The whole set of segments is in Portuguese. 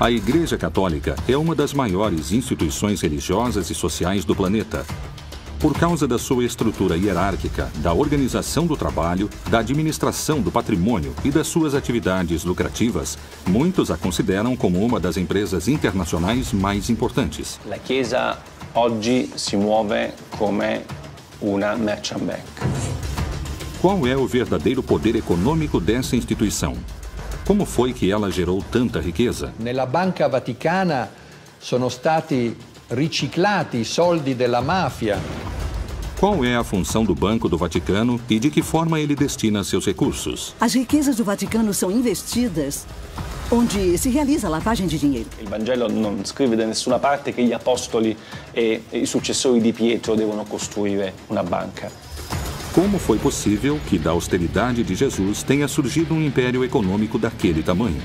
A Igreja Católica é uma das maiores instituições religiosas e sociais do planeta. Por causa da sua estrutura hierárquica, da organização do trabalho, da administração do patrimônio e das suas atividades lucrativas, muitos a consideram como uma das empresas internacionais mais importantes. A Chiesa oggi si muove come una merchant bank. Qual é o verdadeiro poder econômico dessa instituição? Como foi que ela gerou tanta riqueza? Nella Banca Vaticana sono stati riciclati i soldi della mafia. Qual é a função do Banco do Vaticano e de que forma ele destina seus recursos? As riquezas do Vaticano são investidas onde se realiza a lavagem de dinheiro. Il Vangelo non scrive da nessuna parte che gli apostoli e i successori di Pietro devono costruire una banca. Como foi possível que da austeridade de Jesus tenha surgido um império econômico daquele tamanho?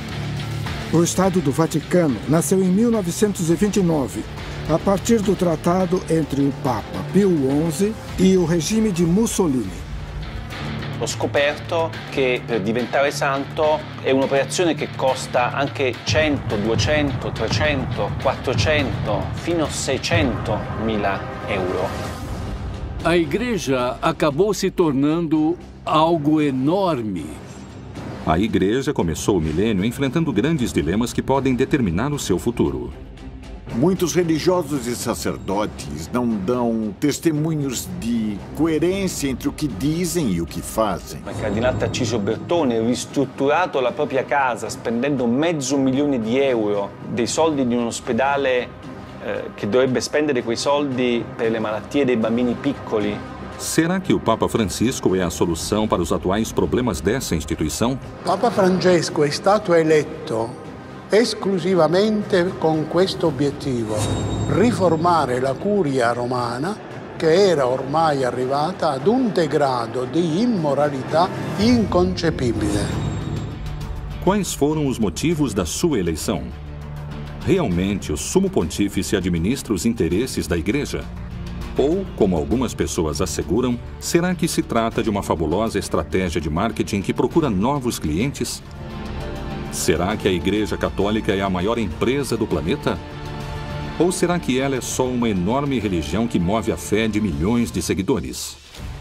O Estado do Vaticano nasceu em 1929, a partir do tratado entre o Papa Pio XI e o regime de Mussolini. Ho scoperto che per diventare santo è un'operazione che costa anche 100, 200, 300, 400, fino a 600 mila euro. A igreja acabou se tornando algo enorme. A igreja começou o milênio enfrentando grandes dilemas que podem determinar o seu futuro. Muitos religiosos e sacerdotes não dão testemunhos de coerência entre o que dizem e o que fazem. Il cardinale Tarcisio Bertone ha ristrutturato la propria casa spendendo $500.000 dei soldi di un ospedale che dovrebbe spendere quei soldi per le malattie dei bambini piccoli. Será que o Papa Francisco é a solução para os atuais problemas dessa instituição? Papa Francesco è stato eletto esclusivamente con questo obiettivo: riformare la curia romana, che era ormai arrivata ad un degrado di immoralità inconcepibile. Quais foram os motivos da sua eleição? Realmente o Sumo Pontífice administra os interesses da Igreja? Ou, como algumas pessoas asseguram, será que se trata de uma fabulosa estratégia de marketing que procura novos clientes? Será que a Igreja Católica é a maior empresa do planeta? Ou será que ela é só uma enorme religião que move a fé de milhões de seguidores?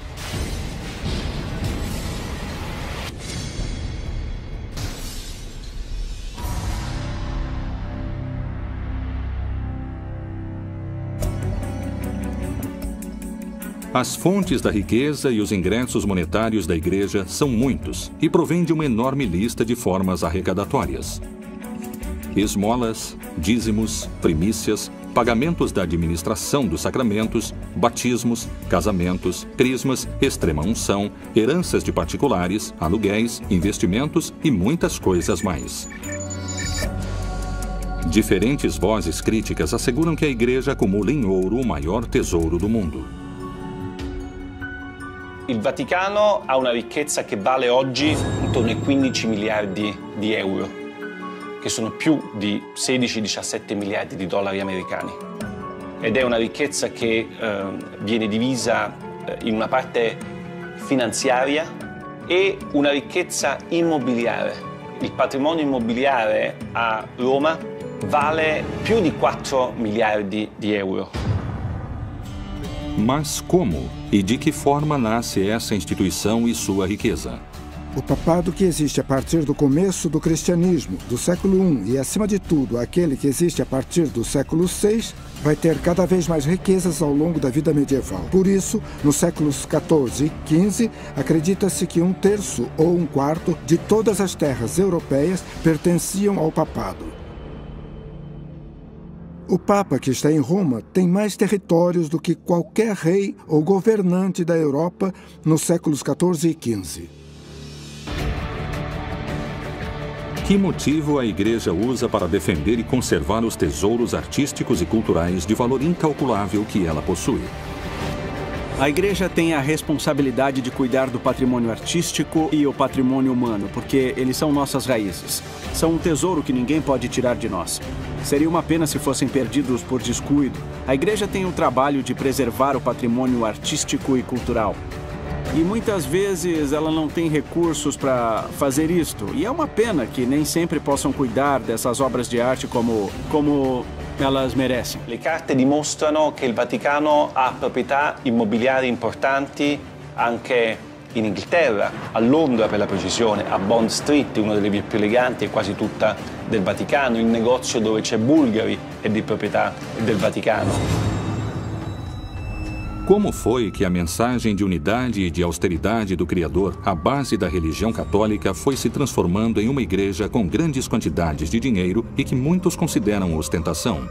As fontes da riqueza e os ingressos monetários da Igreja são muitos e provêm de uma enorme lista de formas arrecadatórias. Esmolas, dízimos, primícias, pagamentos da administração dos sacramentos, batismos, casamentos, crismas, extrema-unção, heranças de particulares, aluguéis, investimentos e muitas coisas mais. Diferentes vozes críticas asseguram que a Igreja acumula em ouro o maior tesouro do mundo. Il Vaticano ha una ricchezza che vale oggi intorno ai 15 miliardi di euro, che sono più di 16-17 miliardi di dollari americani. Ed è una ricchezza che viene divisa in una parte finanziaria e una ricchezza immobiliare. Il patrimonio immobiliare a Roma vale più di 4 miliardi di euro. Mas como e de que forma nasce essa instituição e sua riqueza? O papado que existe a partir do começo do cristianismo, do século I, e, acima de tudo, aquele que existe a partir do século VI, vai ter cada vez mais riquezas ao longo da vida medieval. Por isso, nos séculos XIV e XV, acredita-se que 1/3 ou 1/4 de todas as terras europeias pertenciam ao papado. O Papa, que está em Roma, tem mais territórios do que qualquer rei ou governante da Europa nos séculos XIV e XV. Que motivo a Igreja usa para defender e conservar os tesouros artísticos e culturais de valor incalculável que ela possui? A Igreja tem a responsabilidade de cuidar do patrimônio artístico e o patrimônio humano, porque eles são nossas raízes. São um tesouro que ninguém pode tirar de nós. Seria uma pena se fossem perdidos por descuido. A Igreja tem o trabalho de preservar o patrimônio artístico e cultural. E muitas vezes ela não tem recursos para fazer isto. E é uma pena que nem sempre possam cuidar dessas obras de arte como elas merecem. Le carte dimostrano che il Vaticano ha proprietà immobiliari importanti anche in Inghilterra, a Londra per la precisione, a Bond Street, una delle vie più eleganti e quasi tutta del Vaticano. Il negozio dove c'è Bulgari è di proprietà del Vaticano. Como foi que a mensagem de unidade e de austeridade do Criador, a base da religião católica, foi se transformando em uma igreja com grandes quantidades de dinheiro e que muitos consideram ostentação?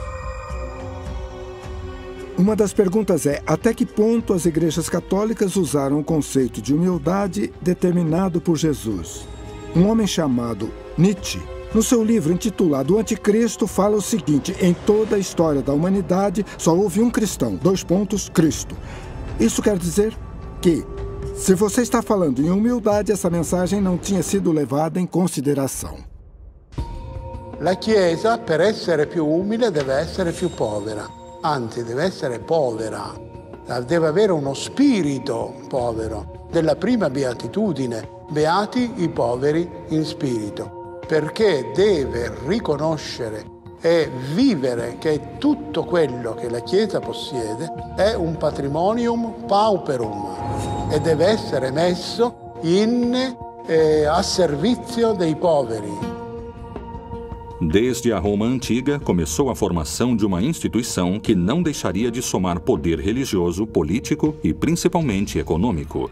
Uma das perguntas é: até que ponto as igrejas católicas usaram o conceito de humildade determinado por Jesus? Um homem chamado Nietzsche, no seu livro intitulado O Anticristo, fala o seguinte: em toda a história da humanidade só houve um cristão, Cristo. Isso quer dizer que, se você está falando em humildade, essa mensagem não tinha sido levada em consideração. La Chiesa, per essere più umile, deve essere più povera. Anzi, deve essere povera. Deve avere uno spirito povero. Della prima beatitudine, beati i poveri in spirito. Perché deve riconoscere e vivere che tutto quello che la Chiesa possiede è un patrimonium pauperum e deve essere messo a servizio dei poveri. Desde a Roma antiga, começou a formação de uma instituição que não deixaria de somar poder religioso, político e principalmente econômico.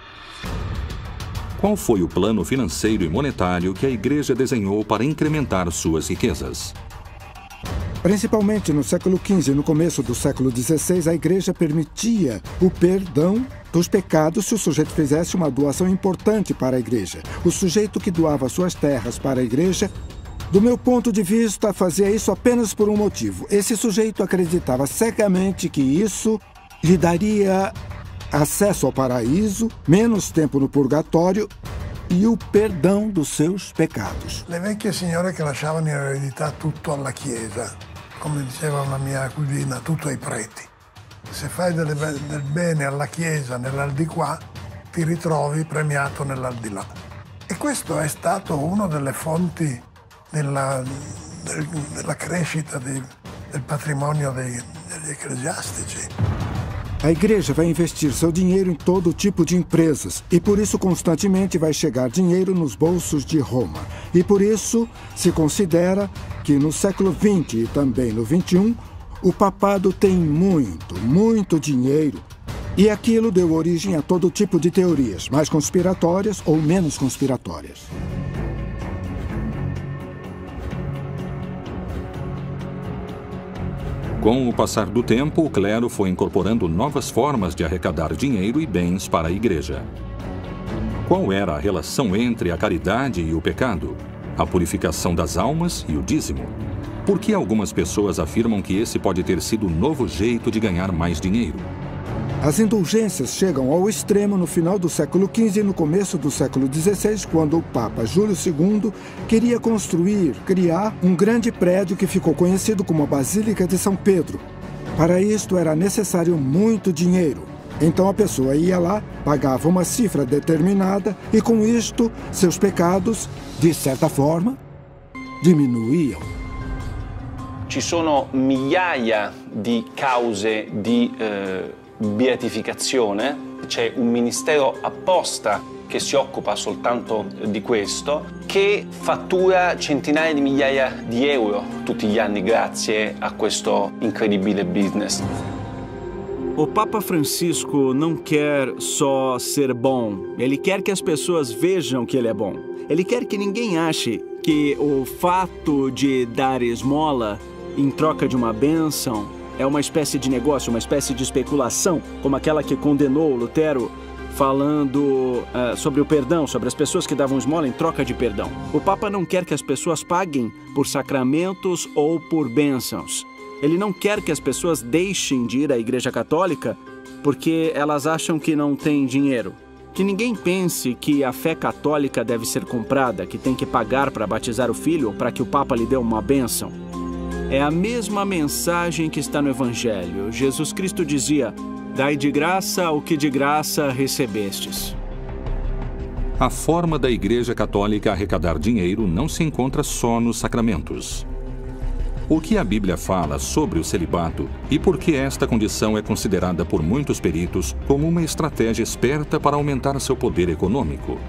Qual foi o plano financeiro e monetário que a Igreja desenhou para incrementar suas riquezas? Principalmente no século XV e no começo do século XVI, a Igreja permitia o perdão dos pecados se o sujeito fizesse uma doação importante para a Igreja. O sujeito que doava suas terras para a Igreja, do meu ponto de vista, fazia isso apenas por um motivo. Esse sujeito acreditava cegamente que isso lhe daria acesso ao paraíso, menos tempo no purgatório e o perdão dos seus pecados. Le vecchie signore che lasciavano in eredità tutto alla Chiesa, come diceva una mia cugina, tutto ai preti. Se fai del bene alla Chiesa nell'aldilà, ti ritrovi premiato nell'aldilà. E questo è stato una delle fonti della crescita del patrimonio degli ecclesiastici. A Igreja vai investir seu dinheiro em todo tipo de empresas e por isso constantemente vai chegar dinheiro nos bolsos de Roma. E por isso se considera que no século XX e também no XXI, o papado tem muito dinheiro. E aquilo deu origem a todo tipo de teorias, mais conspiratórias ou menos conspiratórias. Com o passar do tempo, o clero foi incorporando novas formas de arrecadar dinheiro e bens para a Igreja. Qual era a relação entre a caridade e o pecado? A purificação das almas e o dízimo? Por que algumas pessoas afirmam que esse pode ter sido o novo jeito de ganhar mais dinheiro? As indulgências chegam ao extremo no final do século XV e no começo do século XVI, quando o Papa Júlio II queria criar um grande prédio que ficou conhecido como a Basílica de São Pedro. Para isto era necessário muito dinheiro. Então a pessoa ia lá, pagava uma cifra determinada e com isto seus pecados, de certa forma, diminuíam. Ci sono migliaia di cause di beatificazione, c'è un ministero apposta che si occupa soltanto di questo, che fattura centinaia di migliaia di euro tutti gli anni grazie a questo incredibile business. O Papa Francisco não quer só ser bom, ele quer que as pessoas vejam que ele é bom. Ele quer que ninguém ache que o fato de dar esmola em troca de uma bênção é uma espécie de negócio, uma espécie de especulação, como aquela que condenou Lutero, falando sobre o perdão, sobre as pessoas que davam esmola em troca de perdão. O Papa não quer que as pessoas paguem por sacramentos ou por bênçãos. Ele não quer que as pessoas deixem de ir à Igreja Católica porque elas acham que não têm dinheiro. Que ninguém pense que a fé católica deve ser comprada, que tem que pagar para batizar o filho ou para que o Papa lhe dê uma bênção. É a mesma mensagem que está no Evangelho. Jesus Cristo dizia: Dai de graça o que de graça recebestes. A forma da Igreja Católica arrecadar dinheiro não se encontra só nos sacramentos. O que a Bíblia fala sobre o celibato e por que esta condição é considerada por muitos peritos como uma estratégia esperta para aumentar seu poder econômico?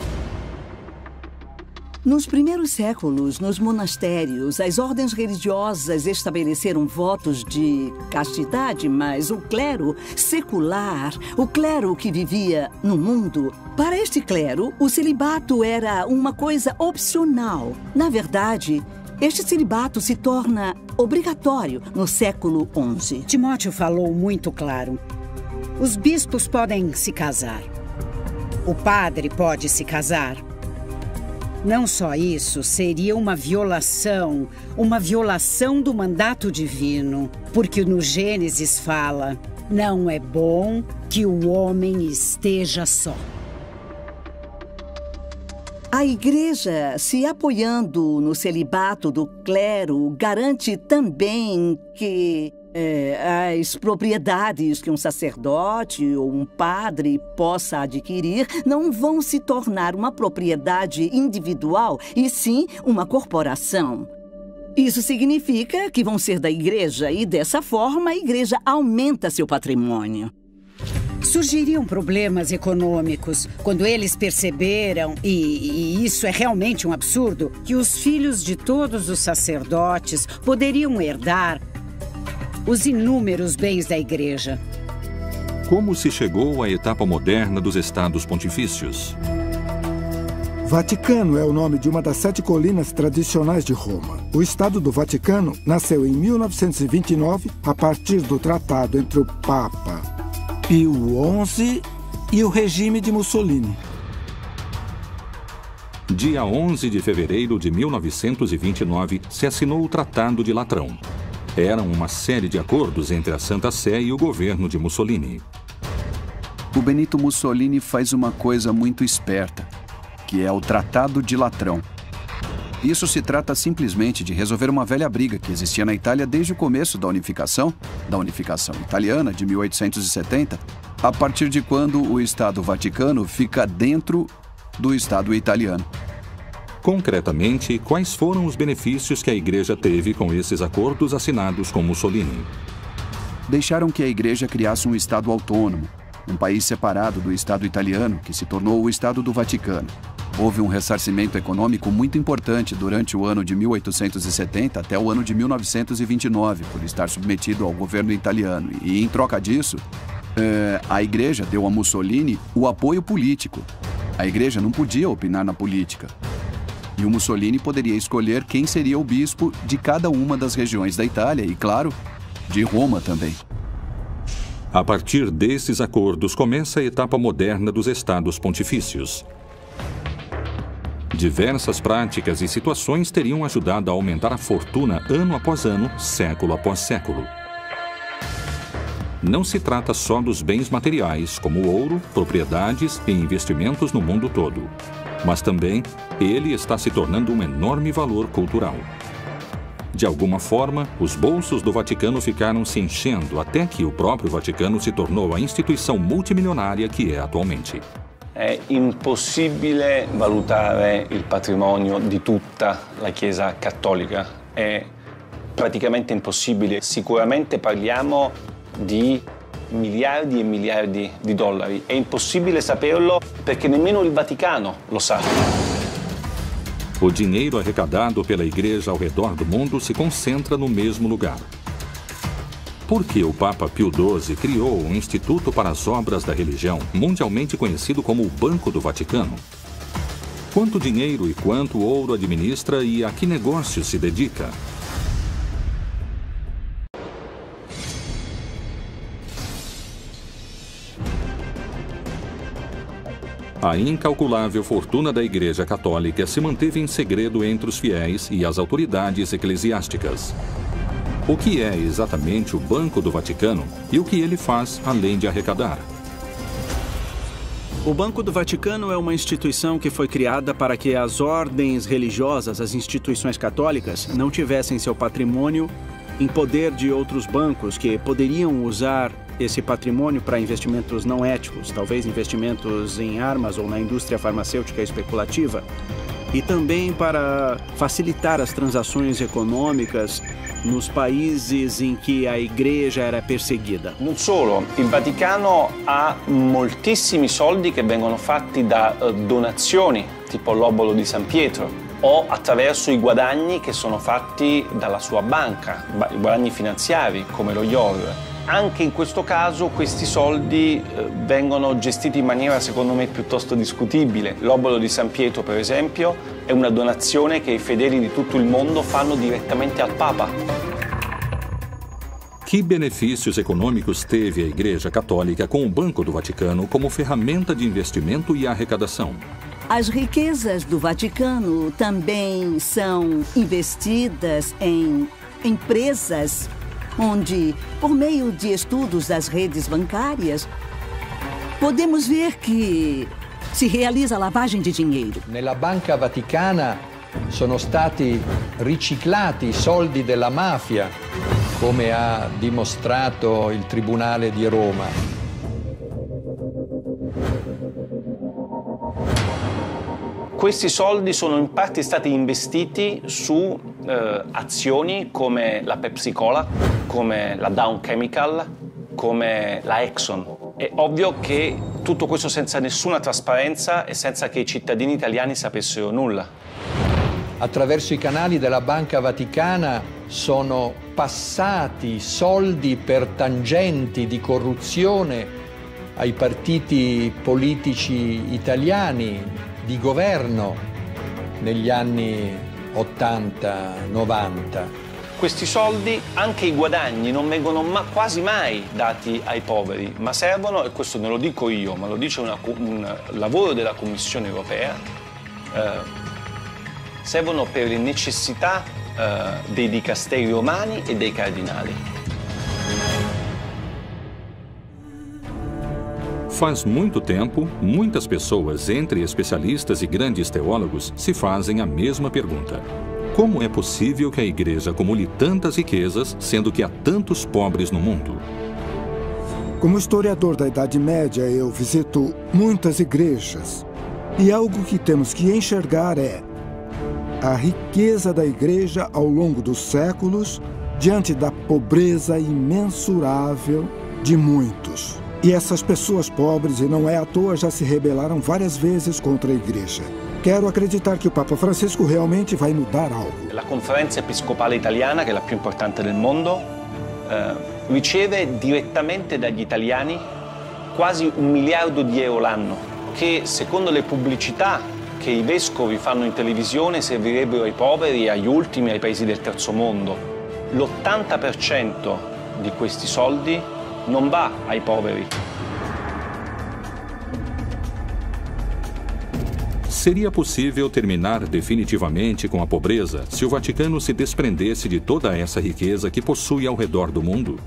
Nos primeiros séculos, nos monastérios, as ordens religiosas estabeleceram votos de castidade, mas o clero secular, o clero que vivia no mundo, para este clero, o celibato era uma coisa opcional. Na verdade, este celibato se torna obrigatório no século XI. Timóteo falou muito claro. Os bispos podem se casar. O padre pode se casar. Não só isso, seria uma violação do mandato divino. Porque no Gênesis fala, não é bom que o homem esteja só. A Igreja, se apoiando no celibato do clero, garante também que as propriedades que um sacerdote ou um padre possa adquirir não vão se tornar uma propriedade individual, e sim uma corporação. Isso significa que vão ser da Igreja e, dessa forma, a Igreja aumenta seu patrimônio. Surgiriam problemas econômicos quando eles perceberam, e isso é realmente um absurdo, que os filhos de todos os sacerdotes poderiam herdar os inúmeros bens da Igreja. Como se chegou à etapa moderna dos estados pontifícios? Vaticano é o nome de uma das 7 colinas tradicionais de Roma. O Estado do Vaticano nasceu em 1929 a partir do tratado entre o Papa Pio XI e o regime de Mussolini. Dia 11 de fevereiro de 1929 se assinou o Tratado de Latrão. Eram uma série de acordos entre a Santa Sé e o governo de Mussolini. O Benito Mussolini faz uma coisa muito esperta, que é o Tratado de Latrão. Isso se trata simplesmente de resolver uma velha briga que existia na Itália desde o começo da unificação italiana de 1870, a partir de quando o Estado Vaticano fica dentro do Estado italiano. Concretamente, quais foram os benefícios que a Igreja teve com esses acordos assinados com Mussolini? Deixaram que a Igreja criasse um Estado autônomo, um país separado do Estado italiano, que se tornou o Estado do Vaticano. Houve um ressarcimento econômico muito importante durante o ano de 1870 até o ano de 1929, por estar submetido ao governo italiano. E, em troca disso, a Igreja deu a Mussolini o apoio político. A Igreja não podia opinar na política. E o Mussolini poderia escolher quem seria o bispo de cada uma das regiões da Itália e, claro, de Roma também. A partir desses acordos começa a etapa moderna dos estados pontifícios. Diversas práticas e situações teriam ajudado a aumentar a fortuna ano após ano, século após século. Não se trata só dos bens materiais, como ouro, propriedades e investimentos no mundo todo, mas também ele está se tornando um enorme valor cultural. De alguma forma, os bolsos do Vaticano ficaram se enchendo até que o próprio Vaticano se tornou a instituição multimilionária que é atualmente. È impossibile valutare il patrimonio di tutta la Chiesa cattolica. È praticamente impossibile. Sicuramente parliamo di miliardi e miliardi di dollari. È impossibile saperlo perché nemmeno il Vaticano lo sa. O dinheiro arrecadado pela Igreja ao redor do mundo se concentra no mesmo lugar. Por que o Papa Pio XII criou um instituto para as obras da religião, mundialmente conhecido como o Banco do Vaticano? Quanto dinheiro e quanto ouro administra e a que negócio se dedica? A incalculável fortuna da Igreja Católica se manteve em segredo entre os fiéis e as autoridades eclesiásticas. O que é exatamente o Banco do Vaticano e o que ele faz além de arrecadar? O Banco do Vaticano é uma instituição que foi criada para que as ordens religiosas, as instituições católicas, não tivessem seu patrimônio em poder de outros bancos que poderiam usar esse patrimônio para investimentos não éticos, talvez investimentos em armas ou na indústria farmacêutica especulativa, e também para facilitar as transações econômicas nos países em que a Igreja era perseguida. Non solo, il Vaticano ha moltissimi soldi che vengono fatti da donazioni, tipo l'obolo di San Pietro, o attraverso i guadagni che sono fatti dalla sua banca, i guadagni finanziari come lo IOR. Anche in questo caso questi soldi vengono gestiti in maniera secondo me piuttosto discutibile. L'obolo di San Pietro, per esempio, è una donazione che i fedeli di tutto il mondo fanno direttamente al Papa. Que benefícios econômicos teve a Igreja Católica com o Banco do Vaticano como ferramenta de investimento e arrecadação? As riquezas do Vaticano também são investidas em empresas onde, por meio de estudos das redes bancárias, podemos ver que si realizza lavagem di dinheiro. Nella Banca Vaticana sono stati riciclati i soldi della mafia, come ha dimostrato il Tribunale di Roma. Questi soldi sono in parte stati investiti su azioni come la Pepsi Cola, come la Dow Chemical, come la Exxon. È ovvio che tutto questo senza nessuna trasparenza e senza che i cittadini italiani sapessero nulla. Attraverso i canali della Banca Vaticana sono passati soldi per tangenti di corruzione ai partiti politici italiani di governo negli anni 80-90. Questi soldi, anche i guadagni, non vengono quasi mai dati ai poveri, ma servono, e questo non lo dico io, ma lo dice un lavoro della Commissione europea, servono per le necessità dei dicasteri romani e dei cardinali. Faz muito tempo, muitas pessoas, entre especialistas e grandes teólogos, se fazem a mesma pergunta. Como é possível que a Igreja acumule tantas riquezas, sendo que há tantos pobres no mundo? Como historiador da Idade Média, eu visito muitas igrejas. E algo que temos que enxergar é a riqueza da Igreja ao longo dos séculos, diante da pobreza imensurável de muitos. E essas pessoas pobres, e não é à toa, já se rebelaram várias vezes contra a Igreja. Quero acreditar que o Papa Francisco realmente vai mudar algo. La Conferenza Episcopale Italiana, che è la più importante del mondo, riceve direttamente dagli italiani quasi 1 miliardo di euro l'anno, che secondo le pubblicità che i vescovi fanno in televisione servirebbero ai poveri, agli ultimi, ai paesi del terzo mondo. L'80% di questi soldi non va ai poveri. Seria possível terminar definitivamente com a pobreza se o Vaticano se desprendesse de toda essa riqueza que possui ao redor do mundo?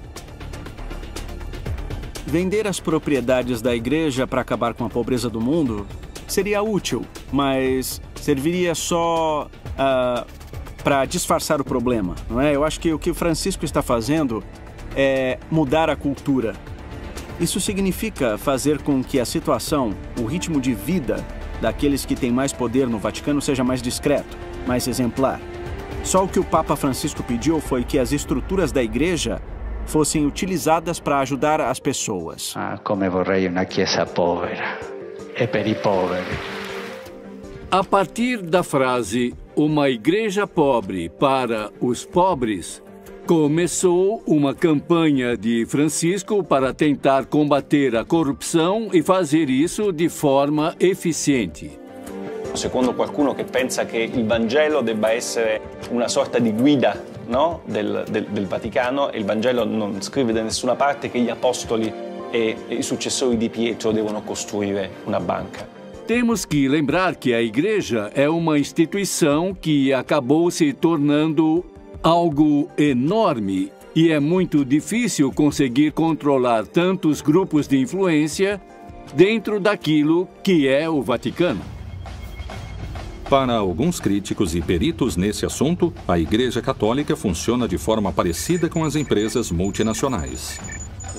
Vender as propriedades da Igreja para acabar com a pobreza do mundo seria útil, mas serviria só para disfarçar o problema, não é? Eu acho que o que o Francisco está fazendo é mudar a cultura. Isso significa fazer com que a situação, o ritmo de vida daqueles que têm mais poder no Vaticano seja mais discreto, mais exemplar. Só o que o Papa Francisco pediu foi que as estruturas da Igreja fossem utilizadas para ajudar as pessoas. Come vorrei una chiesa povera e per i poveri. A partir da frase "uma igreja pobre para os pobres", começou uma campanha de Francisco para tentar combater a corrupção e fazer isso de forma eficiente. Secondo qualcuno che pensa che il Vangelo debba essere una sorta di guida, no? del Vaticano, il Vangelo non scrive da nessuna parte che gli apostoli e i successori di Pietro devono costruire una banca. Temos que lembrar que a Igreja é uma instituição que acabou se tornando algo enorme e é muito difícil conseguir controlar tantos grupos de influência dentro daquilo que é o Vaticano. Para alguns críticos e peritos nesse assunto, a Igreja Católica funciona de forma parecida com as empresas multinacionais.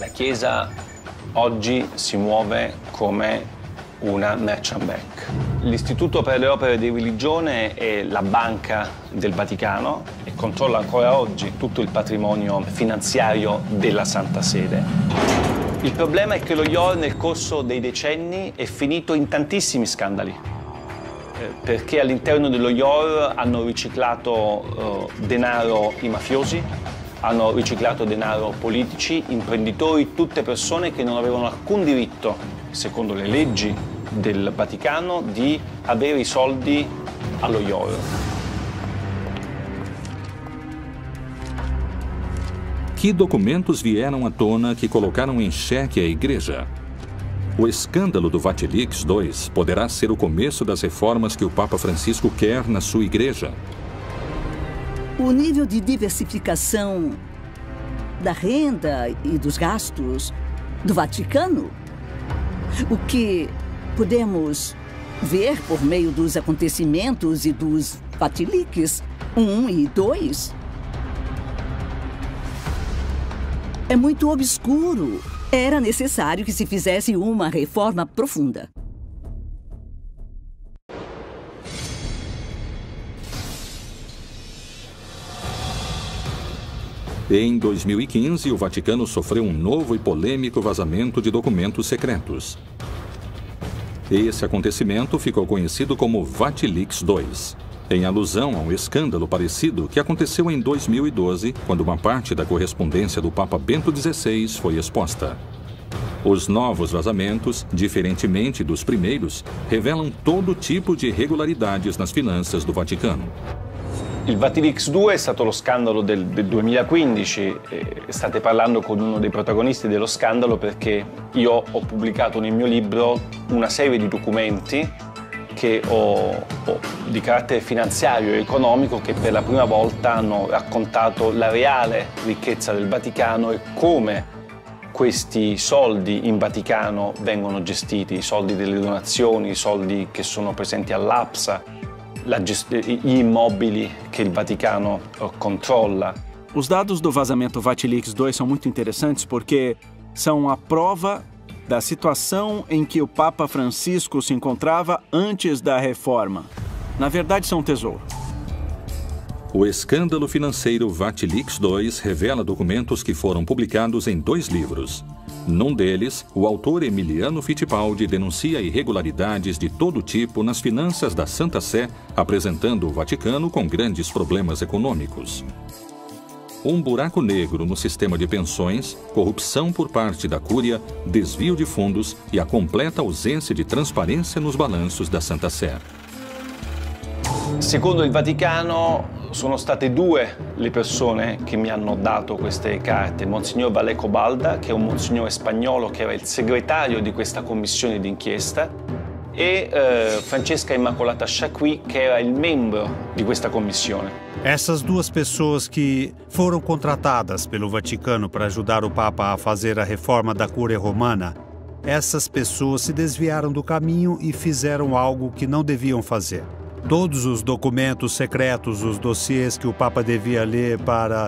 La Chiesa oggi si muove come una merchant bank. L'Istituto per le opere di religione è la banca del Vaticano e controlla ancora oggi tutto il patrimonio finanziario della Santa Sede. Il problema è che lo IOR nel corso dei decenni è finito in tantissimi scandali, perché all'interno dello IOR hanno riciclato denaro i mafiosi, hanno riciclato denaro politici, imprenditori, tutte persone che non avevano alcun diritto, secondo le leggi del Vaticano, di avere i soldi allo IOR. Que documentos vieram à tona que colocaram em xeque a Igreja? O escândalo do Vatilix II poderá ser o começo das reformas que o Papa Francisco quer na sua Igreja. O nível de diversificação da renda e dos gastos do Vaticano, o que podemos ver por meio dos acontecimentos e dos Vatilix 1 e 2, é muito obscuro. Era necessário que se fizesse uma reforma profunda. Em 2015, o Vaticano sofreu um novo e polêmico vazamento de documentos secretos. Esse acontecimento ficou conhecido como Vatilix II, em alusão a um escândalo parecido que aconteceu em 2012, quando uma parte da correspondência do Papa Bento XVI foi exposta. Os novos vazamentos, diferentemente dos primeiros, revelam todo tipo de irregolaridades nas finanças do Vaticano. Il Vatilix 2 è stato lo scandalo del 2015, state parlando con uno dei protagonisti dello scandalo perché io ho pubblicato nel mio libro una serie di documenti di carattere finanziario e economico che per la prima volta hanno raccontato la reale ricchezza del Vaticano e come questi soldi in Vaticano vengono gestiti, i soldi delle donazioni, i soldi che sono presenti all'APSA, gli immobili che il Vaticano controlla. Os dados do vazamento Vatilix II são muito interessantes porque são a prova da situação em que o Papa Francisco se encontrava antes da reforma. Na verdade, são um tesouro. O escândalo financeiro Vatilix II revela documentos que foram publicados em 2 livros. Num deles, o autor Emiliano Fittipaldi denuncia irregularidades de todo tipo nas finanças da Santa Sé, apresentando o Vaticano com grandes problemas econômicos. Um buraco negro no sistema de pensões, corrupção por parte da Cúria, desvio de fundos e a completa ausência de transparência nos balanços da Santa Sé. Secondo il Vaticano sono state 2 le persone che mi hanno dato queste carte, Monsignor Valeco Balda, che è un monsignore spagnolo che era il segretario di questa commissione d'inchiesta, e Francesca Immacolata Chaqui, che era il membro di questa commissione. Essas 2 pessoas que foram contratadas pelo Vaticano para ajudar o Papa a fazer a reforma da Cúria Romana, essas pessoas se desviaram do caminho e fizeram algo que não deviam fazer. Todos os documentos secretos, os dossiês que o Papa devia ler para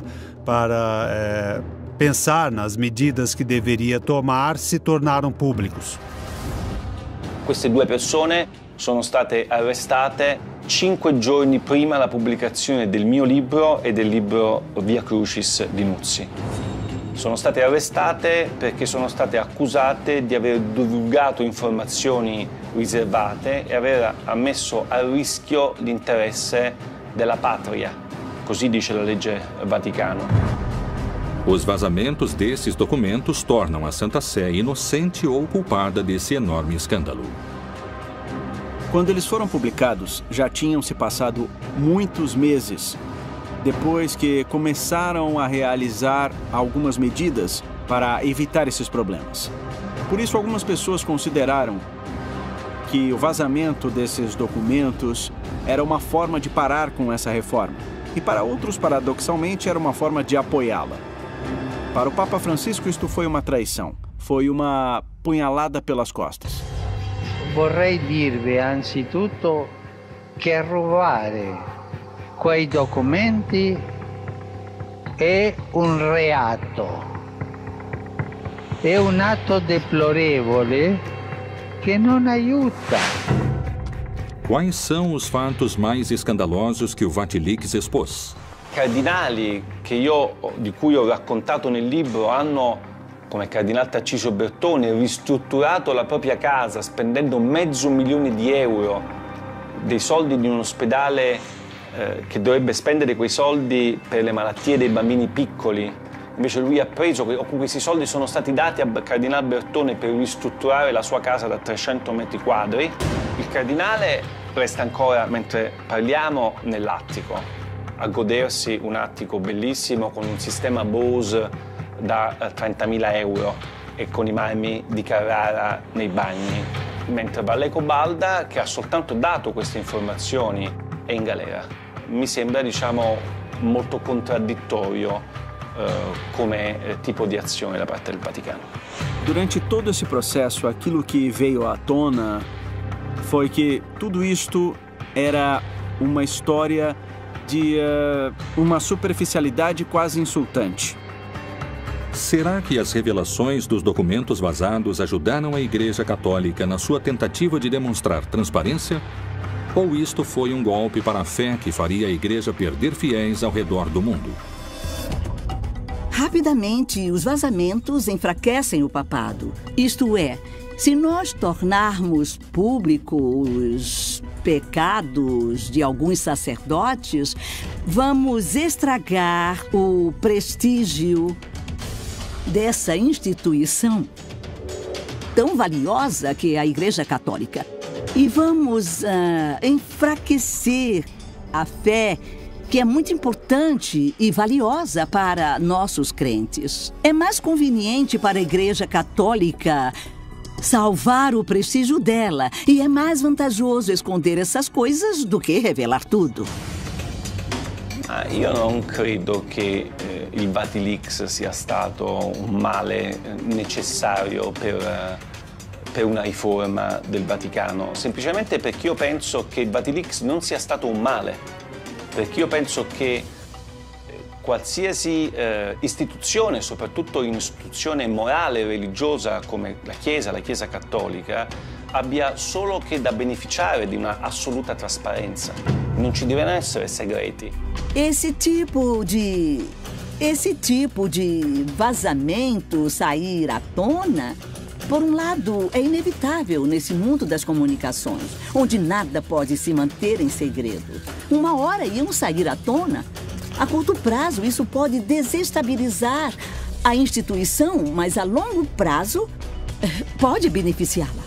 pensar nas medidas que deveria tomar, se tornaram públicos. Queste 2 persone sono state arrestate 5 giorni prima la pubblicazione del mio libro e del libro Via Crucis di Nuzzi. Sono state arrestate perché sono state accusate di aver divulgato informazioni riservate e aver messo a rischio l'interesse della patria, così dice la legge Vaticano. Os vazamentos desses documentos tornam a Santa Sé inocente ou culpada desse enorme escândalo. Quando eles foram publicados, já tinham se passado muitos meses depois que começaram a realizar algumas medidas para evitar esses problemas. Por isso, algumas pessoas consideraram que o vazamento desses documentos era uma forma de parar com essa reforma. E para outros, paradoxalmente, era uma forma de apoiá-la. Para o Papa Francisco, isto foi uma traição. Foi uma punhalada pelas costas. Vorrei dirvi anzitutto che rubare quei documenti è un reato. è un atto deplorevole che non aiuta. Quais são os fatos mais escandalosos que o Vatilix expôs? Cardinali di cui ho raccontato nel libro hanno, come Cardinal Tarcisio Bertone, ristrutturato la propria casa spendendo €500.000 dei soldi di un ospedale che dovrebbe spendere quei soldi per le malattie dei bambini piccoli. Invece lui ha preso, questi soldi sono stati dati a Cardinal Bertone per ristrutturare la sua casa da 300 metri quadri. Il cardinale resta ancora, mentre parliamo, nell'attico, a godersi un attico bellissimo con un sistema Bose da €30.000 e con i marmi di Carrara nei bagni. Mentre Valleco Balda, che ha soltanto dato queste informazioni, è in galera. Mi sembra, diciamo, molto contraddittorio come tipo de ação da parte do Vaticano. Durante todo esse processo, aquilo que veio à tona foi que tudo isto era uma história de uma superficialidade quase insultante. Será que as revelações dos documentos vazados ajudaram a Igreja Católica na sua tentativa de demonstrar transparência? Ou isto foi um golpe para a fé que faria a Igreja perder fiéis ao redor do mundo? Rapidamente, os vazamentos enfraquecem o papado. Isto é, se nós tornarmos públicos os pecados de alguns sacerdotes, vamos estragar o prestígio dessa instituição tão valiosa que é a Igreja Católica. E vamos enfraquecer a fé, que é muito importante e valiosa para nossos crentes. É mais conveniente para a Igreja Católica salvar o prestígio dela, e é mais vantajoso esconder essas coisas do que revelar tudo. Io non credo che il Vatilix sia stato un male necessario per una riforma del Vaticano, semplicemente perché io penso che il Vatilix non sia stato un male. Perché io penso che qualsiasi istituzione, soprattutto un'istituzione morale e religiosa come la Chiesa Cattolica, abbia solo che da beneficiare di una assoluta trasparenza. Non ci devono essere segreti. Esse tipo de vazamento sair à tona, por um lado, é inevitável nesse mundo das comunicações, onde nada pode se manter em segredo. Uma hora iam sair à tona. A curto prazo, isso pode desestabilizar a instituição, mas a longo prazo pode beneficiá-la.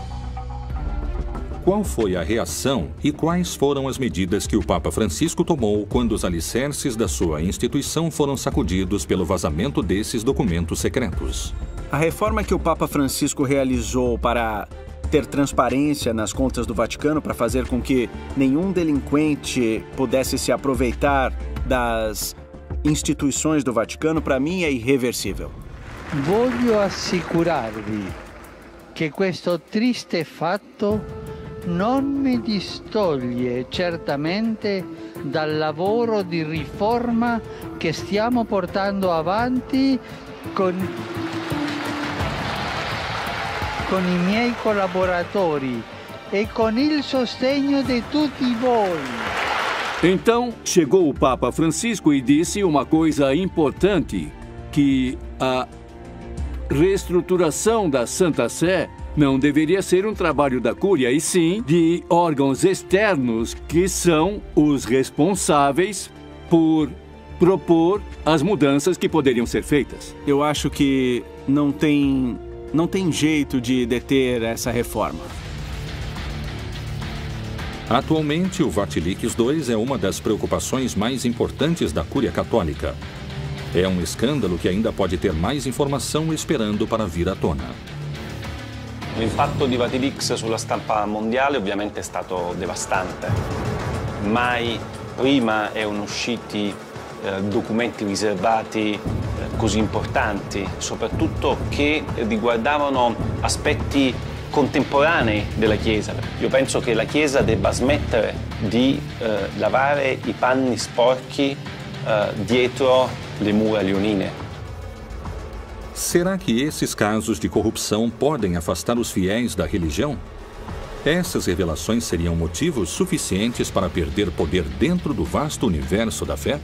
Qual foi a reação e quais foram as medidas que o Papa Francisco tomou quando os alicerces da sua instituição foram sacudidos pelo vazamento desses documentos secretos? A reforma que o Papa Francisco realizou para ter transparência nas contas do Vaticano, para fazer com que nenhum delinquente pudesse se aproveitar das instituições do Vaticano, para mim é irreversível. Voglio assicurarvi che questo triste fatto non mi distoglie certamente dal lavoro di riforma che stiamo portando avanti con i miei collaboratori e con il sostegno di tutti voi. Então, chegou o Papa Francisco e disse uma coisa importante, que a reestruturação da Santa Sé não deveria ser um trabalho da Cúria, e sim de órgãos externos que são os responsáveis por propor as mudanças que poderiam ser feitas. Eu acho que não tem jeito de deter essa reforma. Atualmente, o Vatilix II é uma das preocupações mais importantes da Cúria Católica. É um escândalo que ainda pode ter mais informação esperando para vir à tona. L'impatto di Vatilix sulla stampa mondiale ovviamente è stato devastante. Mai prima erano usciti documenti riservati così importanti, soprattutto che riguardavano aspetti contemporanei della Chiesa. Io penso che la Chiesa debba smettere di lavare i panni sporchi dietro le mura leonine. Será que esses casos de corrupção podem afastar os fiéis da religião? Essas revelações seriam motivos suficientes para perder poder dentro do vasto universo da fé?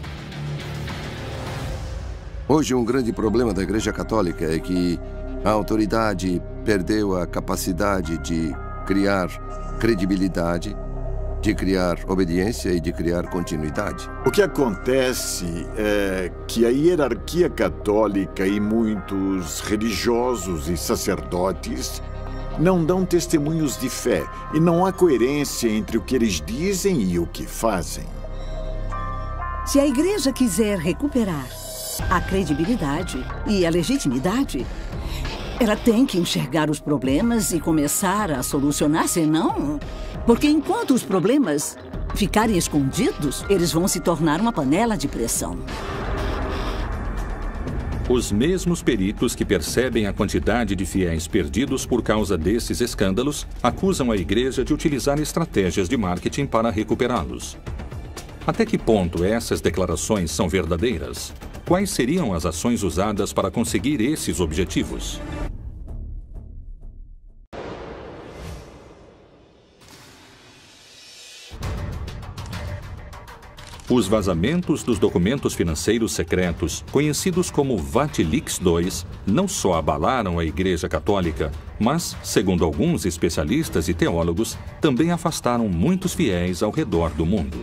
Hoje, um grande problema da Igreja Católica é que a autoridade perdeu a capacidade de criar credibilidade, de criar obediência e de criar continuidade. O que acontece é que a hierarquia católica e muitos religiosos e sacerdotes não dão testemunhos de fé e não há coerência entre o que eles dizem e o que fazem. Se a igreja quiser recuperar a credibilidade e a legitimidade, ela tem que enxergar os problemas e começar a solucionar, senão... Porque enquanto os problemas ficarem escondidos, eles vão se tornar uma panela de pressão. Os mesmos peritos que percebem a quantidade de fiéis perdidos por causa desses escândalos acusam a igreja de utilizar estratégias de marketing para recuperá-los. Até que ponto essas declarações são verdadeiras? Quais seriam as ações usadas para conseguir esses objetivos? Os vazamentos dos documentos financeiros secretos, conhecidos como Vatilix II, não só abalaram a Igreja Católica, mas, segundo alguns especialistas e teólogos, também afastaram muitos fiéis ao redor do mundo.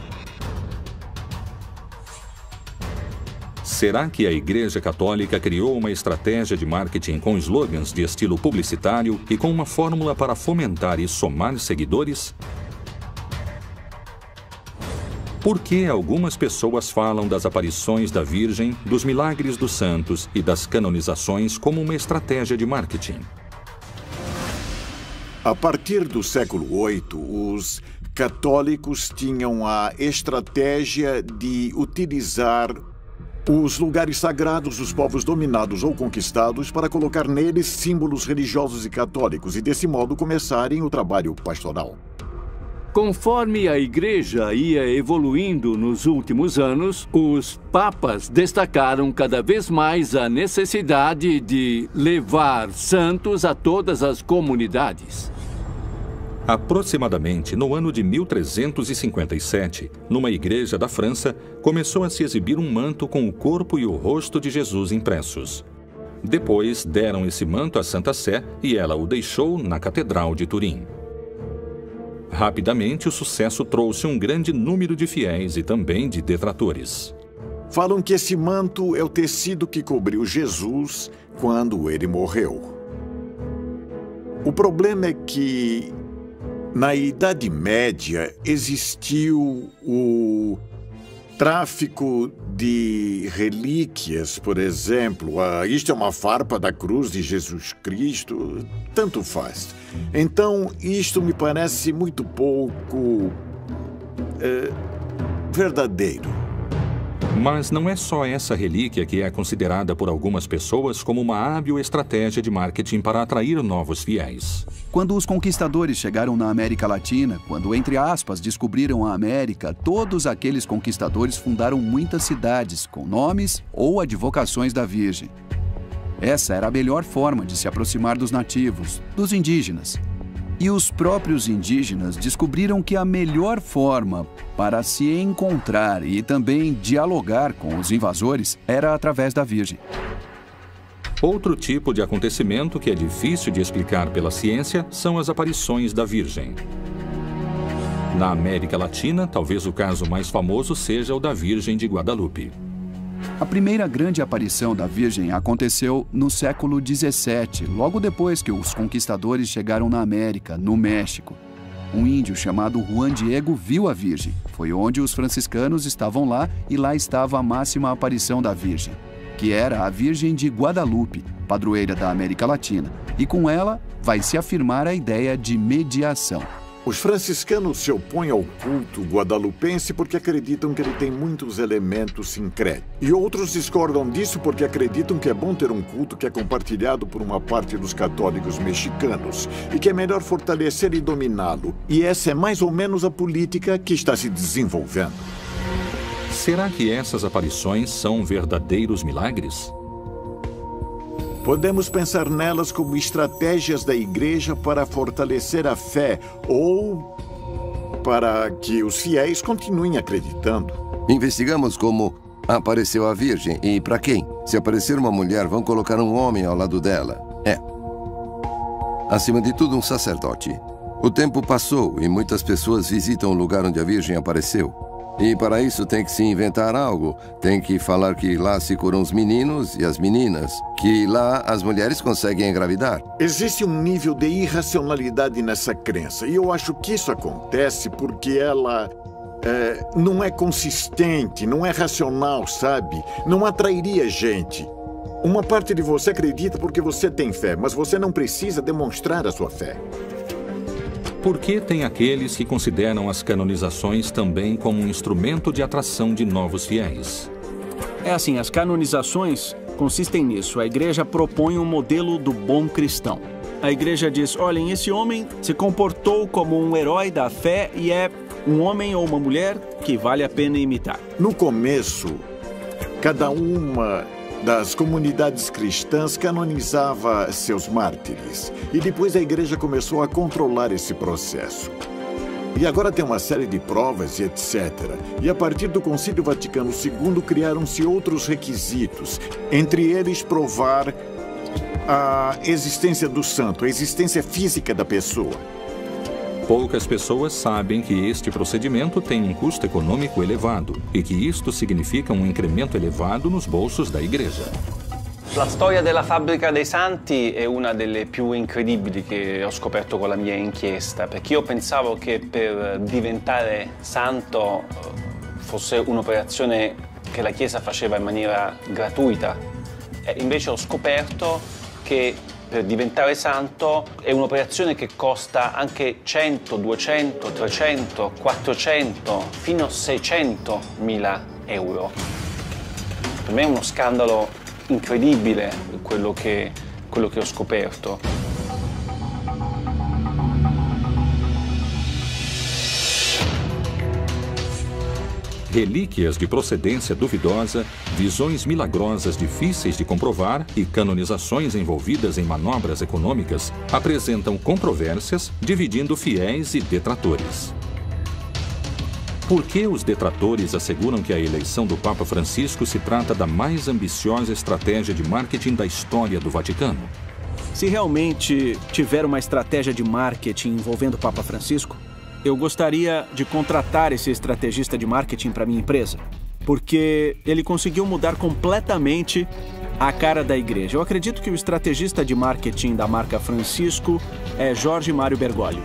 Será que a Igreja Católica criou uma estratégia de marketing com slogans de estilo publicitário e com uma fórmula para fomentar e somar seguidores? Por que algumas pessoas falam das aparições da Virgem, dos milagres dos santos e das canonizações como uma estratégia de marketing? A partir do século VIII, os católicos tinham a estratégia de utilizar os lugares sagrados dos povos dominados ou conquistados para colocar neles símbolos religiosos e católicos e, desse modo, começarem o trabalho pastoral. Conforme a Igreja ia evoluindo nos últimos anos, os papas destacaram cada vez mais a necessidade de levar santos a todas as comunidades. Aproximadamente no ano de 1357, numa igreja da França, começou a se exibir um manto com o corpo e o rosto de Jesus impressos. Depois deram esse manto à Santa Sé e ela o deixou na Catedral de Turim. Rapidamente, o sucesso trouxe um grande número de fiéis e também de detratores. Falam que esse manto é o tecido que cobriu Jesus quando ele morreu. O problema é que, na Idade Média, existiu o tráfico de relíquias, por exemplo. Isto é uma farpa da cruz de Jesus Cristo, tanto faz. Então, isto me parece muito pouco verdadeiro. Mas não é só essa relíquia que é considerada por algumas pessoas como uma hábil estratégia de marketing para atrair novos fiéis. Quando os conquistadores chegaram na América Latina, quando, entre aspas, descobriram a América, todos aqueles conquistadores fundaram muitas cidades com nomes ou advocações da Virgem. Essa era a melhor forma de se aproximar dos nativos, dos indígenas. E os próprios indígenas descobriram que a melhor forma para se encontrar e também dialogar com os invasores era através da Virgem. Outro tipo de acontecimento que é difícil de explicar pela ciência são as aparições da Virgem. Na América Latina, talvez o caso mais famoso seja o da Virgem de Guadalupe. A primeira grande aparição da Virgem aconteceu no século XVII, logo depois que os conquistadores chegaram na América, no México. Um índio chamado Juan Diego viu a Virgem. Foi onde os franciscanos estavam lá e lá estava a máxima aparição da Virgem, que era a Virgem de Guadalupe, padroeira da América Latina. E com ela vai se afirmar a ideia de mediação. Os franciscanos se opõem ao culto guadalupense porque acreditam que ele tem muitos elementos sincréticos. E outros discordam disso porque acreditam que é bom ter um culto que é compartilhado por uma parte dos católicos mexicanos e que é melhor fortalecer e dominá-lo. E essa é mais ou menos a política que está se desenvolvendo. Será que essas aparições são verdadeiros milagres? Podemos pensar nelas como estratégias da igreja para fortalecer a fé ou para que os fiéis continuem acreditando. Investigamos como apareceu a Virgem e para quem. Se aparecer uma mulher, vão colocar um homem ao lado dela. Acima de tudo, um sacerdote. O tempo passou e muitas pessoas visitam o lugar onde a Virgem apareceu. E para isso tem que se inventar algo. Tem que falar que lá se curam os meninos e as meninas. Que lá as mulheres conseguem engravidar. Existe um nível de irracionalidade nessa crença. E eu acho que isso acontece porque ela não é consistente, não é racional, sabe? Não atrairia gente. Uma parte de você acredita porque você tem fé, mas você não precisa demonstrar a sua fé. Por que tem aqueles que consideram as canonizações também como um instrumento de atração de novos fiéis? É assim, as canonizações consistem nisso. A igreja propõe um modelo do bom cristão. A igreja diz, olhem, esse homem se comportou como um herói da fé e é um homem ou uma mulher que vale a pena imitar. No começo, cada uma das comunidades cristãs canonizava seus mártires. E depois a igreja começou a controlar esse processo. E agora tem uma série de provas e etc. E a partir do Concílio Vaticano II criaram-se outros requisitos. Entre eles, provar a existência do santo, a existência física da pessoa. Poucas pessoas sabem que este procedimento tem um custo econômico elevado e que isto significa um incremento elevado nos bolsos da igreja. La storia della fabbrica dei santi è una delle più incredibili che ho scoperto con la mia inchiesta, perché io pensavo che per diventare santo fosse un'operazione che la Chiesa faceva in maniera gratuita. E invece ho scoperto che per diventare santo è un'operazione che costa anche 100, 200, 300, 400, fino a 600.000 euro. Per me è uno scandalo incredibile quello che ho scoperto. Relíquias de procedência duvidosa, visões milagrosas difíceis de comprovar e canonizações envolvidas em manobras econômicas apresentam controvérsias, dividindo fiéis e detratores. Por que os detratores asseguram que a eleição do Papa Francisco se trata da mais ambiciosa estratégia de marketing da história do Vaticano? Se realmente tiver uma estratégia de marketing envolvendo o Papa Francisco, eu gostaria de contratar esse estrategista de marketing para minha empresa, porque ele conseguiu mudar completamente a cara da igreja. Eu acredito que o estrategista de marketing da marca Francisco é Jorge Mário Bergoglio.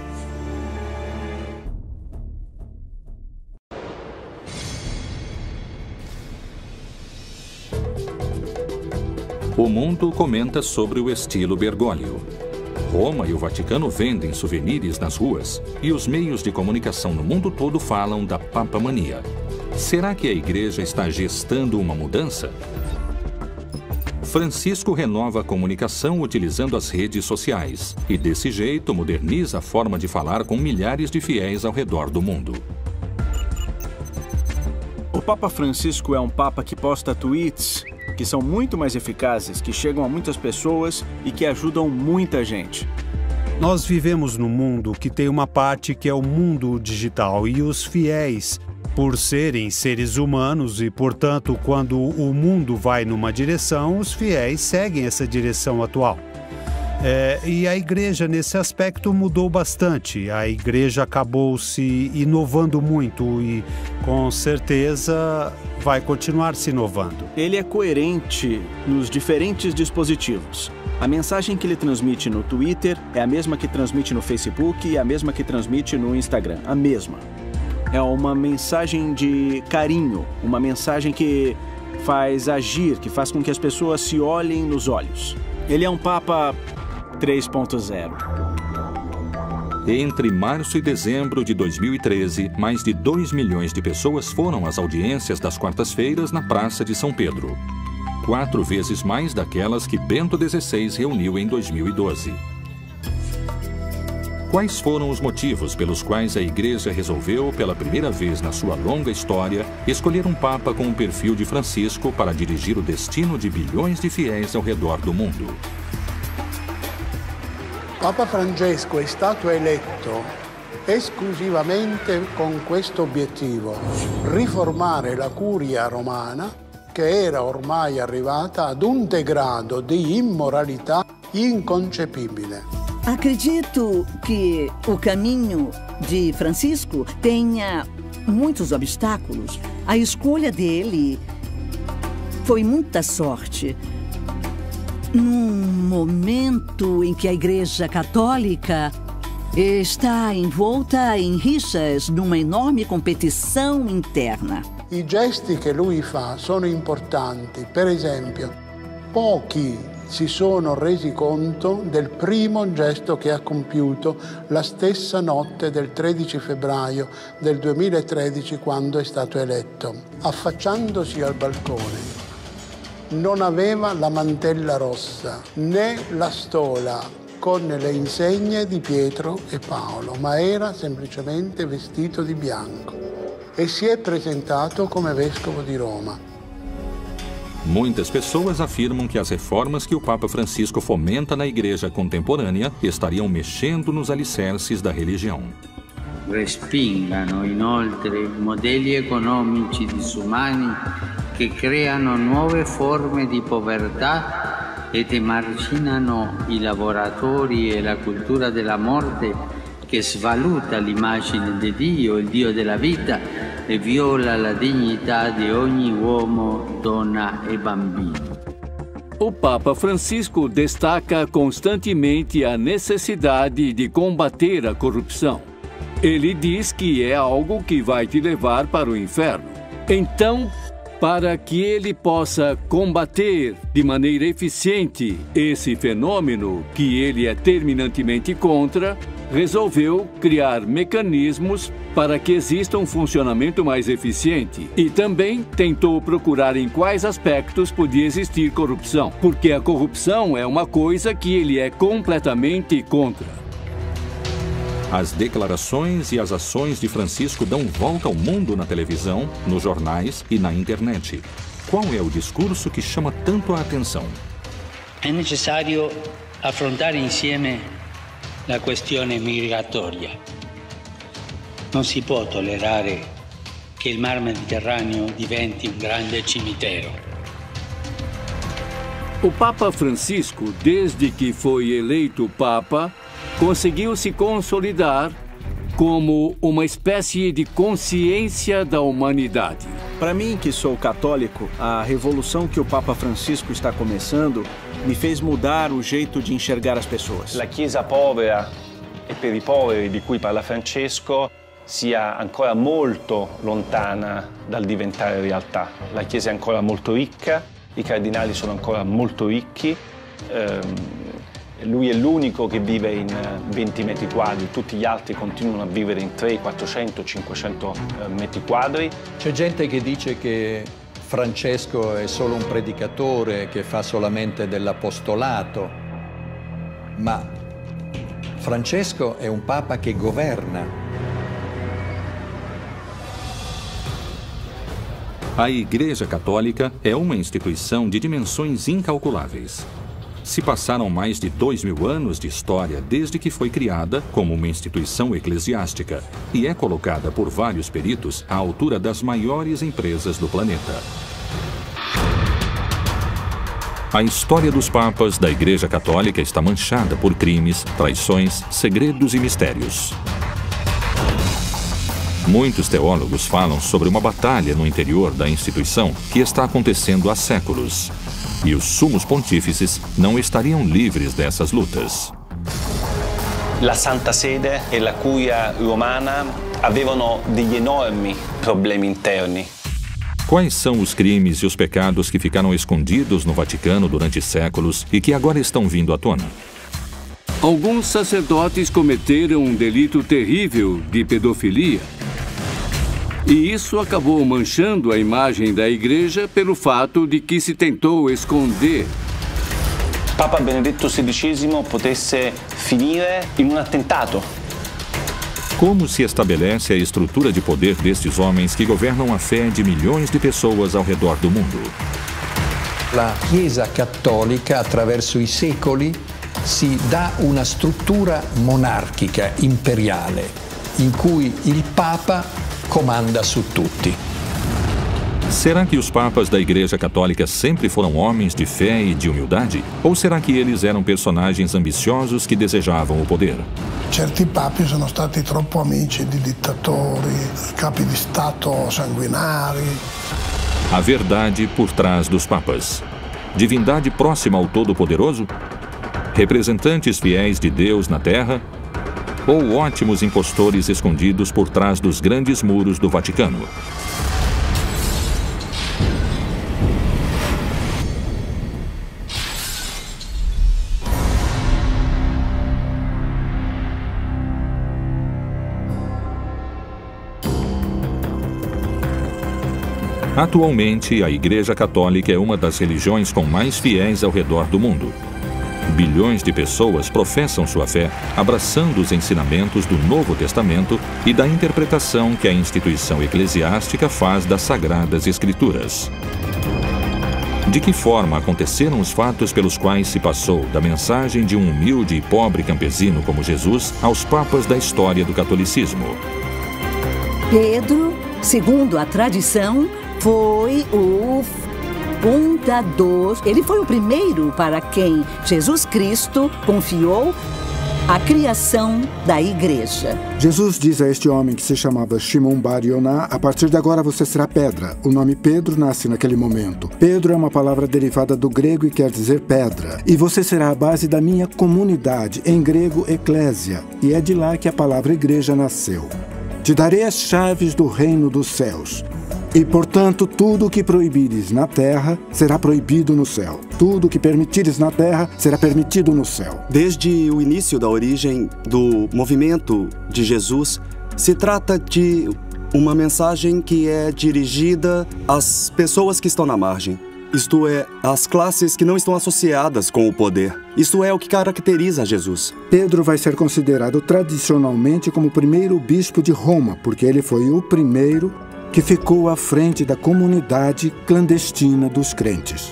O mundo comenta sobre o estilo Bergoglio. Roma e o Vaticano vendem souvenirs nas ruas e os meios de comunicação no mundo todo falam da papamania. Será que a igreja está gestando uma mudança? Francisco renova a comunicação utilizando as redes sociais e, desse jeito, moderniza a forma de falar com milhares de fiéis ao redor do mundo. O Papa Francisco é um papa que posta tweets que são muito mais eficazes, que chegam a muitas pessoas e que ajudam muita gente. Nós vivemos num mundo que tem uma parte que é o mundo digital e os fiéis, por serem seres humanos e, portanto, quando o mundo vai numa direção, os fiéis seguem essa direção atual. E a igreja, nesse aspecto, mudou bastante. A igreja acabou se inovando muito e, com certeza, vai continuar se inovando. Ele é coerente nos diferentes dispositivos. A mensagem que ele transmite no Twitter é a mesma que transmite no Facebook e a mesma que transmite no Instagram. A mesma. É uma mensagem de carinho, uma mensagem que faz agir, que faz com que as pessoas se olhem nos olhos. Ele é um Papa 3.0. Entre março e dezembro de 2013, mais de 2 milhões de pessoas foram às audiências das quartas-feiras na Praça de São Pedro. 4 vezes mais daquelas que Bento XVI reuniu em 2012. Quais foram os motivos pelos quais a Igreja resolveu, pela primeira vez na sua longa história, escolher um Papa com o perfil de Francisco para dirigir o destino de bilhões de fiéis ao redor do mundo? Papa Francesco è stato eletto esclusivamente con questo obiettivo: riformare la curia romana, che era ormai arrivata ad un degrado di immoralità inconcepibile. Acredito que o caminho de Francisco tenha muitos obstáculos. A escolha dele foi muita sorte. Num momento em que a Igreja Católica está envolta em rixas, numa enorme competição interna. I gesti che lui fa sono importanti. Per esempio, pochi si sono resi conto del primo gesto che ha compiuto la stessa notte del 13 febbraio del 2013, quando è stato eletto. Affacciandosi al balcone, non aveva la mantella rossa né la stola con le insegne di Pietro e Paolo, ma era semplicemente vestito di bianco e si è presentato come vescovo di Roma. Muitas pessoas afirmam que as reformas que o Papa Francisco fomenta na Igreja contemporânea estariam mexendo nos alicerces da religião. Respingano inoltre modelli economici disumani che creano nuove forme di povertà ed emarginano i lavoratori e la cultura della morte che svaluta l'immagine di Dio, il Dio della vita, e viola la dignità di ogni uomo, donna e bambino. O Papa Francisco destaca constantemente a necessidade de combater a corrupção. Ele diz que é algo que vai te levar para o inferno. Então, para que ele possa combater de maneira eficiente esse fenômeno que ele é terminantemente contra, resolveu criar mecanismos para que exista um funcionamento mais eficiente e também tentou procurar em quais aspectos podia existir corrupção, porque a corrupção é uma coisa que ele é completamente contra. As declarações e as ações de Francisco dão volta ao mundo na televisão, nos jornais e na internet. Qual é o discurso que chama tanto a atenção? È necessario affrontare insieme la questione migratoria. Non si può tollerare che il Mar Mediterraneo diventi un grande cimitero. O Papa Francisco, desde que foi eleito Papa, conseguiu se consolidar como uma espécie de consciência da humanidade. Para mim, que sou católico, a revolução que o Papa Francisco está começando me fez mudar o jeito de enxergar as pessoas. La Chiesa povera e per i poveri di cui parla Francesco sia ancora molto lontana dal diventare realtà. La Chiesa è ancora molto ricca, i cardinali sono ancora molto ricchi, lui è l'unico che vive in 20 metri quadri, tutti gli altri continuano a vivere in 300, 400, 500 metri quadri. C'è gente che dice che Francesco è solo un predicatore che fa solamente dell'apostolato, ma Francesco è un Papa che governa. A Igreja Católica é uma instituição de dimensões incalculáveis. Se passaram mais de 2000 anos de história desde que foi criada como uma instituição eclesiástica e é colocada por vários peritos à altura das maiores empresas do planeta. A história dos papas da Igreja Católica está manchada por crimes, traições, segredos e mistérios. Muitos teólogos falam sobre uma batalha no interior da instituição que está acontecendo há séculos. E os sumos pontífices não estariam livres dessas lutas. La Santa Sede e la Curia Romana avevano degli enormi problemi interni. Quais são os crimes e os pecados que ficaram escondidos no Vaticano durante séculos e que agora estão vindo à tona? Alguns sacerdotes cometeram um delito terrível de pedofilia. E isso acabou manchando a imagem da Igreja pelo fato de que se tentou esconder. Papa Benedetto XVI potesse finire in un attentato. Como se estabelece a estrutura de poder destes homens que governam a fé de milhões de pessoas ao redor do mundo? La Chiesa Cattolica, attraverso i secoli, si dà una struttura monarchica, imperiale, in cui il Papa comanda su tutti. Será que os papas da Igreja Católica sempre foram homens de fé e de humildade? Ou será que eles eram personagens ambiciosos que desejavam o poder? Certi papi sono stati troppo amici di dittatori, capi di Stato sanguinari. A verdade por trás dos papas. Divindade próxima ao Todo-Poderoso? Representantes fiéis de Deus na Terra? Ou ótimos impostores escondidos por trás dos grandes muros do Vaticano? Atualmente, a Igreja Católica é uma das religiões com mais fiéis ao redor do mundo. Bilhões de pessoas professam sua fé, abraçando os ensinamentos do Novo Testamento e da interpretação que a instituição eclesiástica faz das Sagradas Escrituras. De que forma aconteceram os fatos pelos quais se passou da mensagem de um humilde e pobre campesino como Jesus aos papas da história do catolicismo? Pedro, segundo a tradição, foi o fundador. Ele foi o primeiro para quem Jesus Cristo confiou a criação da igreja. Jesus diz a este homem que se chamava Shimon Bar Yoná: a partir de agora você será pedra. O nome Pedro nasce naquele momento. Pedro é uma palavra derivada do grego e quer dizer pedra. E você será a base da minha comunidade, em grego eclésia. E é de lá que a palavra igreja nasceu. Te darei as chaves do reino dos céus. E, portanto, tudo o que proibires na terra será proibido no céu. Tudo o que permitires na terra será permitido no céu. Desde o início da origem do movimento de Jesus, se trata de uma mensagem que é dirigida às pessoas que estão na margem. Isto é, às classes que não estão associadas com o poder. Isto é o que caracteriza Jesus. Pedro vai ser considerado tradicionalmente como o primeiro bispo de Roma, porque ele foi o primeiro que ficou à frente da comunidade clandestina dos crentes.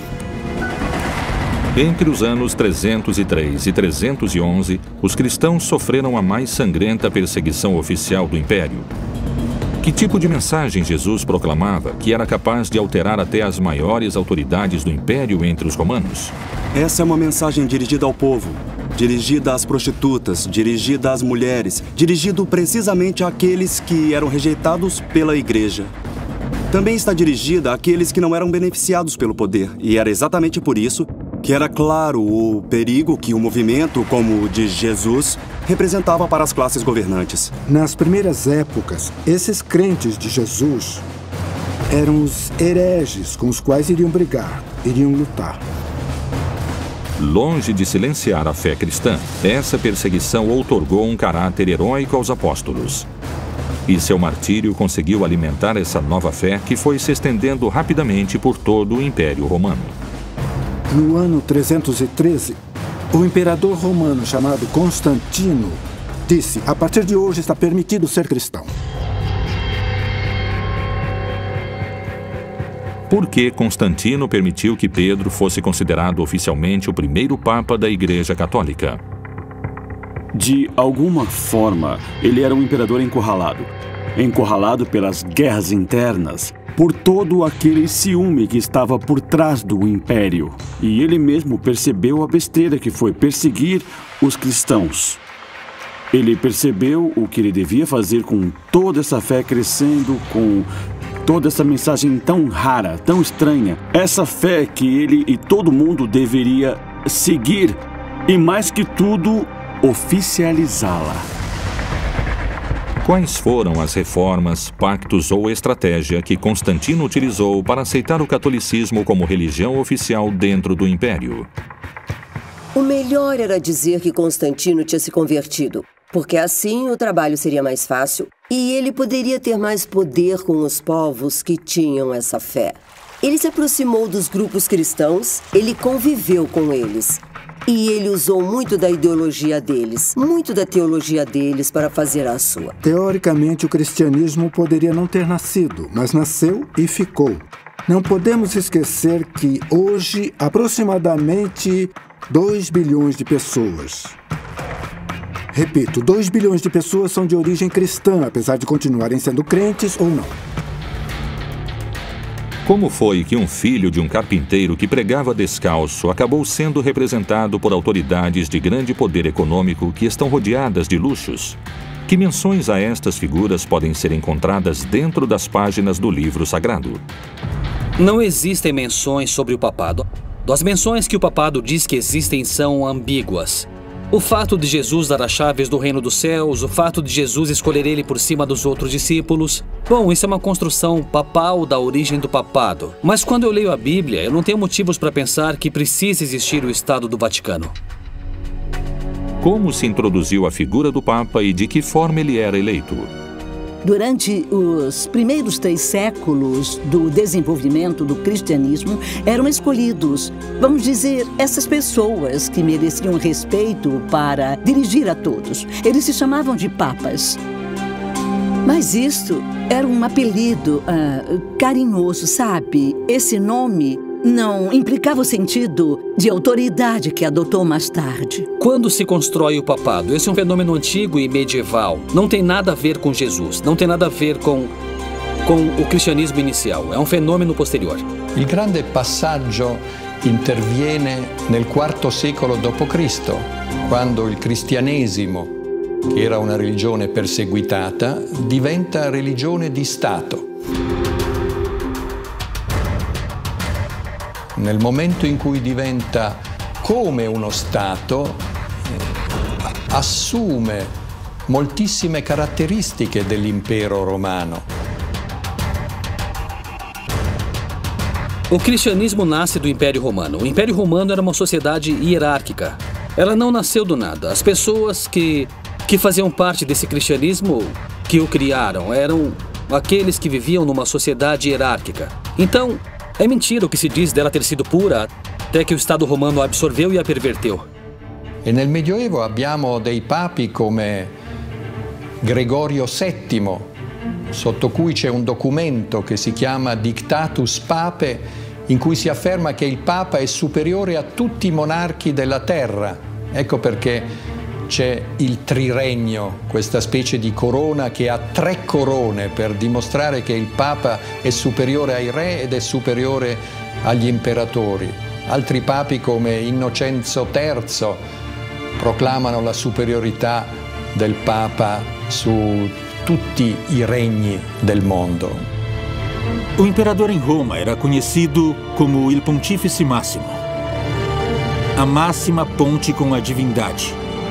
Entre os anos 303 e 311, os cristãos sofreram a mais sangrenta perseguição oficial do Império. Que tipo de mensagem Jesus proclamava que era capaz de alterar até as maiores autoridades do Império entre os romanos? Essa é uma mensagem dirigida ao povo, dirigida às prostitutas, dirigida às mulheres, dirigido precisamente àqueles que eram rejeitados pela igreja. Também está dirigida àqueles que não eram beneficiados pelo poder, e era exatamente por isso que era claro o perigo que um movimento como o de Jesus representava para as classes governantes. Nas primeiras épocas, esses crentes de Jesus eram os hereges com os quais iriam brigar, iriam lutar. Longe de silenciar a fé cristã, essa perseguição outorgou um caráter heróico aos apóstolos. E seu martírio conseguiu alimentar essa nova fé que foi se estendendo rapidamente por todo o Império Romano. No ano 313, o imperador romano chamado Constantino disse: a partir de hoje está permitido ser cristão. Por que Constantino permitiu que Pedro fosse considerado oficialmente o primeiro papa da Igreja Católica? De alguma forma, ele era um imperador encurralado. Encurralado pelas guerras internas, por todo aquele ciúme que estava por trás do império. E ele mesmo percebeu a besteira que foi perseguir os cristãos. Ele percebeu o que ele devia fazer com toda essa fé crescendo, com toda essa mensagem tão rara, tão estranha. Essa fé que ele e todo mundo deveria seguir e, mais que tudo, oficializá-la. Quais foram as reformas, pactos ou estratégia que Constantino utilizou para aceitar o catolicismo como religião oficial dentro do Império? O melhor era dizer que Constantino tinha se convertido, porque assim o trabalho seria mais fácil e ele poderia ter mais poder com os povos que tinham essa fé. Ele se aproximou dos grupos cristãos, ele conviveu com eles. E ele usou muito da ideologia deles, muito da teologia deles para fazer a sua. Teoricamente, o cristianismo poderia não ter nascido, mas nasceu e ficou. Não podemos esquecer que hoje, aproximadamente 2 bilhões de pessoas. Repito, 2 bilhões de pessoas são de origem cristã, apesar de continuarem sendo crentes ou não. Como foi que um filho de um carpinteiro que pregava descalço acabou sendo representado por autoridades de grande poder econômico que estão rodeadas de luxos? Que menções a estas figuras podem ser encontradas dentro das páginas do livro sagrado? Não existem menções sobre o papado. As menções que o papado diz que existem são ambíguas. O fato de Jesus dar as chaves do reino dos céus, o fato de Jesus escolher ele por cima dos outros discípulos. Bom, isso é uma construção papal da origem do papado. Mas quando eu leio a Bíblia, eu não tenho motivos para pensar que precisa existir o Estado do Vaticano. Como se introduziu a figura do Papa e de que forma ele era eleito? Durante os primeiros 3 séculos do desenvolvimento do cristianismo, eram escolhidos, vamos dizer, essas pessoas que mereciam respeito para dirigir a todos. Eles se chamavam de papas. Mas isto era um apelido carinhoso, sabe? Esse nome não implicava o sentido de autoridade que adotou mais tarde. Quando se constrói o papado? Esse é um fenômeno antigo e medieval. Não tem nada a ver com Jesus. Não tem nada a ver com o cristianismo inicial. É um fenômeno posterior. Il grande passaggio interviene nel IV secolo d.C., quando il cristianesimo, che era una religione perseguitata, diventa religione di Stato. Nel momento in cui diventa come uno Stato, assume moltissime caratteristiche dell'impero romano. O cristianismo nasce do Império Romano. O Império Romano era uma sociedade hierárquica. Ela não nasceu do nada. As pessoas que faziam parte desse cristianismo, que o criaram, eram aqueles que viviam numa sociedade hierárquica. Então, é mentira o que se diz dela ter sido pura, até que o Estado romano a absorveu e a perverteu. E nel Medioevo abbiamo dei papi come Gregorio VII, sotto cui c'è un documento che si chiama Dictatus Papae, in cui si afferma che il Papa è superiore a tutti i monarchi della terra. Ecco perché c'è il triregno, questa specie di corona che ha 3 corone per dimostrare che il Papa è superiore ai re ed è superiore agli imperatori. Altri papi come Innocenzo III proclamano la superiorità del Papa su tutti i regni del mondo. O imperador em Roma era conhecido como Il Pontífice Máximo, a máxima ponte com a divindade.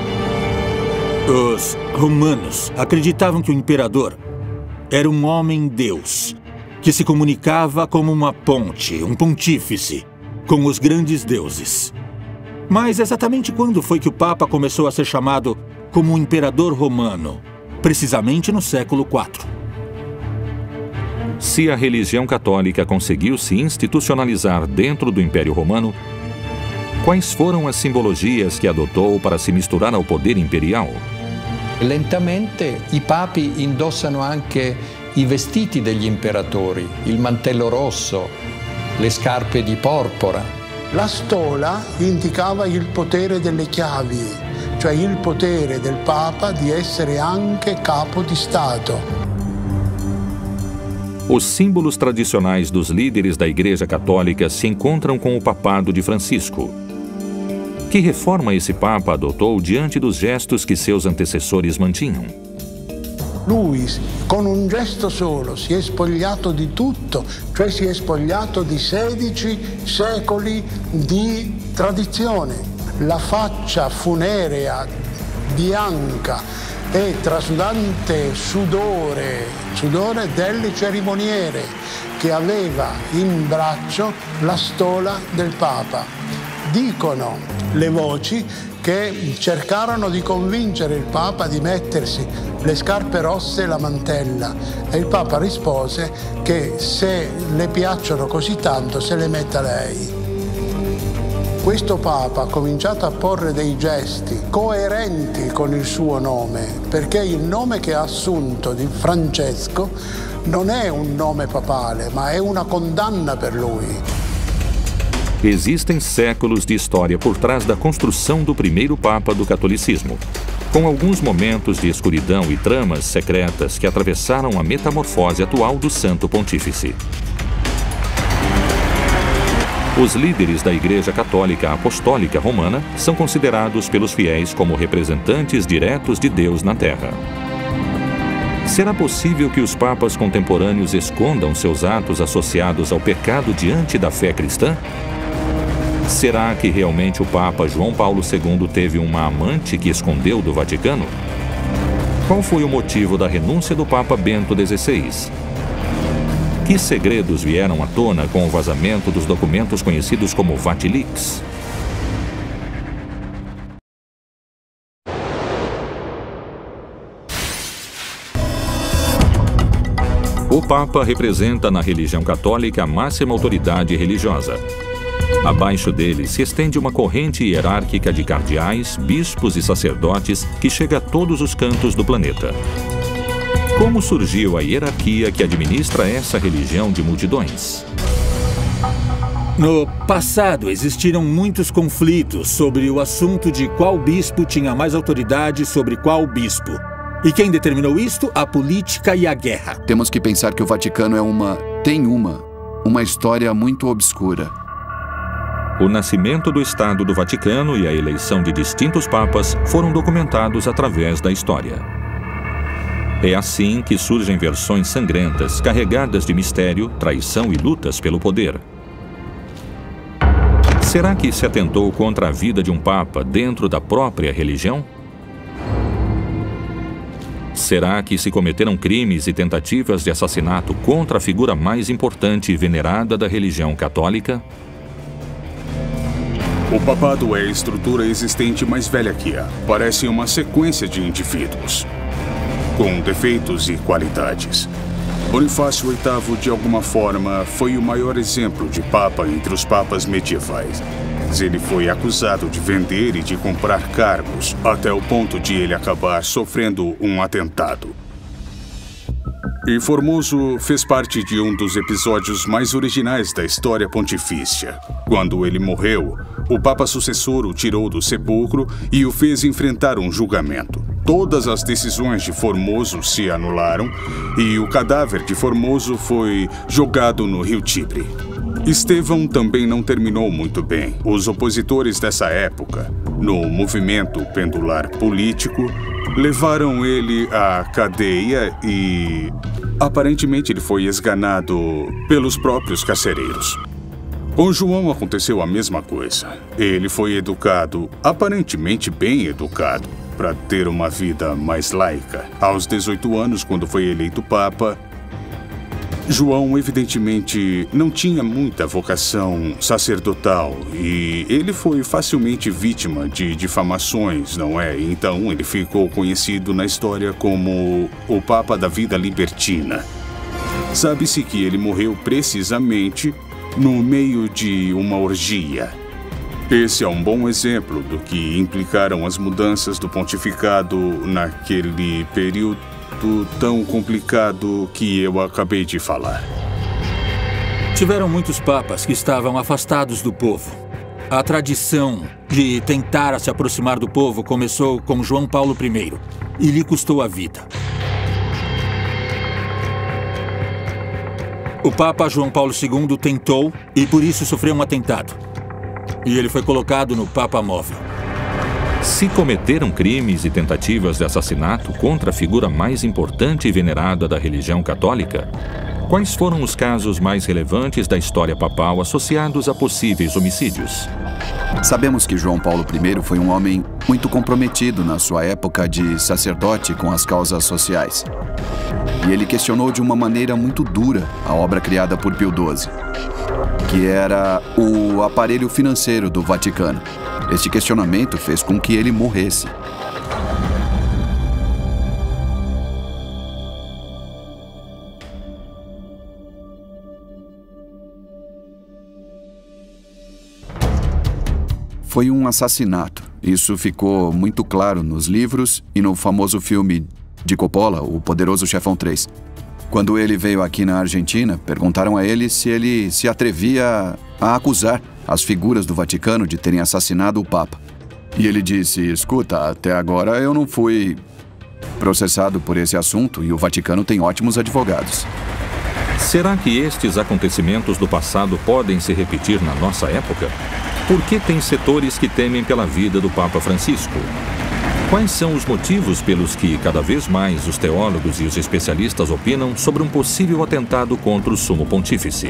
Os romanos acreditavam que o imperador era um homem-deus, que se comunicava como uma ponte, um pontífice, com os grandes deuses. Mas exatamente quando foi que o Papa começou a ser chamado como um imperador romano? Precisamente no século IV. Se a religião católica conseguiu se institucionalizar dentro do Império Romano, quais foram as simbologias que adotou para se misturar ao poder imperial? Lentamente i papi indossano anche i vestiti degli imperatori, il mantello rosso, le scarpe di porpora. La stola indicava il potere delle chiavi, cioè il potere del Papa di essere anche capo di Stato. Os símbolos tradicionais dos líderes da Igreja Católica se encontram com o papado de Francisco. Que reforma esse Papa adotou diante dos gestos que seus antecessores mantinham? Lui, con un gesto solo, si è spogliato di tutto, cioè si è spogliato di 16 secoli di tradizione. La faccia funerea, bianca e trasudante sudore del cerimoniere che aveva in braccio la stola del Papa. Dicono le voci che cercarono di convincere il Papa di mettersi le scarpe rosse e la mantella e il Papa rispose che se le piacciono così tanto se le metta lei. questo Papa ha cominciato a porre dei gesti coerenti con il suo nome, perché il nome che ha assunto di Francesco non è un nome papale, ma è una condanna per lui. Existem séculos de história por trás da construção do primeiro Papa do catolicismo, com alguns momentos de escuridão e tramas secretas que atravessaram a metamorfose atual do Santo Pontífice. Os líderes da Igreja Católica Apostólica Romana são considerados pelos fiéis como representantes diretos de Deus na Terra. Será possível que os papas contemporâneos escondam seus atos associados ao pecado diante da fé cristã? Será que realmente o Papa João Paulo II teve uma amante que escondeu do Vaticano? Qual foi o motivo da renúncia do Papa Bento XVI? Que segredos vieram à tona com o vazamento dos documentos conhecidos como Vatilix? O Papa representa na religião católica a máxima autoridade religiosa. Abaixo dele se estende uma corrente hierárquica de cardeais, bispos e sacerdotes que chega a todos os cantos do planeta. Como surgiu a hierarquia que administra essa religião de multidões? No passado, existiram muitos conflitos sobre o assunto de qual bispo tinha mais autoridade sobre qual bispo. E quem determinou isto? A política e a guerra. Temos que pensar que o Vaticano tem uma história muito obscura. O nascimento do Estado do Vaticano e a eleição de distintos papas foram documentados através da história. É assim que surgem versões sangrentas, carregadas de mistério, traição e lutas pelo poder. Será que se atentou contra a vida de um papa dentro da própria religião? Será que se cometeram crimes e tentativas de assassinato contra a figura mais importante e venerada da religião católica? O papado é a estrutura existente mais velha que há. Parece uma sequência de indivíduos, com defeitos e qualidades. Bonifácio VIII, de alguma forma, foi o maior exemplo de papa entre os papas medievais. Ele foi acusado de vender e de comprar cargos, até o ponto de ele acabar sofrendo um atentado. E Formoso fez parte de um dos episódios mais originais da história pontifícia. Quando ele morreu, o papa sucessor o tirou do sepulcro e o fez enfrentar um julgamento. Todas as decisões de Formoso se anularam e o cadáver de Formoso foi jogado no rio Tibre. Estevão também não terminou muito bem. Os opositores dessa época, no movimento pendular político, levaram ele à cadeia e aparentemente ele foi esganado pelos próprios carcereiros. Com João aconteceu a mesma coisa. Ele foi educado, aparentemente bem educado, para ter uma vida mais laica. Aos 18 anos, quando foi eleito Papa, João evidentemente não tinha muita vocação sacerdotal e ele foi facilmente vítima de difamações, não é? Então ele ficou conhecido na história como o Papa da Vida Libertina. Sabe-se que ele morreu precisamente no meio de uma orgia. Esse é um bom exemplo do que implicaram as mudanças do pontificado naquele período tão complicado que eu acabei de falar. Tiveram muitos papas que estavam afastados do povo. A tradição de tentar se aproximar do povo começou com João Paulo I e lhe custou a vida. O Papa João Paulo II tentou e por isso sofreu um atentado. E ele foi colocado no Papa Móvel. Se cometeram crimes e tentativas de assassinato contra a figura mais importante e venerada da religião católica, quais foram os casos mais relevantes da história papal associados a possíveis homicídios? Sabemos que João Paulo I foi um homem muito comprometido na sua época de sacerdote com as causas sociais. E ele questionou de uma maneira muito dura a obra criada por Pio XII, que era o aparelho financeiro do Vaticano. Este questionamento fez com que ele morresse. Foi um assassinato. Isso ficou muito claro nos livros e no famoso filme de Coppola, O Poderoso Chefão 3. Quando ele veio aqui na Argentina, perguntaram a ele se ele se atrevia a acusar as figuras do Vaticano de terem assassinado o Papa. E ele disse: escuta, até agora eu não fui processado por esse assunto e o Vaticano tem ótimos advogados. Será que estes acontecimentos do passado podem se repetir na nossa época? Por que tem setores que temem pela vida do Papa Francisco? Quais são os motivos pelos que cada vez mais os teólogos e os especialistas opinam sobre um possível atentado contra o Sumo Pontífice?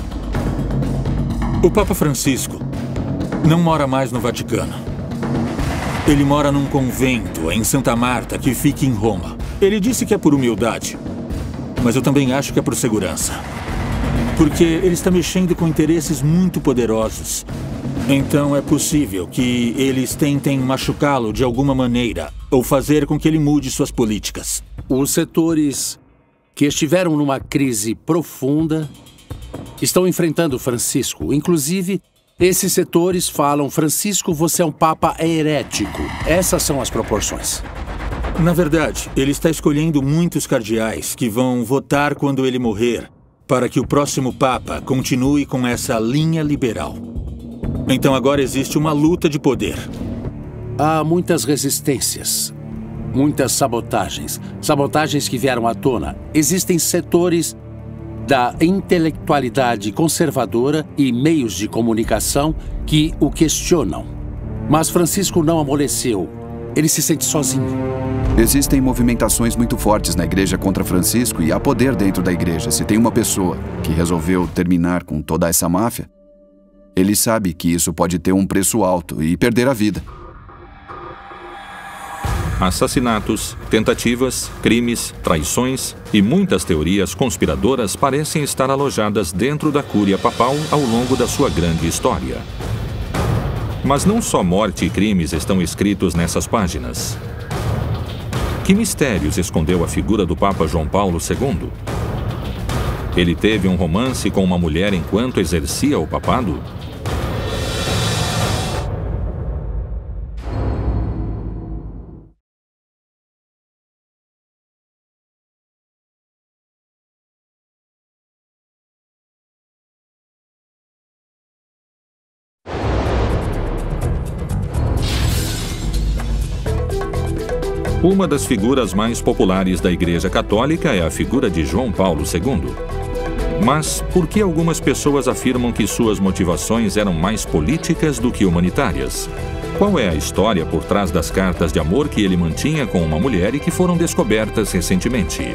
O Papa Francisco não mora mais no Vaticano. Ele mora num convento em Santa Marta que fica em Roma. Ele disse que é por humildade, mas eu também acho que é por segurança. Porque ele está mexendo com interesses muito poderosos. Então é possível que eles tentem machucá-lo de alguma maneira ou fazer com que ele mude suas políticas. Os setores que estiveram numa crise profunda estão enfrentando Francisco. Inclusive, esses setores falam: Francisco, você é um papa herético. Essas são as proporções. Na verdade, ele está escolhendo muitos cardeais que vão votar quando ele morrer para que o próximo papa continue com essa linha liberal. Então agora existe uma luta de poder. Há muitas resistências, muitas sabotagens. Sabotagens que vieram à tona. Existem setores da intelectualidade conservadora e meios de comunicação que o questionam. Mas Francisco não amoleceu. Ele se sente sozinho. Existem movimentações muito fortes na igreja contra Francisco e há poder dentro da igreja. Se tem uma pessoa que resolveu terminar com toda essa máfia, ele sabe que isso pode ter um preço alto e perder a vida. Assassinatos, tentativas, crimes, traições e muitas teorias conspiradoras parecem estar alojadas dentro da Cúria Papal ao longo da sua grande história. Mas não só morte e crimes estão escritos nessas páginas. Que mistérios escondeu a figura do Papa João Paulo II? Ele teve um romance com uma mulher enquanto exercia o papado? Uma das figuras mais populares da Igreja Católica é a figura de João Paulo II. Mas por que algumas pessoas afirmam que suas motivações eram mais políticas do que humanitárias? Qual é a história por trás das cartas de amor que ele mantinha com uma mulher e que foram descobertas recentemente?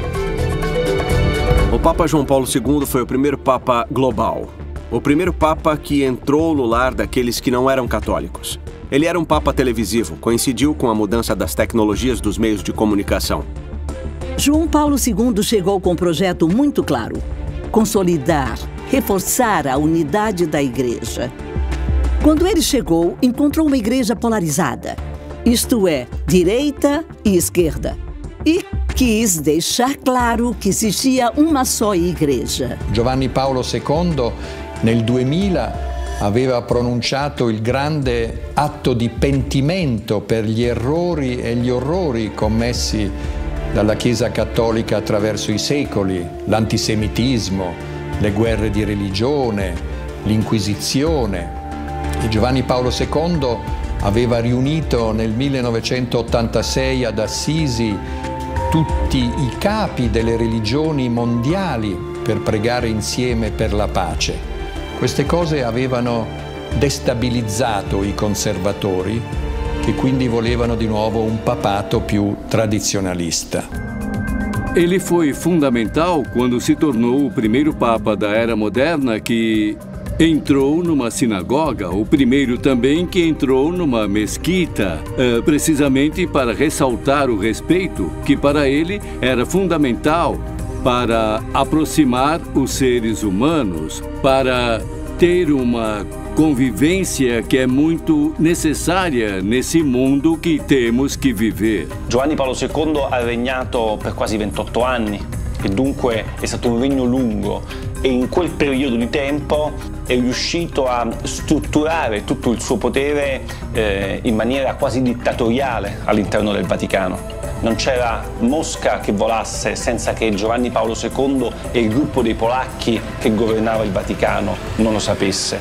O Papa João Paulo II foi o primeiro Papa global. O primeiro Papa que entrou no lar daqueles que não eram católicos. Ele era um Papa televisivo, coincidiu com a mudança das tecnologias dos meios de comunicação. João Paulo II chegou com um projeto muito claro: consolidar, reforçar a unidade da igreja. Quando ele chegou, encontrou uma igreja polarizada, isto é, direita e esquerda. E quis deixar claro que existia uma só igreja. Giovanni Paolo II, nel 2000, aveva pronunciato il grande atto di pentimento per gli errori e gli orrori commessi dalla Chiesa Cattolica attraverso i secoli, l'antisemitismo, le guerre di religione, l'Inquisizione. E Giovanni Paolo II aveva riunito nel 1986 ad Assisi tutti i capi delle religioni mondiali per pregare insieme per la pace. Queste cose avevano destabilizzato i conservatori, che quindi volevano di nuovo un papato più tradizionalista. Ele foi fundamental quando se tornou o primeiro Papa da Era Moderna que entrou numa sinagoga, o primeiro também que entrou numa mesquita, precisamente para ressaltar o respeito que para ele era fundamental para aproximar os seres humanos, para ter uma convivência che è muito necessaria nesse mundo che temos che vivere. Giovanni Paolo II ha regnato per quasi 28 anni che dunque è stato un regno lungo e in quel periodo di tempo è riuscito a strutturare tutto il suo potere in maniera quasi dittatoriale all'interno del Vaticano. Non c'era mosca che volasse senza che Giovanni Paolo II e il gruppo dei polacchi che governava il Vaticano non lo sapesse.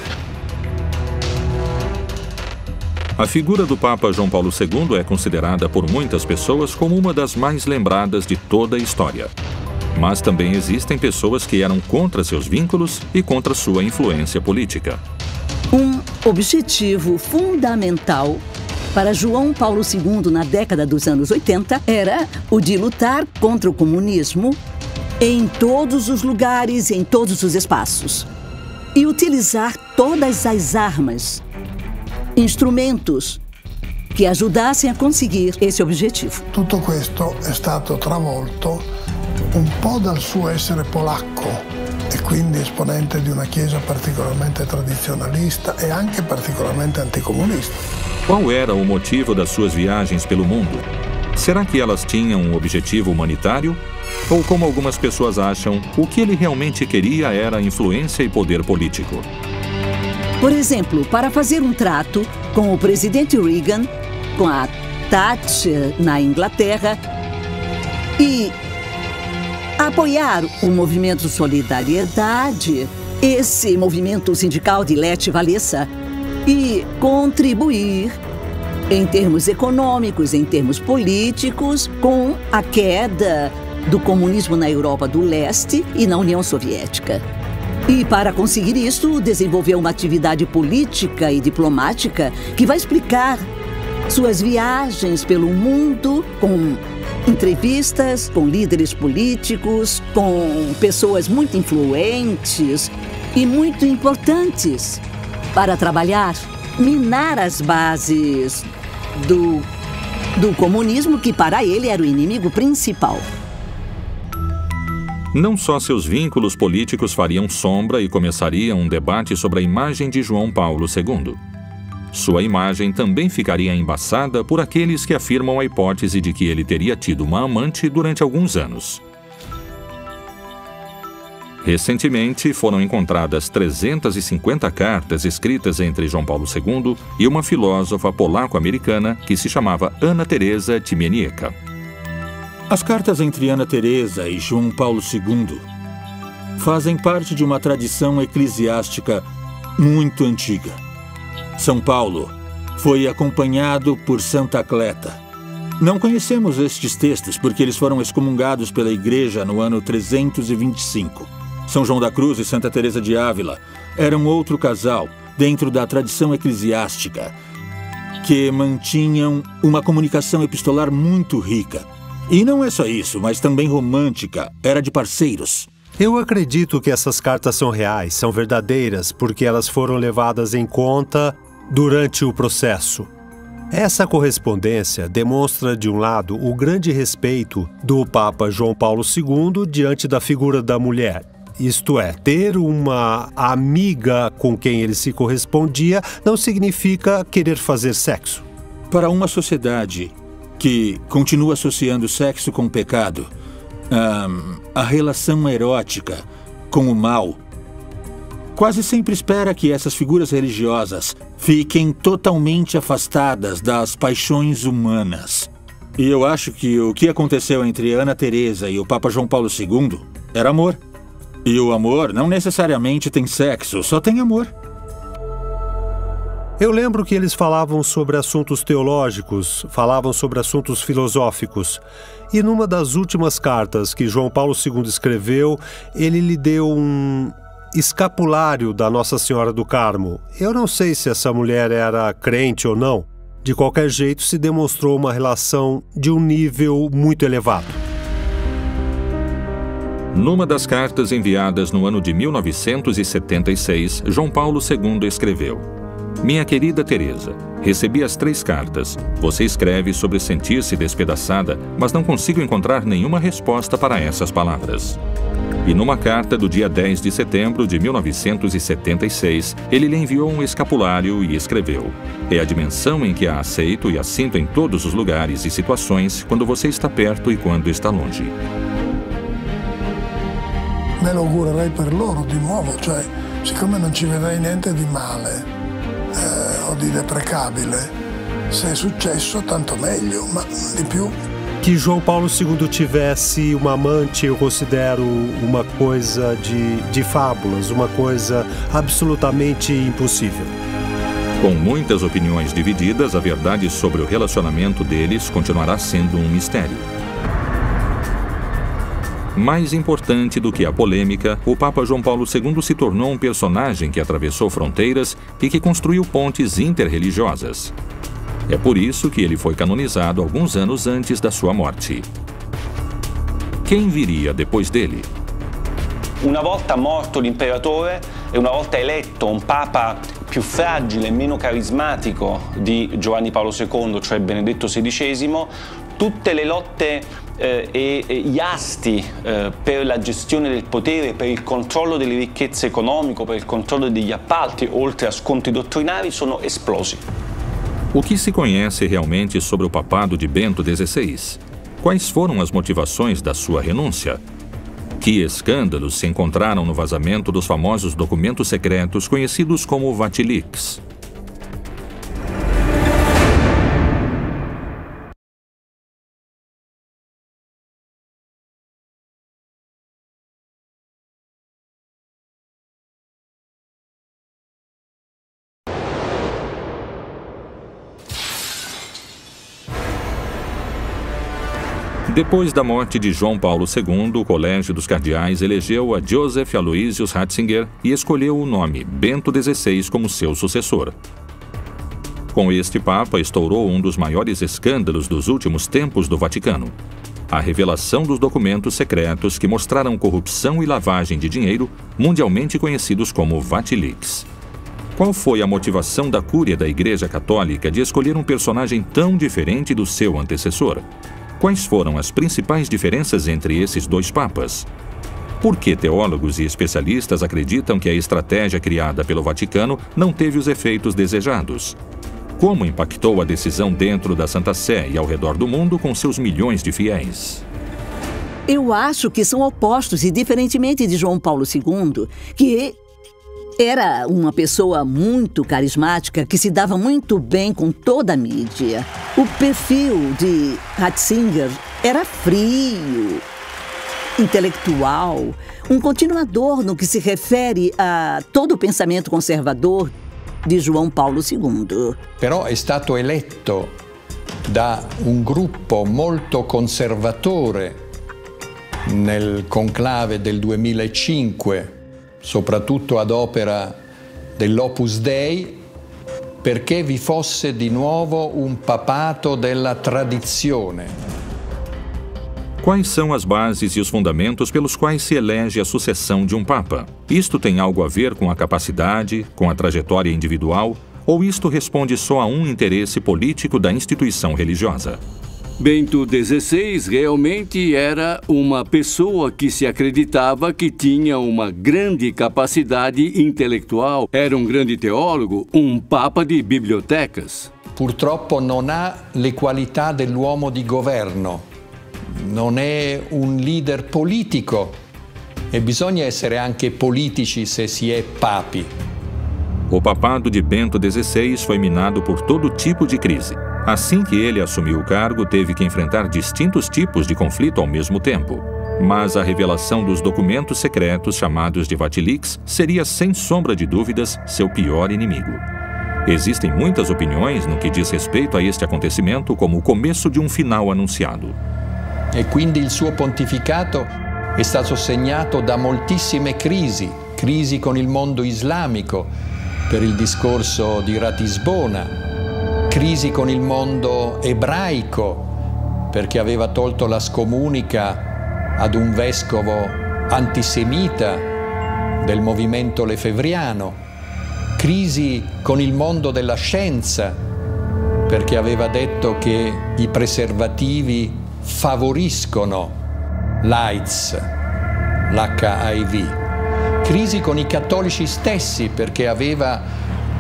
A figura do Papa João Paulo II é considerada por muitas pessoas como uma das mais lembradas de toda a história. Mas também existem pessoas que eram contra seus vínculos e contra sua influência política. Um objetivo fundamental para João Paulo II na década dos anos 80 era o de lutar contra o comunismo em todos os lugares, em todos os espaços. E utilizar todas as armas, instrumentos que ajudassem a conseguir esse objetivo. Tutto questo è stato travolto un po' dal suo essere polacco e quindi esponente di una chiesa particolarmente tradizionalista e anche particolarmente anticomunista. Qual era o motivo das suas viagens pelo mundo? Será que elas tinham um objetivo humanitário? Ou, como algumas pessoas acham, o que ele realmente queria era influência e poder político? Por exemplo, para fazer um trato com o presidente Reagan, com a Thatcher na Inglaterra e apoiar o movimento Solidariedade, esse movimento sindical de Lech Walesa, e contribuir em termos econômicos, em termos políticos, com a queda do comunismo na Europa do Leste e na União Soviética. E para conseguir isso, desenvolveu uma atividade política e diplomática que vai explicar suas viagens pelo mundo com entrevistas com líderes políticos, com pessoas muito influentes e muito importantes para trabalhar, minar as bases do comunismo, que para ele era o inimigo principal. Não só seus vínculos políticos fariam sombra e começaria um debate sobre a imagem de João Paulo II. Sua imagem também ficaria embaçada por aqueles que afirmam a hipótese de que ele teria tido uma amante durante alguns anos. Recentemente, foram encontradas 350 cartas escritas entre João Paulo II e uma filósofa polaco-americana que se chamava Anna Teresa Timieniecka. As cartas entre Ana Teresa e João Paulo II fazem parte de uma tradição eclesiástica muito antiga. São Paulo foi acompanhado por Santa Cleta. Não conhecemos estes textos porque eles foram excomungados pela Igreja no ano 325. São João da Cruz e Santa Teresa de Ávila eram outro casal dentro da tradição eclesiástica que mantinham uma comunicação epistolar muito rica. E não é só isso, mas também romântica, era de parceiros. Eu acredito que essas cartas são reais, são verdadeiras, porque elas foram levadas em conta durante o processo. Essa correspondência demonstra, de um lado, o grande respeito do Papa João Paulo II diante da figura da mulher. Isto é, ter uma amiga com quem ele se correspondia não significa querer fazer sexo. Para uma sociedade que continua associando sexo com o pecado, a relação erótica com o mal, quase sempre espera que essas figuras religiosas fiquem totalmente afastadas das paixões humanas. E eu acho que o que aconteceu entre Ana Teresa e o Papa João Paulo II era amor. E o amor não necessariamente tem sexo, só tem amor. Eu lembro que eles falavam sobre assuntos teológicos, falavam sobre assuntos filosóficos. E numa das últimas cartas que João Paulo II escreveu, ele lhe deu um escapulário da Nossa Senhora do Carmo. Eu não sei se essa mulher era crente ou não. De qualquer jeito, se demonstrou uma relação de um nível muito elevado. Numa das cartas enviadas no ano de 1976, João Paulo II escreveu: Minha querida Teresa, recebi as 3 cartas. Você escreve sobre sentir-se despedaçada, mas não consigo encontrar nenhuma resposta para essas palavras. E numa carta do dia 10 de setembro de 1976, ele lhe enviou um escapulário e escreveu: É a dimensão em que a aceito e a sinto em todos os lugares e situações, quando você está perto e quando está longe. me lo augurerei per loro di nuovo, cioè siccome non ci vedrei niente di male o di deprecabile, se è successo tanto meglio, ma di più. Que João Paulo II tivesse uma amante, eu considero uma coisa de fábulas, uma coisa absolutamente impossível. Com muitas opiniões divididas, a verdade sobre o relacionamento deles continuará sendo um mistério. Mais importante do que a polêmica, o Papa João Paulo II se tornou um personagem que atravessou fronteiras e que construiu pontes interreligiosas. É por isso que ele foi canonizado alguns anos antes da sua morte. Quem viria depois dele? Una volta morto l'imperatore e una volta eletto un papa più fragile e meno carismatico di Giovanni Paolo II, cioè Benedetto XVI, tutte le lotte e gli asti per la gestione del potere, per il controllo delle ricchezze economiche, per il controllo degli appalti, oltre a scontri dottrinari, sono esplosi. O que se conhece realmente sobre o papado de Bento XVI? Quais foram as motivações da sua renúncia? Que escândalos se encontraram no vazamento dos famosos documentos secretos conhecidos como Vatilix? Depois da morte de João Paulo II, o Colégio dos Cardeais elegeu a Joseph Aloysius Ratzinger e escolheu o nome Bento XVI como seu sucessor. Com este Papa, estourou um dos maiores escândalos dos últimos tempos do Vaticano: a revelação dos documentos secretos que mostraram corrupção e lavagem de dinheiro, mundialmente conhecidos como Vatilix. Qual foi a motivação da Cúria da Igreja Católica de escolher um personagem tão diferente do seu antecessor? Quais foram as principais diferenças entre esses dois papas? Por que teólogos e especialistas acreditam que a estratégia criada pelo Vaticano não teve os efeitos desejados? Como impactou a decisão dentro da Santa Sé e ao redor do mundo com seus milhões de fiéis? Eu acho que são opostos e, diferentemente de João Paulo II, que era uma pessoa muito carismática que se dava muito bem com toda a mídia. O perfil de Ratzinger era frio, intelectual, um continuador no que se refere a todo o pensamento conservador di João Paulo II. Però è stato eletto da un gruppo molto conservatore nel conclave del 2005, soprattutto ad opera dell'Opus Dei, perché vi fosse di nuovo un papato della tradizione. Quais são as bases e os fundamentos pelos quais se elege a sucessão de um Papa? Isto tem algo a ver com a capacidade, com a trajetória individual, ou isto responde só a um interesse político da instituição religiosa? Bento XVI realmente era uma pessoa que se acreditava que tinha uma grande capacidade intelectual, era um grande teólogo, um papa de bibliotecas. Purtroppo non ha le qualità dell'uomo di governo, non è un leader politico e bisogna essere anche politici se si è papi. O papado de Bento XVI foi minado por todo tipo de crise. Assim que ele assumiu o cargo, teve que enfrentar distintos tipos de conflito ao mesmo tempo. Mas a revelação dos documentos secretos chamados de Vatilix seria, sem sombra de dúvidas, seu pior inimigo. Existem muitas opiniões no que diz respeito a este acontecimento como o começo de um final anunciado. E quindi il suo pontificato è stato segnato da moltissime crisi con il mondo islamico per il discorso di Ratisbona, crisi con il mondo ebraico perché aveva tolto la scomunica ad un vescovo antisemita del movimento lefebvriano, crisi con il mondo della scienza perché aveva detto che i preservativi favoriscono l'AIDS, l'HIV, crisi con i cattolici stessi perché aveva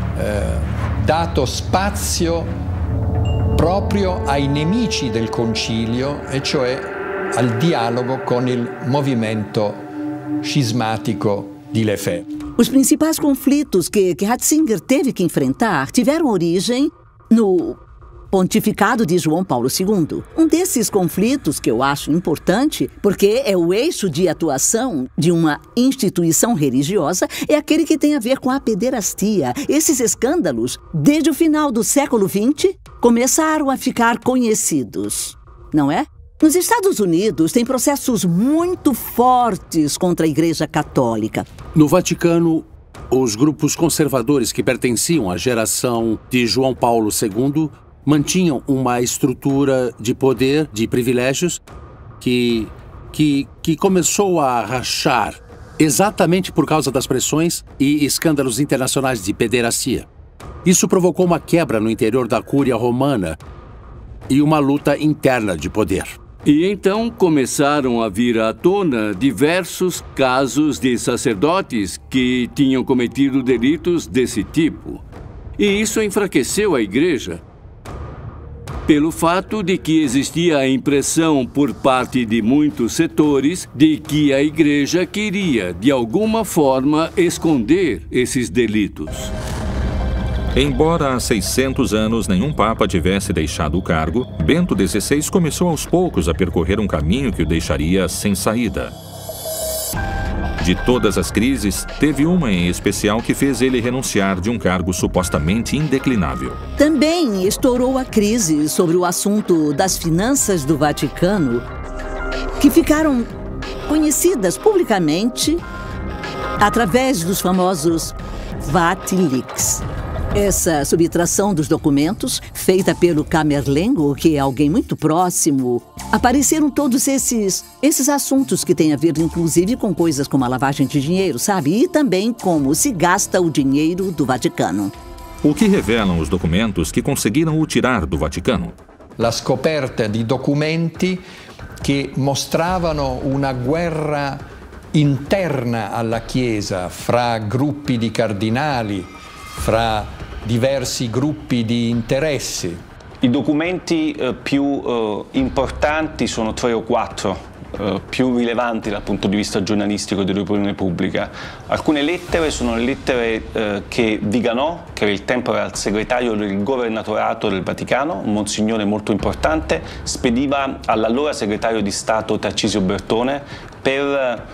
dato spazio proprio ai nemici del concilio, e cioè al dialogo con il movimento cismático de Lefebvre. Os principais conflitos que Ratzinger teve que enfrentar tiveram origem no pontificado de João Paulo II. Um desses conflitos que eu acho importante, porque é o eixo de atuação de uma instituição religiosa, é aquele que tem a ver com a pederastia. Esses escândalos, desde o final do século XX, começaram a ficar conhecidos, não é? Nos Estados Unidos, tem processos muito fortes contra a Igreja Católica. No Vaticano, os grupos conservadores que pertenciam à geração de João Paulo II mantinham uma estrutura de poder, de privilégios, que começou a rachar exatamente por causa das pressões e escândalos internacionais de pederastia. Isso provocou uma quebra no interior da Cúria Romana e uma luta interna de poder. E então começaram a vir à tona diversos casos de sacerdotes que tinham cometido delitos desse tipo. E isso enfraqueceu a Igreja, pelo fato de que existia a impressão por parte de muitos setores de que a Igreja queria, de alguma forma, esconder esses delitos. Embora há 600 anos nenhum papa tivesse deixado o cargo, Bento XVI começou aos poucos a percorrer um caminho que o deixaria sem saída. De todas as crises, teve uma em especial que fez ele renunciar de um cargo supostamente indeclinável. Também estourou a crise sobre o assunto das finanças do Vaticano, que ficaram conhecidas publicamente através dos famosos Vatileaks. Essa subtração dos documentos, feita pelo Camerlengo, que é alguém muito próximo, apareceram todos esses assuntos que têm a ver, inclusive, com coisas como a lavagem de dinheiro, sabe? E também como se gasta o dinheiro do Vaticano. O que revelam os documentos que conseguiram o tirar do Vaticano? La scoperta di documenti che mostravano una guerra interna alla Chiesa fra gruppi di cardinali, fra diversi gruppi di interesse. I documenti più importanti sono 3 o 4, più rilevanti dal punto di vista giornalistico e dell'opinione pubblica. Alcune lettere sono le lettere che Viganò, che era il tempo era il segretario del governatorato del Vaticano, un monsignore molto importante, spediva all'allora segretario di Stato Tarcisio Bertone per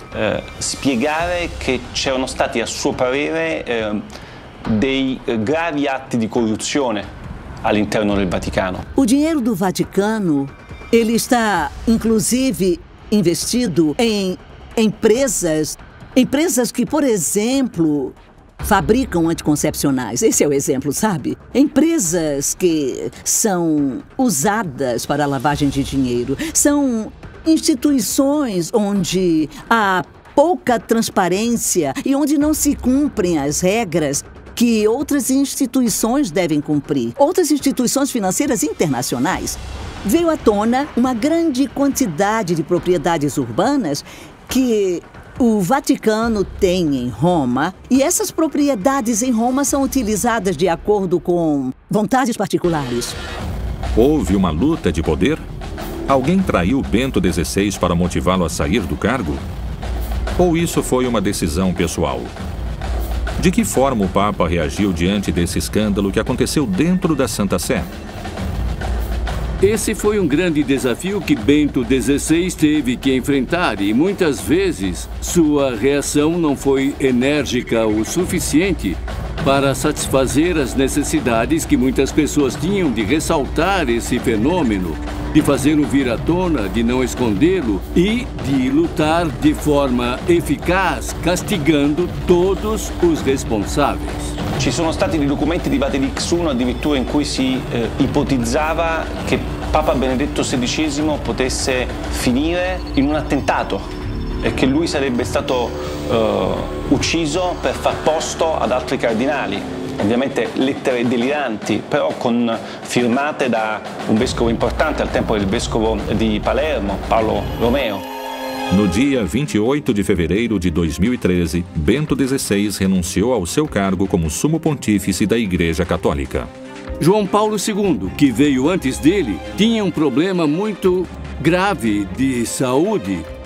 spiegare che c'erano stati, a suo parere, dei gravi atti di corruzione all'interno del Vaticano. O dinheiro do Vaticano, ele está, inclusive, investido em empresas que, por exemplo, fabricam anticoncepcionais. Esse é o exemplo, sabe? Empresas que são usadas para a lavagem de dinheiro. São instituições onde há pouca transparência e onde não se cumprem as regras que outras instituições devem cumprir. Outras instituições financeiras internacionais. Veio à tona uma grande quantidade de propriedades urbanas que o Vaticano tem em Roma, e essas propriedades em Roma são utilizadas de acordo com vontades particulares. Houve uma luta de poder? Alguém traiu Bento XVI para motivá-lo a sair do cargo? Ou isso foi uma decisão pessoal? De que forma o Papa reagiu diante desse escândalo que aconteceu dentro da Santa Sé? Esse foi um grande desafio que Bento XVI teve que enfrentar e muitas vezes sua reação não foi enérgica o suficiente para satisfazer as necessidades que muitas pessoas tinham de ressaltar esse fenômeno, de fazê-lo vir à tona, de não escondê-lo e de lutar de forma eficaz, castigando todos os responsáveis. Ci sono stati dei documenti di Vatileaks I addirittura in cui si ipotizzava che Papa Benedetto XVI potesse finire in un attentato e che lui sarebbe stato ucciso per far posto ad altri cardinali. Ovviamente lettere deliranti, però firmate da un vescovo importante al tempo del vescovo di Palermo, Paolo Romeo. No dia 28 de fevereiro de 2013, Bento XVI renunciou ao seu cargo como sumo pontífice da Igreja Católica. João Paulo II, que veio antes dele, tinha um problema muito grave de saúde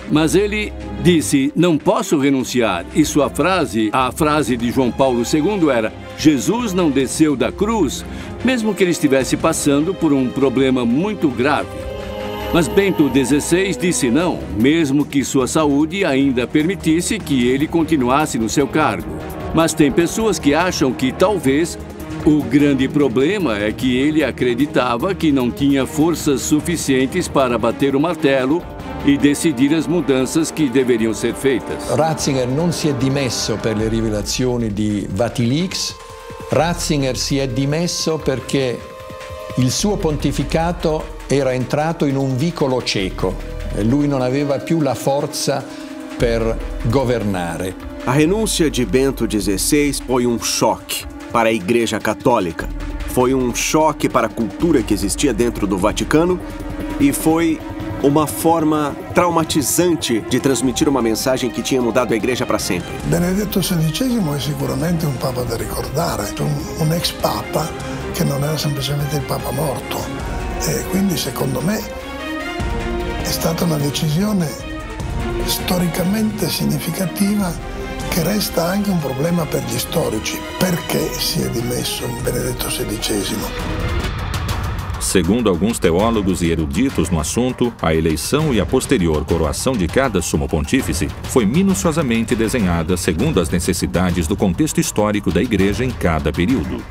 Mas ele disse, não posso renunciar. E sua frase, a frase de João Paulo II era, Jesus não desceu da cruz, mesmo que ele estivesse passando por um problema muito grave. Mas Bento XVI disse não, mesmo que sua saúde ainda permitisse que ele continuasse no seu cargo. Mas tem pessoas que acham que talvez o grande problema é que ele acreditava que não tinha forças suficientes para bater o martelo e decidir as mudanças que deveriam ser feitas. Ratzinger non si è dimesso per le rivelazioni di Vatilix, Ratzinger si è dimesso perché il suo pontificato era entrato in un vicolo cieco e lui non aveva più la forza per governare. A renúncia de Bento XVI foi um choque para a Igreja Católica. Foi um choque para a cultura que existia dentro do Vaticano e foi uma forma traumatizante de transmitir uma mensagem que tinha mudado a Igreja para sempre. Benedetto XVI è sicuramente un papa da ricordare, un ex papa che non era semplicemente il papa morto. E quindi secondo me è stata una decisione storicamente significativa che resta anche un problema per gli storici. Perché si è dimesso Benedetto XVI? Segundo alguns teólogos e eruditos no assunto, a eleição e a posterior coroação de cada sumo pontífice foi minuciosamente desenhada segundo as necessidades do contexto histórico da Igreja em cada período.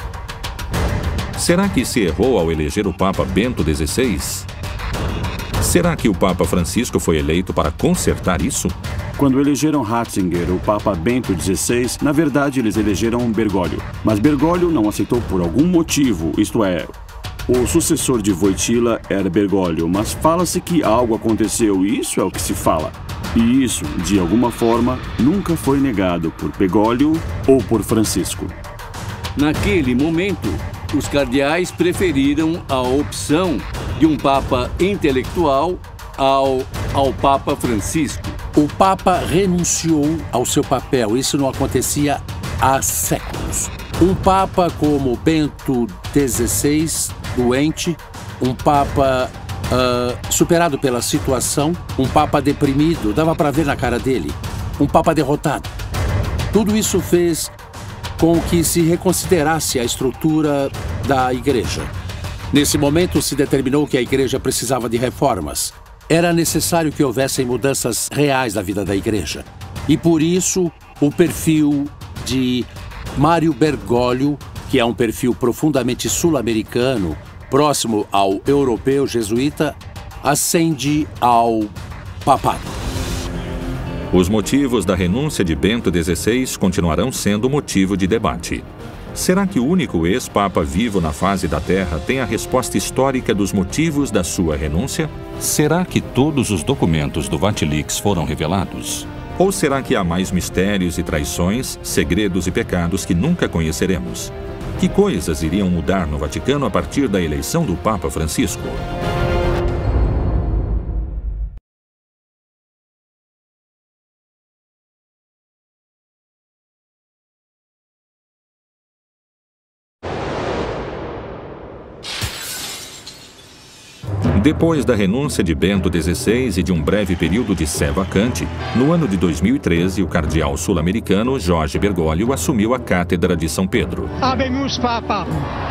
Será que se errou ao eleger o Papa Bento XVI? Será que o Papa Francisco foi eleito para consertar isso? Quando elegeram Ratzinger, o Papa Bento XVI, na verdade eles elegeram Bergoglio. Mas Bergoglio não aceitou por algum motivo, isto é, o sucessor de Wojtyla era Bergoglio, mas fala-se que algo aconteceu e isso é o que se fala. E isso, de alguma forma, nunca foi negado por Bergoglio ou por Francisco. Naquele momento, os cardeais preferiram a opção de um Papa intelectual ao Papa Francisco. O Papa renunciou ao seu papel. Isso não acontecia há séculos. Um Papa como Bento XVI, doente, um Papa superado pela situação, um Papa deprimido, dava para ver na cara dele, um Papa derrotado. Tudo isso fez com que se reconsiderasse a estrutura da Igreja. Nesse momento se determinou que a Igreja precisava de reformas. Era necessário que houvessem mudanças reais na vida da Igreja. E por isso o perfil de Mário Bergoglio, que é um perfil profundamente sul-americano, próximo ao europeu jesuíta, ascende ao papado. Os motivos da renúncia de Bento XVI continuarão sendo motivo de debate. Será que o único ex-papa vivo na face da Terra tem a resposta histórica dos motivos da sua renúncia? Será que todos os documentos do Vatilix foram revelados? Ou será que há mais mistérios e traições, segredos e pecados que nunca conheceremos? Que coisas iriam mudar no Vaticano a partir da eleição do Papa Francisco? Depois da renúncia de Bento XVI e de um breve período de sé vacante, no ano de 2013, o cardeal sul-americano Jorge Bergoglio assumiu a cátedra de São Pedro. Habemus Papa!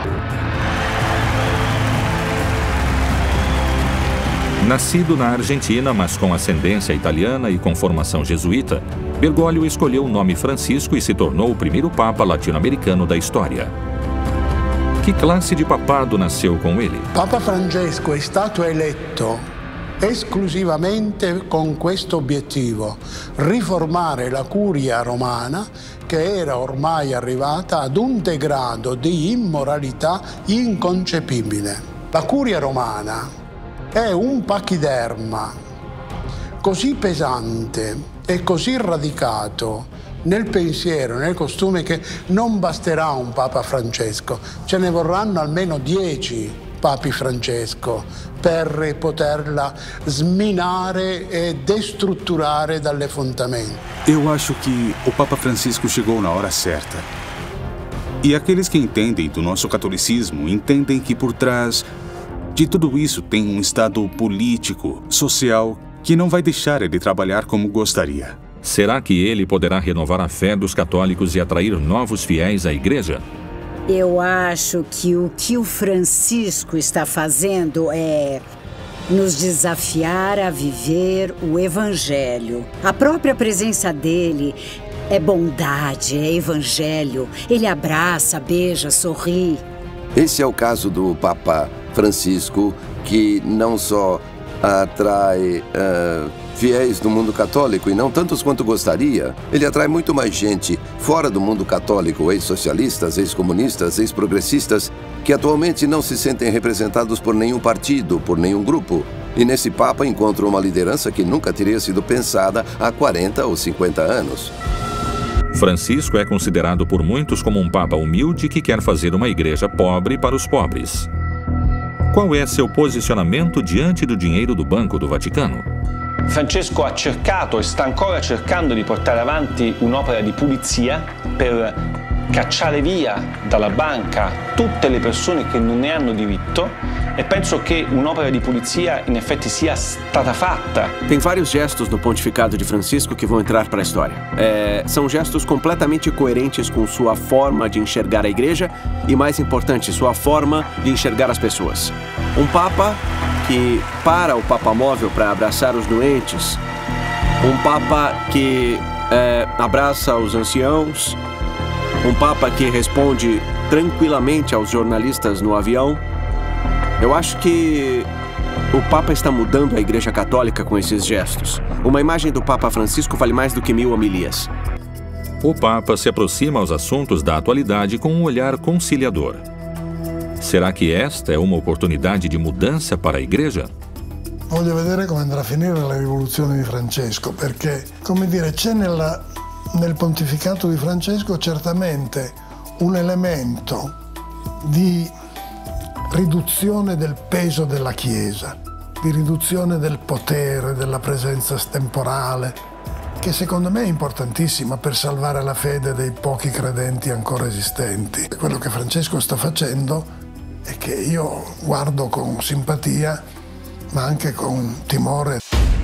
Nascido na Argentina, mas com ascendência italiana e com formação jesuíta, Bergoglio escolheu o nome Francisco e se tornou o primeiro papa latino-americano da história. Que classe de papado nasceu com ele? Papa Francesco è stato eletto esclusivamente con questo obiettivo: riformare la curia romana, che era ormai arrivata ad un degrado di immoralità inconcepibile. La curia romana è un pachiderma così pesante e così radicato nel pensiero, nel costume, che non basterà un Papa Francesco, ce ne vorranno almeno 10 Papi Francesco per poterla sminare e destrutturare dalle fondamenta. Eu acho que o Papa Francisco chegou na hora certa. E aqueles que entendem do nosso catolicismo entendem que por trás de tudo isso tem um estado político, social, que não vai deixar ele trabalhar como gostaria. Será que ele poderá renovar a fé dos católicos e atrair novos fiéis à igreja? Eu acho que o Francisco está fazendo é nos desafiar a viver o Evangelho. A própria presença dele é bondade, é Evangelho. Ele abraça, beija, sorri. Esse é o caso do Papa Francisco, que não só atrai fiéis do mundo católico, e não tantos quanto gostaria. Ele atrai muito mais gente fora do mundo católico, ex-socialistas, ex-comunistas, ex-progressistas, que atualmente não se sentem representados por nenhum partido, por nenhum grupo. E nesse Papa encontram uma liderança que nunca teria sido pensada há 40 ou 50 anos. Francisco é considerado por muitos como um papa humilde que quer fazer uma igreja pobre para os pobres. Qual é seu posicionamento diante do dinheiro do Banco do Vaticano? Francesco ha cercato e sta ancora cercando di portare avanti un'opera di pulizia per cacciare via dalla banca tutte le persone che non ne hanno diritto, e penso che un'opera di pulizia in effetti sia stata fatta. Tem vários gestos no pontificado de Francisco que vão entrar para a história. São gestos completamente coerentes com sua forma de enxergar a igreja e, mais importante, sua forma de enxergar as pessoas. Um papa que para o papamóvel para abraçar os doentes, um papa que abraça os anciãos, um papa que responde tranquilamente aos jornalistas no avião. Eu acho que o Papa está mudando a Igreja Católica com esses gestos. Uma imagem do Papa Francisco vale mais do que 1000 homilias. O Papa se aproxima aos assuntos da atualidade com um olhar conciliador. Será que esta é uma oportunidade de mudança para a Igreja? Voglio vedere come andrà a finire la rivoluzione di Francesco, perché, come dire, c'è nel pontificato di Francesco certamente un elemento di riduzione del peso della Chiesa, di riduzione del potere, della presenza temporale, che secondo me è importantissima per salvare la fede dei pochi credenti ancora esistenti. Quello che Francesco sta facendo è che io guardo con simpatia, ma anche con timore.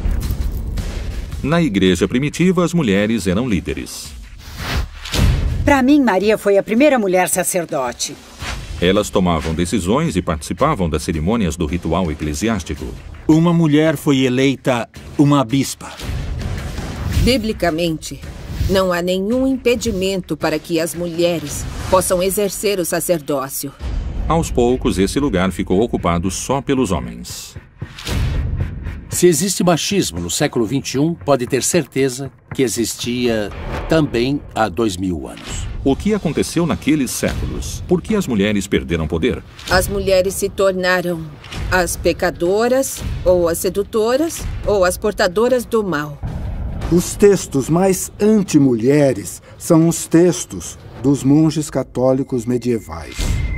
Na igreja primitiva, as mulheres eram líderes. Para mim, Maria foi a primeira mulher sacerdote. Elas tomavam decisões e participavam das cerimônias do ritual eclesiástico. Uma mulher foi eleita uma bispa. Biblicamente, não há nenhum impedimento para que as mulheres possam exercer o sacerdócio. Aos poucos, esse lugar ficou ocupado só pelos homens. Se existe machismo no século XXI, pode ter certeza que existia também há 2000 anos. O que aconteceu naqueles séculos? Por que as mulheres perderam poder? As mulheres se tornaram as pecadoras, ou as sedutoras, ou as portadoras do mal. Os textos mais anti-mulheres são os textos dos monges católicos medievais.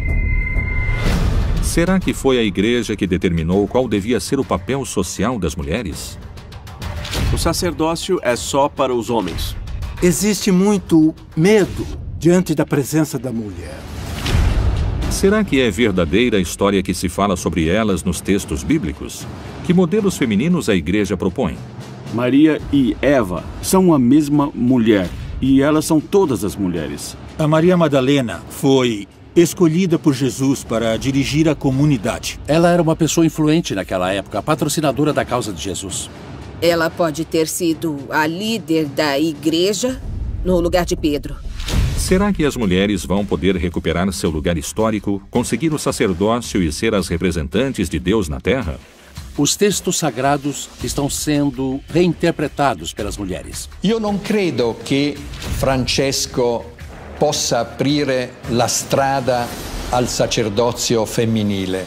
Será que foi a igreja que determinou qual devia ser o papel social das mulheres? O sacerdócio é só para os homens. Existe muito medo diante da presença da mulher. Será que é verdadeira a história que se fala sobre elas nos textos bíblicos? Que modelos femininos a igreja propõe? Maria e Eva são a mesma mulher, e elas são todas as mulheres. A Maria Madalena foi escolhida por Jesus para dirigir a comunidade. Ela era uma pessoa influente naquela época, a patrocinadora da causa de Jesus. Ela pode ter sido a líder da igreja no lugar de Pedro. Será que as mulheres vão poder recuperar seu lugar histórico, conseguir o sacerdócio e ser as representantes de Deus na Terra? Os textos sagrados estão sendo reinterpretados pelas mulheres. Io non credo che Francesco possa aprire la strada al sacerdozio femminile.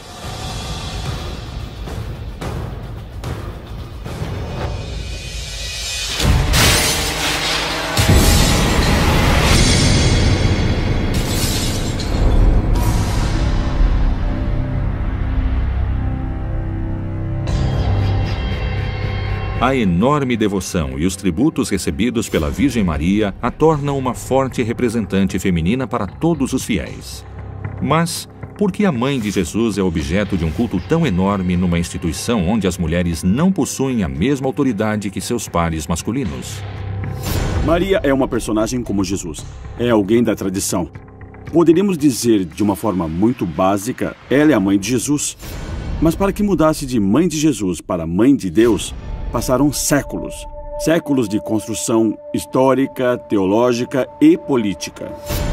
A enorme devoção e os tributos recebidos pela Virgem Maria a tornam uma forte representante feminina para todos os fiéis. Mas Por que a mãe de Jesus é objeto de um culto tão enorme numa instituição onde as mulheres não possuem a mesma autoridade que seus pares masculinos? Maria é uma personagem como Jesus. É alguém da tradição. Poderíamos dizer, de uma forma muito básica, ela é a mãe de Jesus. Mas para que mudasse de mãe de Jesus para mãe de Deus, passaram séculos. Séculos de construção histórica, teológica e política.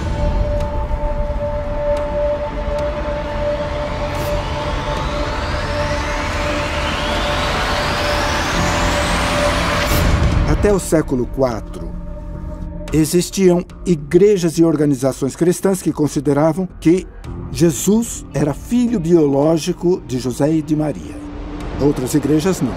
Até o século IV, existiam igrejas e organizações cristãs que consideravam que Jesus era filho biológico de José e de Maria. Outras igrejas não.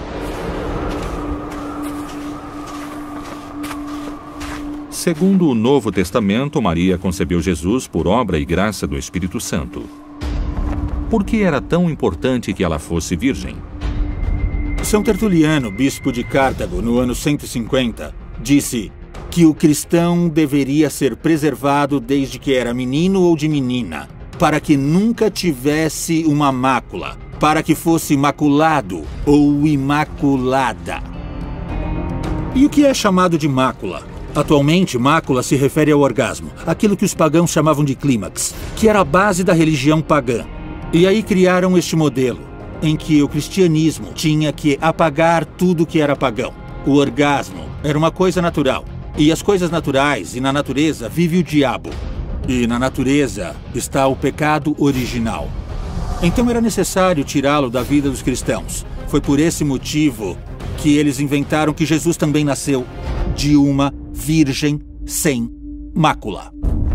Segundo o Novo Testamento, Maria concebeu Jesus por obra e graça do Espírito Santo. Por que era tão importante que ela fosse virgem? São Tertuliano, bispo de Cartago, no ano 150, disse que o cristão deveria ser preservado desde que era menino ou de menina, para que nunca tivesse uma mácula, para que fosse maculado ou imaculada. E o que é chamado de mácula? Atualmente, mácula se refere ao orgasmo, aquilo que os pagãos chamavam de clímax, que era a base da religião pagã. E aí criaram este modelo, em que o cristianismo tinha que apagar tudo que era pagão. O orgasmo era uma coisa natural. E as coisas naturais e na natureza vive o diabo. E na natureza está o pecado original. Então era necessário tirá-lo da vida dos cristãos. Foi por esse motivo que eles inventaram que Jesus também nasceu de uma virgem sem mácula.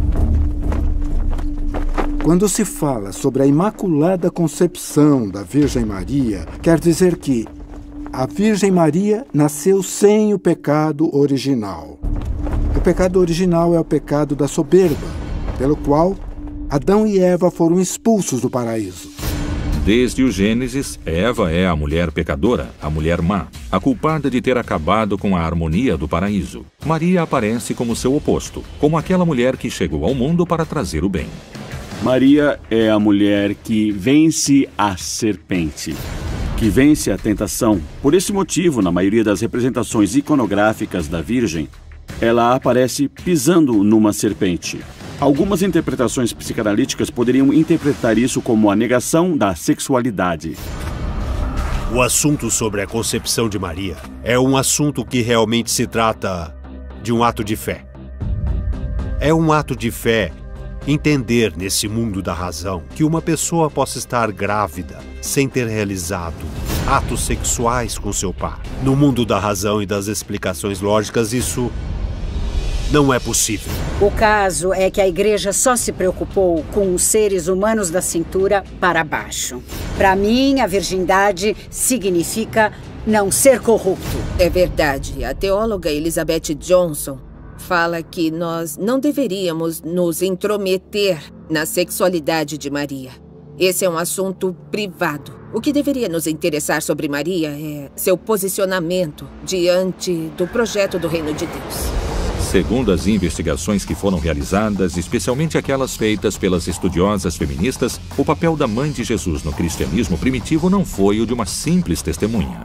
Quando se fala sobre a Imaculada Concepção da Virgem Maria, quer dizer que a Virgem Maria nasceu sem o pecado original. O pecado original é o pecado da soberba, pelo qual Adão e Eva foram expulsos do paraíso. Desde o Gênesis, Eva é a mulher pecadora, a mulher má, a culpada de ter acabado com a harmonia do paraíso. Maria aparece como seu oposto, como aquela mulher que chegou ao mundo para trazer o bem. Maria é a mulher que vence a serpente, que vence a tentação. Por esse motivo, na maioria das representações iconográficas da Virgem, ela aparece pisando numa serpente. Algumas interpretações psicanalíticas poderiam interpretar isso como a negação da sexualidade. O assunto sobre a concepção de Maria é um assunto que realmente se trata de um ato de fé. É um ato de fé entender nesse mundo da razão que uma pessoa possa estar grávida sem ter realizado atos sexuais com seu par. No mundo da razão e das explicações lógicas, isso não é possível. O caso é que a igreja só se preocupou com os seres humanos da cintura para baixo. Para mim, a virgindade significa não ser corrupto. É verdade. A teóloga Elizabeth Johnson fala que nós não deveríamos nos intrometer na sexualidade de Maria. Esse é um assunto privado. O que deveria nos interessar sobre Maria é seu posicionamento diante do projeto do Reino de Deus. Segundo as investigações que foram realizadas, especialmente aquelas feitas pelas estudiosas feministas, o papel da mãe de Jesus no cristianismo primitivo não foi o de uma simples testemunha.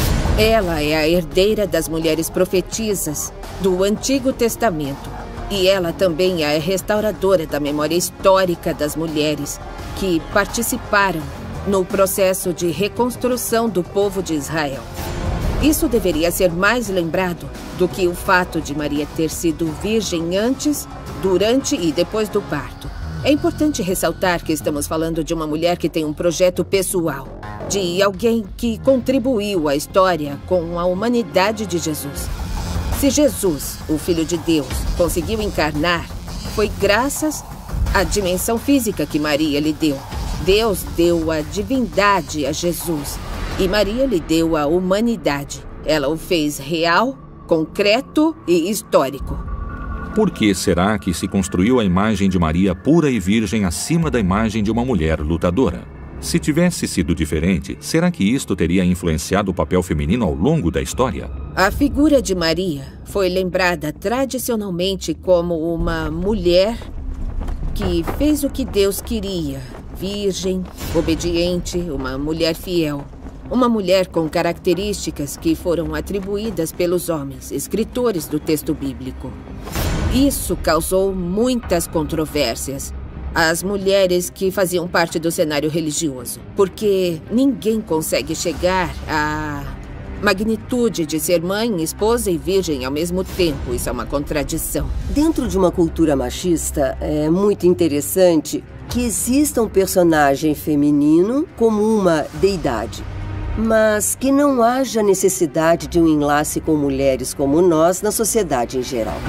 Ela é a herdeira das mulheres profetisas do Antigo Testamento. E ela também é a restauradora da memória histórica das mulheres que participaram no processo de reconstrução do povo de Israel. Isso deveria ser mais lembrado do que o fato de Maria ter sido virgem antes, durante e depois do parto. É importante ressaltar que estamos falando de uma mulher que tem um projeto pessoal, de alguém que contribuiu à história com a humanidade de Jesus. Se Jesus, o Filho de Deus, conseguiu encarnar, foi graças à dimensão física que Maria lhe deu. Deus deu a divindade a Jesus e Maria lhe deu a humanidade. Ela o fez real, concreto e histórico. Por que será que se construiu a imagem de Maria pura e virgem acima da imagem de uma mulher lutadora? Se tivesse sido diferente, será que isto teria influenciado o papel feminino ao longo da história? A figura de Maria foi lembrada tradicionalmente como uma mulher que fez o que Deus queria, virgem, obediente, uma mulher fiel. Uma mulher com características que foram atribuídas pelos homens, escritores do texto bíblico. Isso causou muitas controvérsias. As mulheres que faziam parte do cenário religioso, porque ninguém consegue chegar à magnitude de ser mãe, esposa e virgem ao mesmo tempo. Isso é uma contradição. Dentro de uma cultura machista, é muito interessante que exista um personagem feminino como uma deidade, mas que não haja necessidade de um enlace com mulheres como nós na sociedade em geral.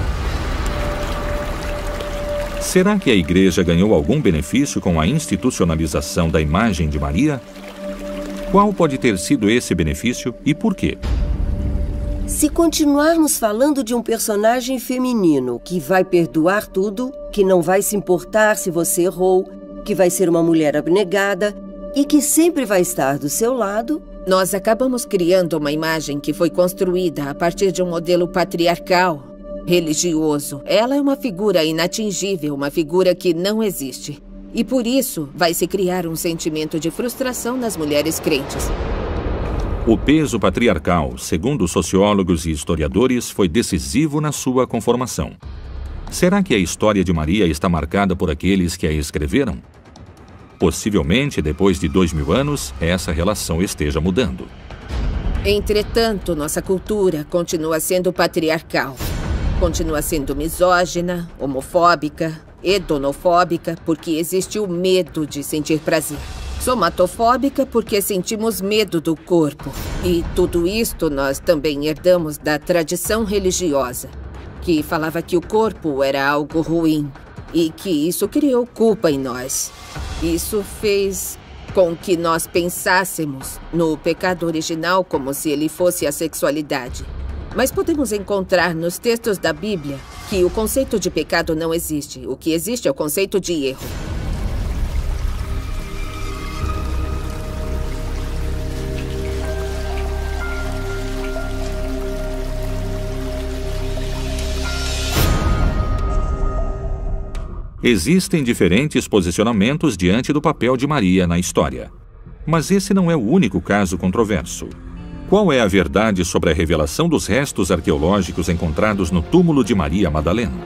Será que a Igreja ganhou algum benefício com a institucionalização da imagem de Maria? Qual pode ter sido esse benefício e por quê? Se continuarmos falando de um personagem feminino que vai perdoar tudo, que não vai se importar se você errou, que vai ser uma mulher abnegada e que sempre vai estar do seu lado, nós acabamos criando uma imagem que foi construída a partir de um modelo patriarcal, religioso. Ela é uma figura inatingível, uma figura que não existe. E por isso vai se criar um sentimento de frustração nas mulheres crentes. O peso patriarcal, segundo sociólogos e historiadores, foi decisivo na sua conformação. Será que a história de Maria está marcada por aqueles que a escreveram? Possivelmente, depois de 2000 anos, essa relação esteja mudando. Entretanto, nossa cultura continua sendo patriarcal. Continua sendo misógina, homofóbica, hedonofóbica, porque existe o medo de sentir prazer. Somatofóbica, porque sentimos medo do corpo. E tudo isto nós também herdamos da tradição religiosa, que falava que o corpo era algo ruim e que isso criou culpa em nós. Isso fez com que nós pensássemos no pecado original como se ele fosse a sexualidade. Mas podemos encontrar nos textos da Bíblia que o conceito de pecado não existe. O que existe é o conceito de erro. Existem diferentes posicionamentos diante do papel de Maria na história. Mas esse não é o único caso controverso. Qual é a verdade sobre a revelação dos restos arqueológicos encontrados no túmulo de Maria Madalena?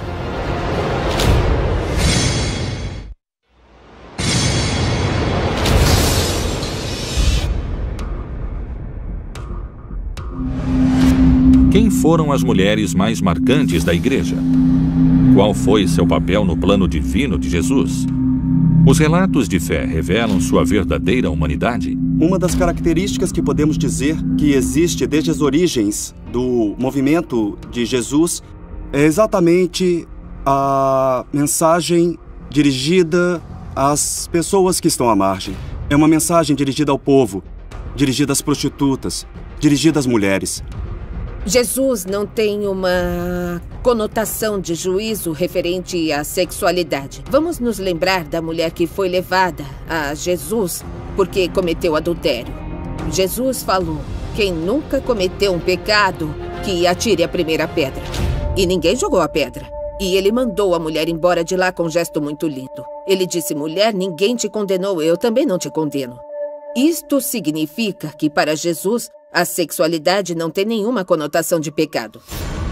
Quem foram as mulheres mais marcantes da Igreja? Qual foi seu papel no plano divino de Jesus? Os relatos de fé revelam sua verdadeira humanidade? Uma das características que podemos dizer que existe desde as origens do movimento de Jesus é exatamente a mensagem dirigida às pessoas que estão à margem. É uma mensagem dirigida ao povo, dirigida às prostitutas, dirigida às mulheres. Jesus não tem uma conotação de juízo referente à sexualidade. Vamos nos lembrar da mulher que foi levada a Jesus porque cometeu adultério. Jesus falou: quem nunca cometeu um pecado, que atire a primeira pedra. E ninguém jogou a pedra. E ele mandou a mulher embora de lá com um gesto muito lindo. Ele disse: mulher, ninguém te condenou, eu também não te condeno. Isto significa que para Jesus a sexualidade não tem nenhuma conotação de pecado.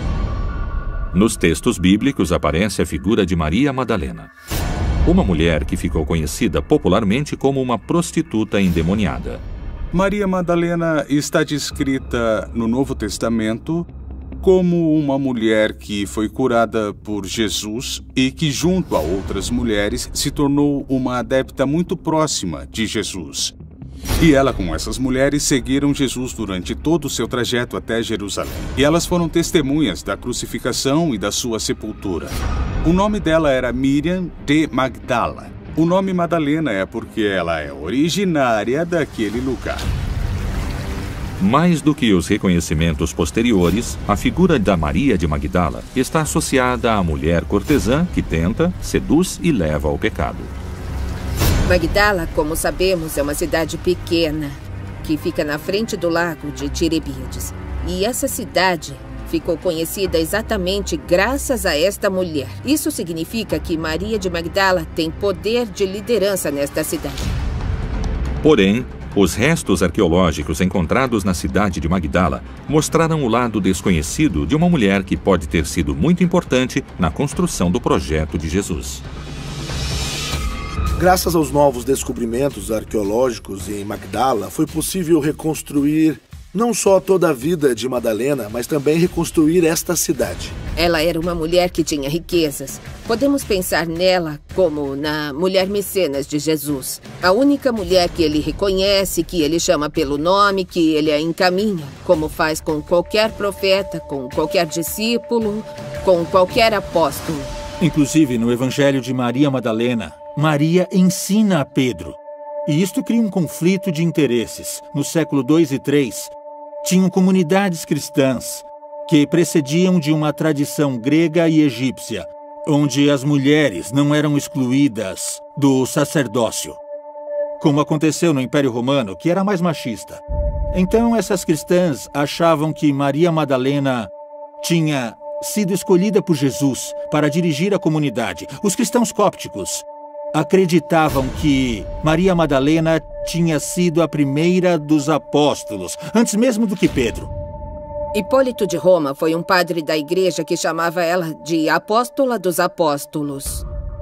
Nos textos bíblicos aparece a figura de Maria Madalena, uma mulher que ficou conhecida popularmente como uma prostituta endemoniada. Maria Madalena está descrita no Novo Testamento como uma mulher que foi curada por Jesus e que, junto a outras mulheres, se tornou uma adepta muito próxima de Jesus. E ela, com essas mulheres, seguiram Jesus durante todo o seu trajeto até Jerusalém. E elas foram testemunhas da crucificação e da sua sepultura. O nome dela era Miriam de Magdala. O nome Madalena é porque ela é originária daquele lugar. Mais do que os reconhecimentos posteriores, a figura da Maria de Magdala está associada à mulher cortesã que tenta, seduz e leva ao pecado. Magdala, como sabemos, é uma cidade pequena que fica na frente do lago de Tiberíades. E essa cidade ficou conhecida exatamente graças a esta mulher. Isso significa que Maria de Magdala tem poder de liderança nesta cidade. Porém, os restos arqueológicos encontrados na cidade de Magdala mostraram o lado desconhecido de uma mulher que pode ter sido muito importante na construção do projeto de Jesus. Graças aos novos descobrimentos arqueológicos em Magdala, foi possível reconstruir não só toda a vida de Madalena, mas também reconstruir esta cidade. Ela era uma mulher que tinha riquezas. Podemos pensar nela como na mulher mecenas de Jesus. A única mulher que ele reconhece, que ele chama pelo nome, que ele a encaminha, como faz com qualquer profeta, com qualquer discípulo, com qualquer apóstolo. Inclusive, no Evangelho de Maria Madalena, Maria ensina a Pedro. E isto cria um conflito de interesses. No século II e III, tinham comunidades cristãs que precediam de uma tradição grega e egípcia, onde as mulheres não eram excluídas do sacerdócio, como aconteceu no Império Romano, que era mais machista. Então, essas cristãs achavam que Maria Madalena tinha sido escolhida por Jesus para dirigir a comunidade. Os cristãos cópticos acreditavam que Maria Madalena tinha sido a primeira dos apóstolos, antes mesmo do que Pedro. Hipólito de Roma foi um padre da igreja que chamava ela de Apóstola dos Apóstolos.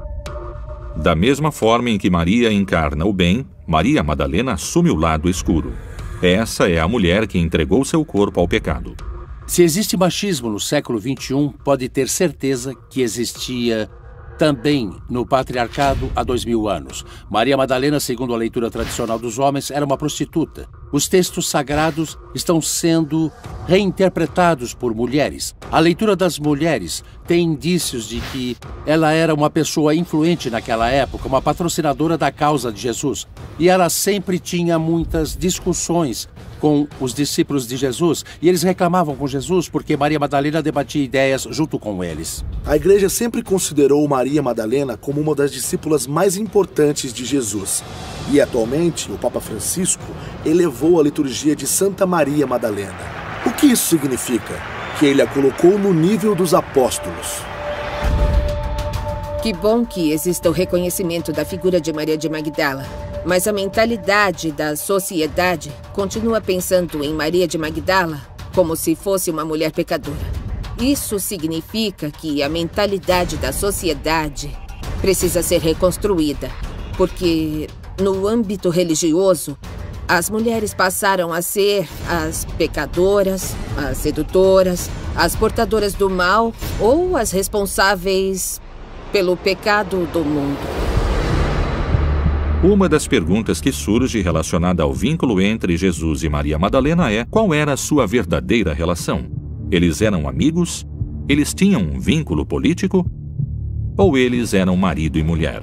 Da mesma forma em que Maria encarna o bem, Maria Madalena assume o lado escuro. Essa é a mulher que entregou seu corpo ao pecado. Se existe machismo no século XXI, pode ter certeza que existia também no patriarcado há 2000 anos. Maria Madalena, segundo a leitura tradicional dos homens, era uma prostituta. Os textos sagrados estão sendo reinterpretados por mulheres. A leitura das mulheres tem indícios de que ela era uma pessoa influente naquela época, uma patrocinadora da causa de Jesus. E ela sempre tinha muitas discussões com os discípulos de Jesus, e eles reclamavam com Jesus porque Maria Madalena debatia ideias junto com eles. A igreja sempre considerou Maria Madalena como uma das discípulas mais importantes de Jesus. E atualmente, o Papa Francisco elevou a liturgia de Santa Maria Madalena. O que isso significa? Que ele a colocou no nível dos apóstolos. Que bom que exista o reconhecimento da figura de Maria de Magdala. Mas a mentalidade da sociedade continua pensando em Maria de Magdala como se fosse uma mulher pecadora. Isso significa que a mentalidade da sociedade precisa ser reconstruída, porque no âmbito religioso, as mulheres passaram a ser as pecadoras, as sedutoras, as portadoras do mal ou as responsáveis pelo pecado do mundo. Uma das perguntas que surge relacionada ao vínculo entre Jesus e Maria Madalena é: qual era a sua verdadeira relação? Eles eram amigos? Eles tinham um vínculo político? Ou eles eram marido e mulher?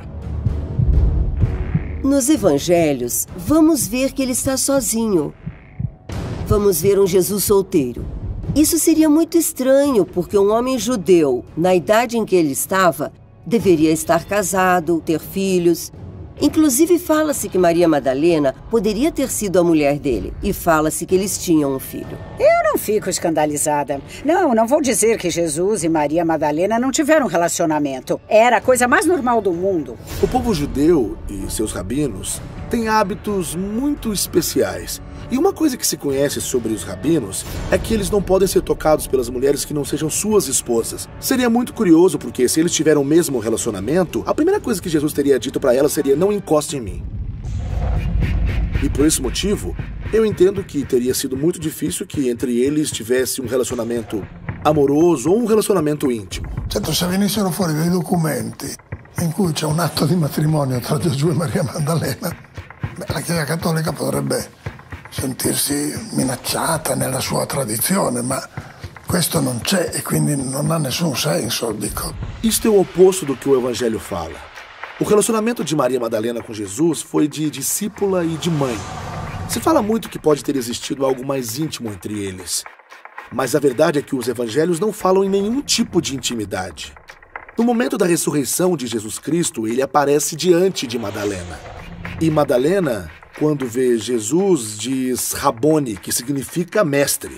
Nos evangelhos, vamos ver que ele está sozinho. Vamos ver um Jesus solteiro. Isso seria muito estranho, porque um homem judeu, na idade em que ele estava, deveria estar casado, ter filhos. Inclusive, fala-se que Maria Madalena poderia ter sido a mulher dele. E fala-se que eles tinham um filho. Eu não fico escandalizada. Não vou dizer que Jesus e Maria Madalena não tiveram relacionamento. Era a coisa mais normal do mundo. O povo judeu e seus rabinos têm hábitos muito especiais. E uma coisa que se conhece sobre os rabinos é que eles não podem ser tocados pelas mulheres que não sejam suas esposas. Seria muito curioso, porque se eles tiveram o mesmo relacionamento, a primeira coisa que Jesus teria dito para elas seria: não encoste em mim. E por esse motivo, eu entendo que teria sido muito difícil que entre eles tivesse um relacionamento amoroso ou um relacionamento íntimo. Certo, se venissero fuori dei documenti in cui c'è un atto di matrimonio tra Gesù e Maria Maddalena, la Chiesa Cattolica potrebbe sentirsi minacciata nella sua tradizione, ma questo non c'è e quindi non ha nessun senso, dico. Isto é o oposto do que o Evangelho fala. O relacionamento de Maria Madalena com Jesus foi de discípula e de mãe. Se fala muito que pode ter existido algo mais íntimo entre eles. Mas a verdade é que os evangelhos não falam em nenhum tipo de intimidade. No momento da ressurreição de Jesus Cristo, ele aparece diante de Madalena. E Madalena, quando vê Jesus, diz Rabone, que significa mestre.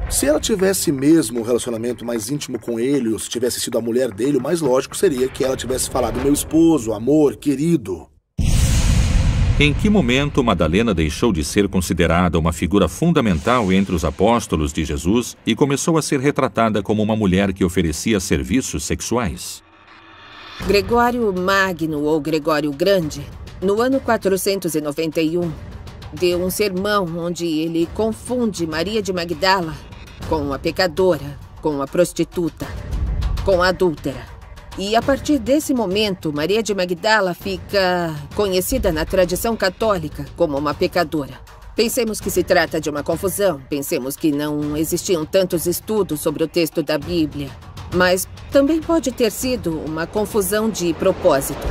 Se ela tivesse mesmo um relacionamento mais íntimo com ele, ou se tivesse sido a mulher dele, o mais lógico seria que ela tivesse falado meu esposo, amor, querido. Em que momento Madalena deixou de ser considerada uma figura fundamental entre os apóstolos de Jesus e começou a ser retratada como uma mulher que oferecia serviços sexuais? Gregório Magno, ou Gregório Grande, no ano 491, deu um sermão onde ele confunde Maria de Magdala com a pecadora, com a prostituta, com a adúltera. E a partir desse momento, Maria de Magdala fica conhecida na tradição católica como uma pecadora. Pensemos que se trata de uma confusão, pensemos que não existiam tantos estudos sobre o texto da Bíblia, mas também pode ter sido uma confusão de propósito.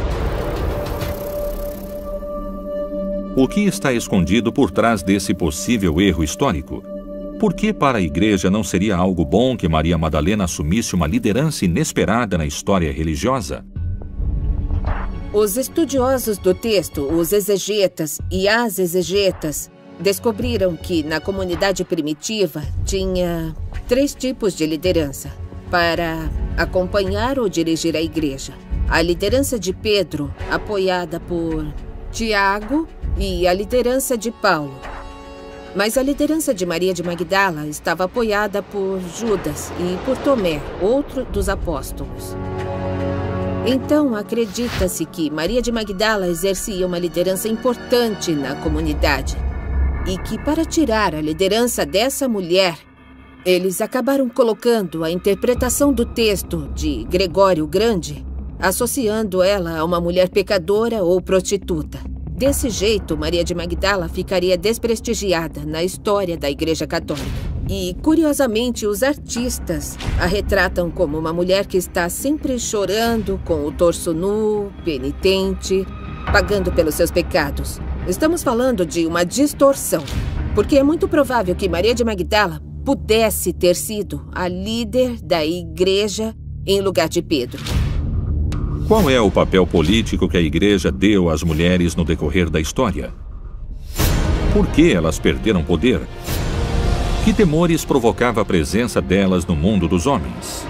O que está escondido por trás desse possível erro histórico? Por que para a igreja não seria algo bom que Maria Madalena assumisse uma liderança inesperada na história religiosa? Os estudiosos do texto, os exegetas e as exegetas, descobriram que na comunidade primitiva tinha 3 tipos de liderança para acompanhar ou dirigir a igreja. A liderança de Pedro, apoiada por Tiago, e a liderança de Paulo. Mas a liderança de Maria de Magdala estava apoiada por Judas e por Tomé, outro dos apóstolos. Então, acredita-se que Maria de Magdala exercia uma liderança importante na comunidade e que, para tirar a liderança dessa mulher, eles acabaram colocando a interpretação do texto de Gregório Grande, associando ela a uma mulher pecadora ou prostituta. Desse jeito, Maria de Magdala ficaria desprestigiada na história da Igreja Católica. E, curiosamente, os artistas a retratam como uma mulher que está sempre chorando, com o torso nu, penitente, pagando pelos seus pecados. Estamos falando de uma distorção, porque é muito provável que Maria de Magdala pudesse ter sido a líder da Igreja em lugar de Pedro. Qual é o papel político que a igreja deu às mulheres no decorrer da história? Por que elas perderam poder? Que temores provocava a presença delas no mundo dos homens?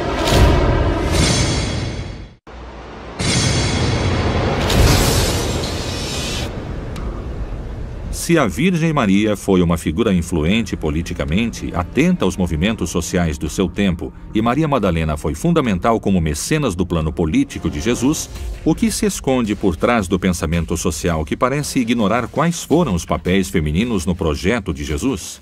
Se a Virgem Maria foi uma figura influente politicamente, atenta aos movimentos sociais do seu tempo, e Maria Madalena foi fundamental como mecenas do plano político de Jesus, o que se esconde por trás do pensamento social que parece ignorar quais foram os papéis femininos no projeto de Jesus?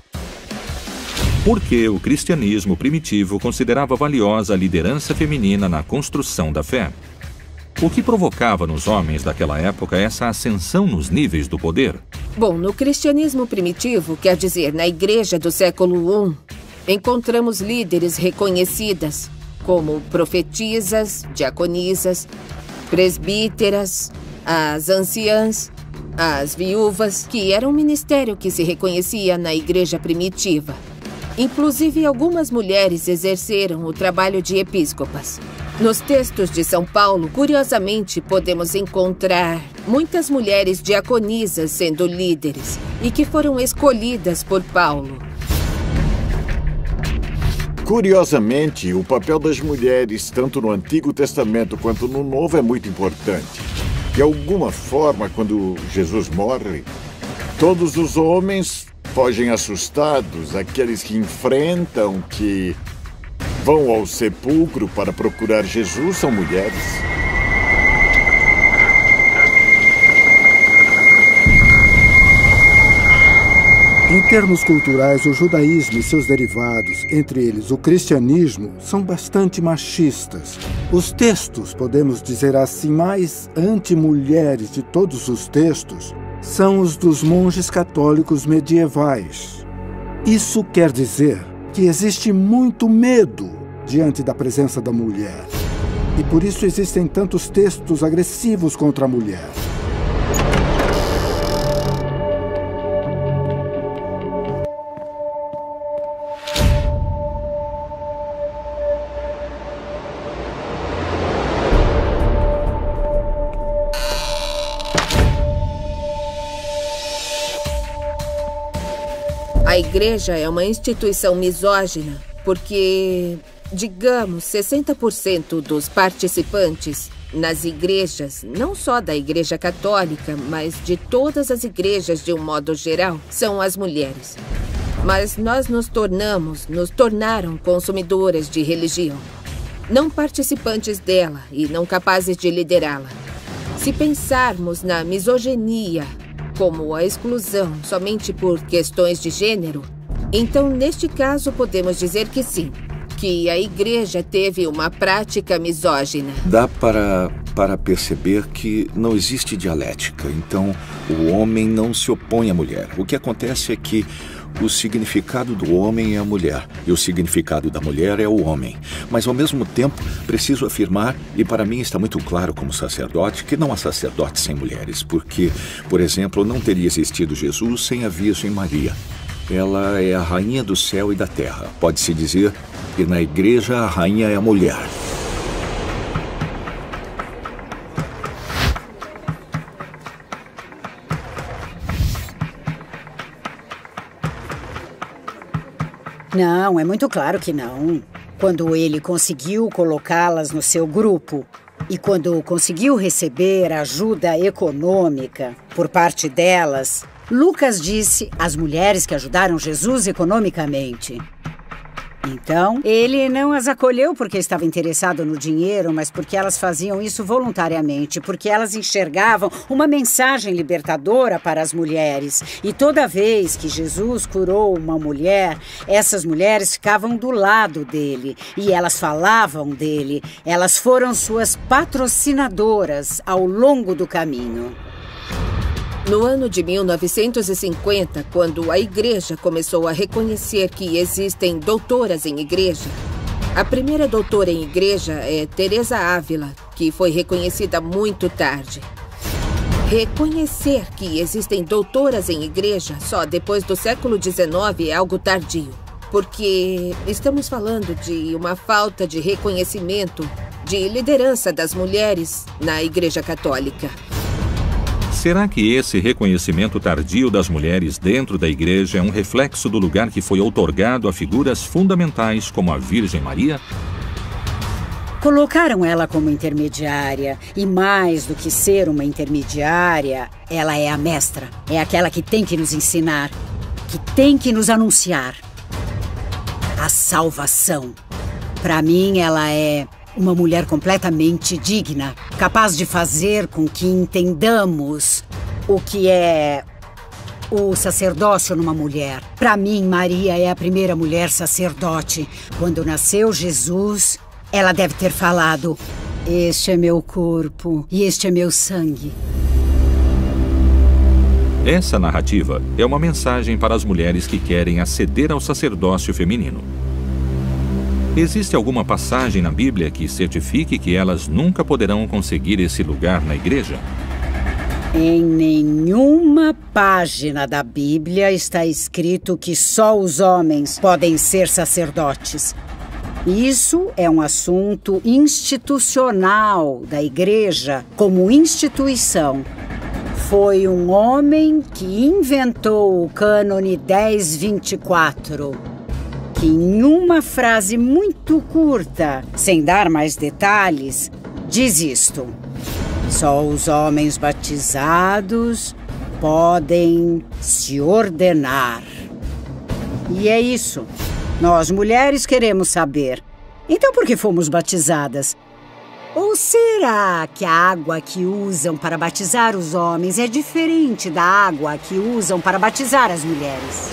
Por que o cristianismo primitivo considerava valiosa a liderança feminina na construção da fé? O que provocava nos homens daquela época essa ascensão nos níveis do poder? Bom, no cristianismo primitivo, quer dizer, na igreja do século I, encontramos líderes reconhecidas como profetisas, diaconisas, presbíteras, as anciãs, as viúvas, que era um ministério que se reconhecia na igreja primitiva. Inclusive, algumas mulheres exerceram o trabalho de episcopas. Nos textos de São Paulo, curiosamente, podemos encontrar muitas mulheres diaconisas sendo líderes e que foram escolhidas por Paulo. Curiosamente, o papel das mulheres, tanto no Antigo Testamento quanto no Novo, é muito importante. De alguma forma, quando Jesus morre, todos os homens fogem assustados, aqueles que enfrentam, que vão ao sepulcro para procurar Jesus são mulheres. Em termos culturais, o judaísmo e seus derivados, entre eles o cristianismo, são bastante machistas. Os textos, podemos dizer assim, mais anti-mulheres de todos os textos, são os dos monges católicos medievais. Isso quer dizer que existe muito medo diante da presença da mulher. E por isso existem tantos textos agressivos contra a mulher. A igreja é uma instituição misógina porque, digamos, 60% dos participantes nas igrejas, não só da Igreja Católica, mas de todas as igrejas de um modo geral, são as mulheres. Mas nós nos tornaram consumidoras de religião, não participantes dela e não capazes de liderá-la. Se pensarmos na misoginia como a exclusão somente por questões de gênero, então, neste caso, podemos dizer que sim, que a igreja teve uma prática misógina. Dá para perceber que não existe dialética. Então, o homem não se opõe à mulher. O que acontece é que o significado do homem é a mulher e o significado da mulher é o homem. Mas, ao mesmo tempo, preciso afirmar, e para mim está muito claro como sacerdote, que não há sacerdote sem mulheres, porque, por exemplo, não teria existido Jesus sem a Virgem Maria. Ela é a rainha do céu e da terra. Pode-se dizer que na igreja a rainha é a mulher. Não, é muito claro que não. Quando ele conseguiu colocá-las no seu grupo e quando conseguiu receber ajuda econômica por parte delas, Lucas disse às mulheres que ajudaram Jesus economicamente. Então, ele não as acolheu porque estava interessado no dinheiro, mas porque elas faziam isso voluntariamente, porque elas enxergavam uma mensagem libertadora para as mulheres. E toda vez que Jesus curou uma mulher, essas mulheres ficavam do lado dele e elas falavam dele. Elas foram suas patrocinadoras ao longo do caminho. No ano de 1950, quando a igreja começou a reconhecer que existem doutoras em igreja, a primeira doutora em igreja é Teresa Ávila, que foi reconhecida muito tarde. Reconhecer que existem doutoras em igreja só depois do século XIX é algo tardio, porque estamos falando de uma falta de reconhecimento de liderança das mulheres na Igreja Católica. Será que esse reconhecimento tardio das mulheres dentro da igreja é um reflexo do lugar que foi outorgado a figuras fundamentais como a Virgem Maria? Colocaram ela como intermediária e, mais do que ser uma intermediária, ela é a mestra. É aquela que tem que nos ensinar, que tem que nos anunciar a salvação. Para mim, ela é uma mulher completamente digna, capaz de fazer com que entendamos o que é o sacerdócio numa mulher. Para mim, Maria é a primeira mulher sacerdote. Quando nasceu Jesus, ela deve ter falado: "Este é meu corpo e este é meu sangue." Essa narrativa é uma mensagem para as mulheres que querem aceder ao sacerdócio feminino. Existe alguma passagem na Bíblia que certifique que elas nunca poderão conseguir esse lugar na igreja? Em nenhuma página da Bíblia está escrito que só os homens podem ser sacerdotes. Isso é um assunto institucional da igreja como instituição. Foi um homem que inventou o cânone 1024. Que em uma frase muito curta, sem dar mais detalhes, diz isto: só os homens batizados podem se ordenar. E é isso. Nós, mulheres, queremos saber. Então, por que fomos batizadas? Ou será que a água que usam para batizar os homens é diferente da água que usam para batizar as mulheres?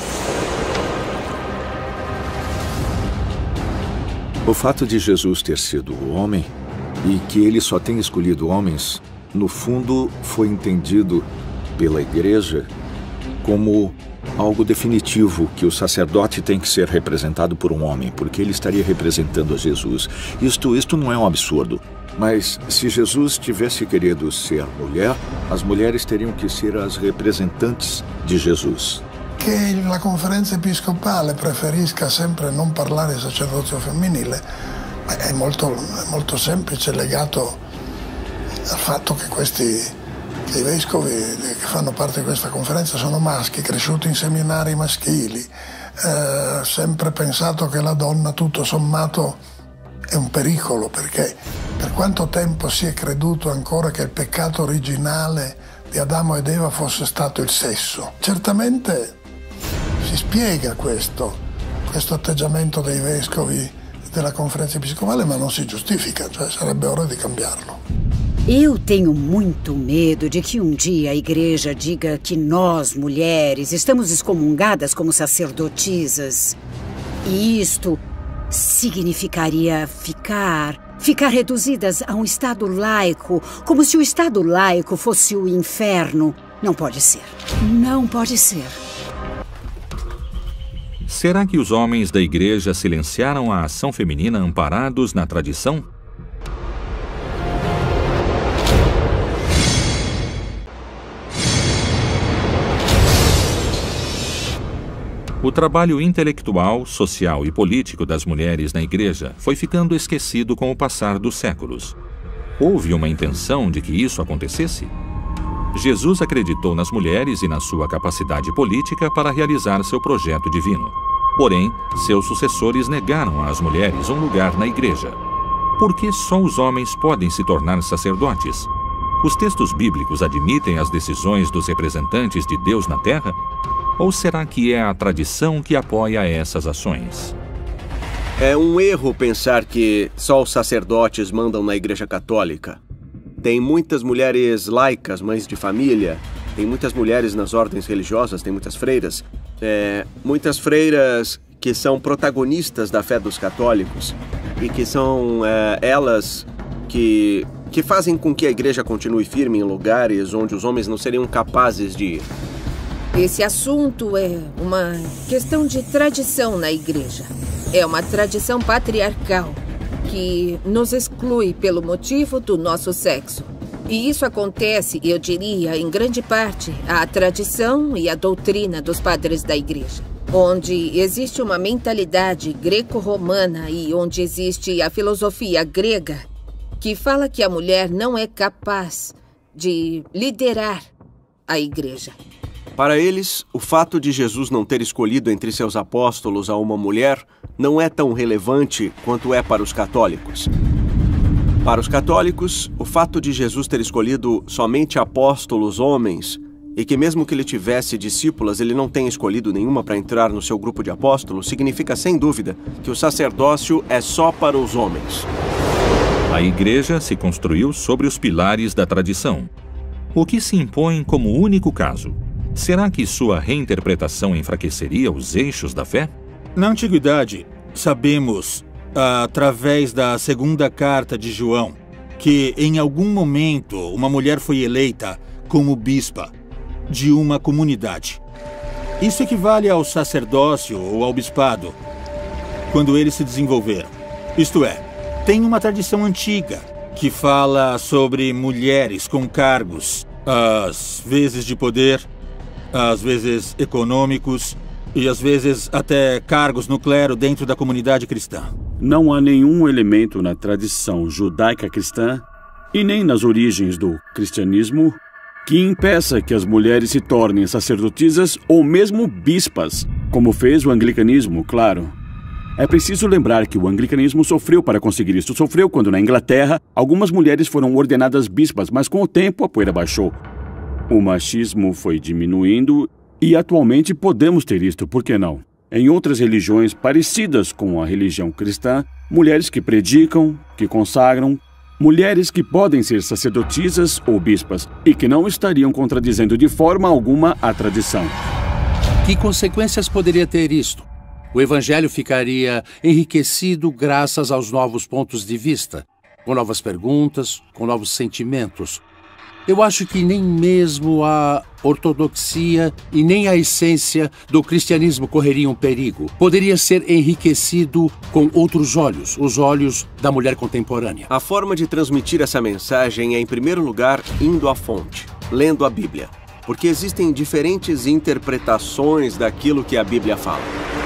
O fato de Jesus ter sido homem e que ele só tem escolhido homens, no fundo, foi entendido pela igreja como algo definitivo, que o sacerdote tem que ser representado por um homem, porque ele estaria representando a Jesus. Isto não é um absurdo. Mas se Jesus tivesse querido ser mulher, as mulheres teriam que ser as representantes de Jesus. Che la conferenza episcopale preferisca sempre non parlare di sacerdozio femminile è molto semplice, legato al fatto che questi che i vescovi che fanno parte di questa conferenza sono maschi, cresciuti in seminari maschili, sempre pensato che la donna tutto sommato è un pericolo, perché per quanto tempo si è creduto ancora che il peccato originale di Adamo ed Eva fosse stato il sesso. Certamente si spiega questo atteggiamento dei vescovi della conferenza episcopale, ma non si giustifica, cioè sarebbe ora di cambiarlo. Eu tenho muito medo de que dia a igreja diga que nós, mulheres, estamos excomungadas como sacerdotisas. E isto significaria ficar reduzidas a um estado laico, como se o estado laico fosse o inferno. Não pode ser. Não pode ser. Será que os homens da igreja silenciaram a ação feminina amparados na tradição? O trabalho intelectual, social e político das mulheres na igreja foi ficando esquecido com o passar dos séculos. Houve uma intenção de que isso acontecesse? Jesus acreditou nas mulheres e na sua capacidade política para realizar seu projeto divino. Porém, seus sucessores negaram às mulheres um lugar na igreja. Por que só os homens podem se tornar sacerdotes? Os textos bíblicos admitem as decisões dos representantes de Deus na terra? Ou será que é a tradição que apoia essas ações? É um erro pensar que só os sacerdotes mandam na Igreja Católica. Tem muitas mulheres laicas, mães de família, tem muitas mulheres nas ordens religiosas, tem muitas freiras. Muitas freiras que são protagonistas da fé dos católicos e que são elas que fazem com que a Igreja continue firme em lugares onde os homens não seriam capazes de ir. Esse assunto é uma questão de tradição na igreja. É uma tradição patriarcal que nos exclui pelo motivo do nosso sexo. E isso acontece, eu diria, em grande parte, à tradição e à doutrina dos padres da igreja, onde existe uma mentalidade greco-romana e onde existe a filosofia grega que fala que a mulher não é capaz de liderar a igreja. Para eles, o fato de Jesus não ter escolhido entre seus apóstolos a uma mulher não é tão relevante quanto é para os católicos. Para os católicos, o fato de Jesus ter escolhido somente apóstolos homens e que mesmo que ele tivesse discípulas, ele não tenha escolhido nenhuma para entrar no seu grupo de apóstolos, significa sem dúvida que o sacerdócio é só para os homens. A igreja se construiu sobre os pilares da tradição, o que se impõe como único caso. Será que sua reinterpretação enfraqueceria os eixos da fé? Na antiguidade, sabemos, através da segunda carta de João, que em algum momento uma mulher foi eleita como bispa de uma comunidade. Isso equivale ao sacerdócio ou ao bispado, quando eles se desenvolveram. Isto é, tem uma tradição antiga que fala sobre mulheres com cargos, às vezes de poder, às vezes econômicos e às vezes até cargos no clero dentro da comunidade cristã. Não há nenhum elemento na tradição judaica cristã e nem nas origens do cristianismo que impeça que as mulheres se tornem sacerdotisas ou mesmo bispas, como fez o anglicanismo, claro. É preciso lembrar que o anglicanismo sofreu para conseguir isso. Sofreu quando, na Inglaterra, algumas mulheres foram ordenadas bispas, mas com o tempo a poeira baixou. O machismo foi diminuindo e atualmente podemos ter isto, por que não? Em outras religiões parecidas com a religião cristã, mulheres que predicam, que consagram, mulheres que podem ser sacerdotisas ou bispas e que não estariam contradizendo de forma alguma a tradição. Que consequências poderia ter isto? O evangelho ficaria enriquecido graças aos novos pontos de vista, com novas perguntas, com novos sentimentos. Eu acho que nem mesmo a ortodoxia e nem a essência do cristianismo correriam perigo. Poderia ser enriquecido com outros olhos, os olhos da mulher contemporânea. A forma de transmitir essa mensagem é, em primeiro lugar, indo à fonte, lendo a Bíblia. Porque existem diferentes interpretações daquilo que a Bíblia fala.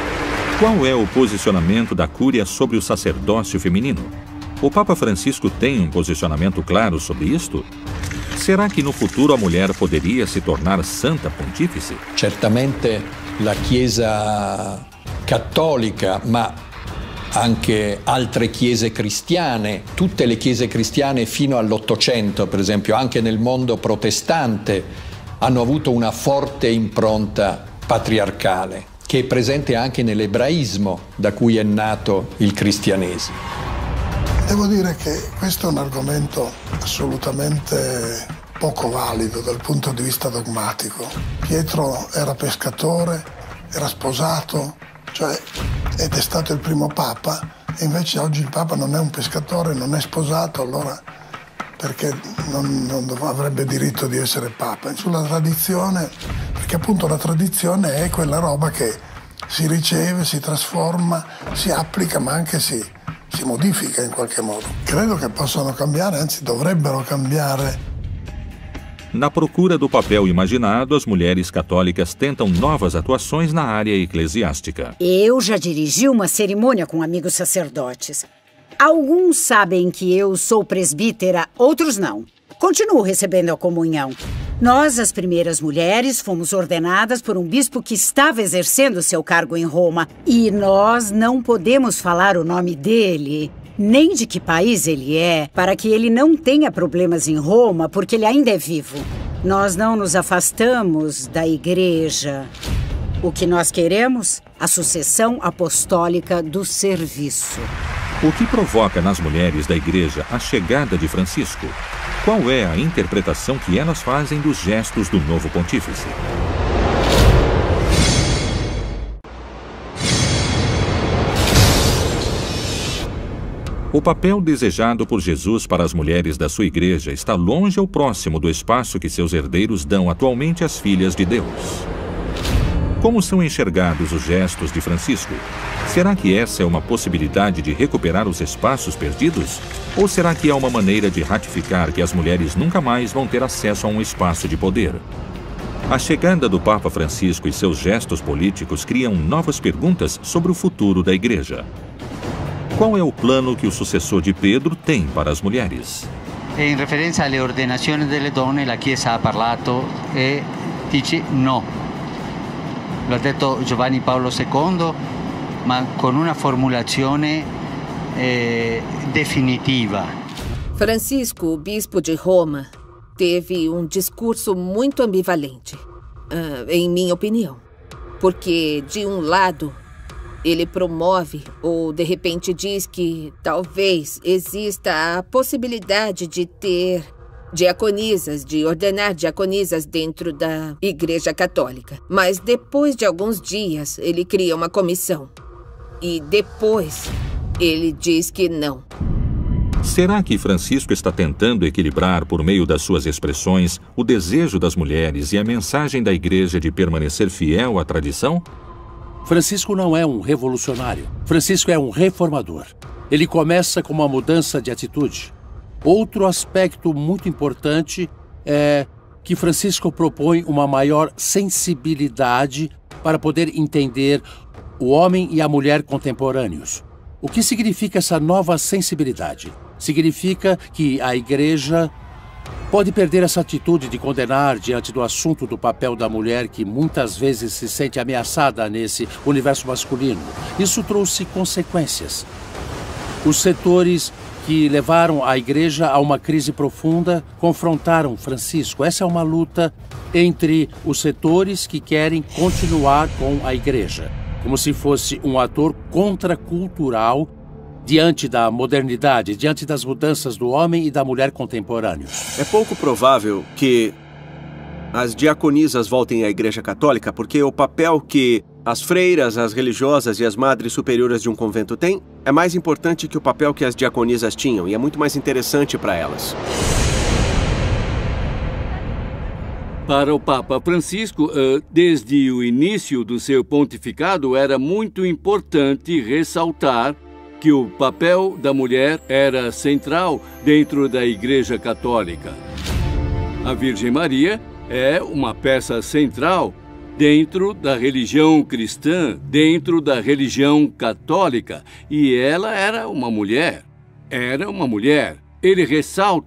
Qual é o posicionamento da Cúria sobre o sacerdócio feminino? O Papa Francisco tem um posicionamento claro sobre isto? Será que no futuro a mulher poderia se tornar santa pontífice? Certamente la Chiesa cattolica, ma anche altre chiese cristiane, tutte le chiese cristiane fino all'Ottocento, per esempio, anche nel mondo protestante, hanno avuto una forte impronta patriarcale, che è presente anche nell'ebraismo, da cui è nato il cristianesimo. Devo dire che questo è un argomento assolutamente poco valido dal punto di vista dogmatico. Pietro era pescatore, era sposato, ed è stato il primo Papa, e invece oggi il Papa non è un pescatore, non è sposato, allora perché non avrebbe diritto di essere Papa? Sulla tradizione, perché appunto la tradizione è quella roba che si riceve, si trasforma, si applica, ma anche si modifica in qualche modo. Credo che possano cambiare, anzi dovrebbero cambiare. Na procura do papel imaginado, as mulheres católicas tentam novas atuações na área eclesiástica. Eu já dirigi uma cerimônia com amigos sacerdotes. Alguns sabem que eu sou presbítera, outros não. Continuo recebendo a comunhão. Nós, as primeiras mulheres, fomos ordenadas por um bispo que estava exercendo seu cargo em Roma. E nós não podemos falar o nome dele, nem de que país ele é, para que ele não tenha problemas em Roma, porque ele ainda é vivo. Nós não nos afastamos da igreja. O que nós queremos? A sucessão apostólica do serviço. O que provoca nas mulheres da igreja a chegada de Francisco? Qual é a interpretação que elas fazem dos gestos do novo pontífice? O papel desejado por Jesus para as mulheres da sua igreja está longe ou próximo do espaço que seus herdeiros dão atualmente às filhas de Deus. Como são enxergados os gestos de Francisco? Será que essa é uma possibilidade de recuperar os espaços perdidos? Ou será que é uma maneira de ratificar que as mulheres nunca mais vão ter acesso a um espaço de poder? A chegada do Papa Francisco e seus gestos políticos criam novas perguntas sobre o futuro da igreja. Qual é o plano que o sucessor de Pedro tem para as mulheres? In referenza alle ordenazioni delle donne, la Chiesa ha parlato e dice no. Lo ha detto Giovanni Paolo II, ma con una formulazione definitiva. Francisco, o bispo de Roma, teve um discurso muito ambivalente, em minha opinião. Porque, de um lado, ele promove ou, de repente, diz que talvez exista a possibilidade de ter diaconisas, de ordenar diaconisas dentro da Igreja Católica. Mas depois de alguns dias, ele cria uma comissão. E depois, ele diz que não. Será que Francisco está tentando equilibrar, por meio das suas expressões, o desejo das mulheres e a mensagem da Igreja de permanecer fiel à tradição? Francisco não é um revolucionário. Francisco é um reformador. Ele começa com uma mudança de atitude. Outro aspecto muito importante é que Francisco propõe uma maior sensibilidade para poder entender o homem e a mulher contemporâneos. O que significa essa nova sensibilidade? Significa que a Igreja pode perder essa atitude de condenar diante do assunto do papel da mulher que muitas vezes se sente ameaçada nesse universo masculino. Isso trouxe consequências. Os setores que levaram a Igreja a uma crise profunda confrontaram Francisco. Essa é uma luta entre os setores que querem continuar com a Igreja, como se fosse um ator contracultural diante da modernidade, diante das mudanças do homem e da mulher contemporâneos. É pouco provável que as diaconisas voltem à Igreja Católica, porque o papel que as freiras, as religiosas e as madres superiores de um convento têm é mais importante que o papel que as diaconisas tinham, e é muito mais interessante para elas. Para o Papa Francisco, desde o início do seu pontificado, era muito importante ressaltar que o papel da mulher era central dentro da Igreja Católica. A Virgem Maria é uma peça central dentro da religião cristã, dentro da religião católica. E ela era uma mulher. Era uma mulher. Ele ressalta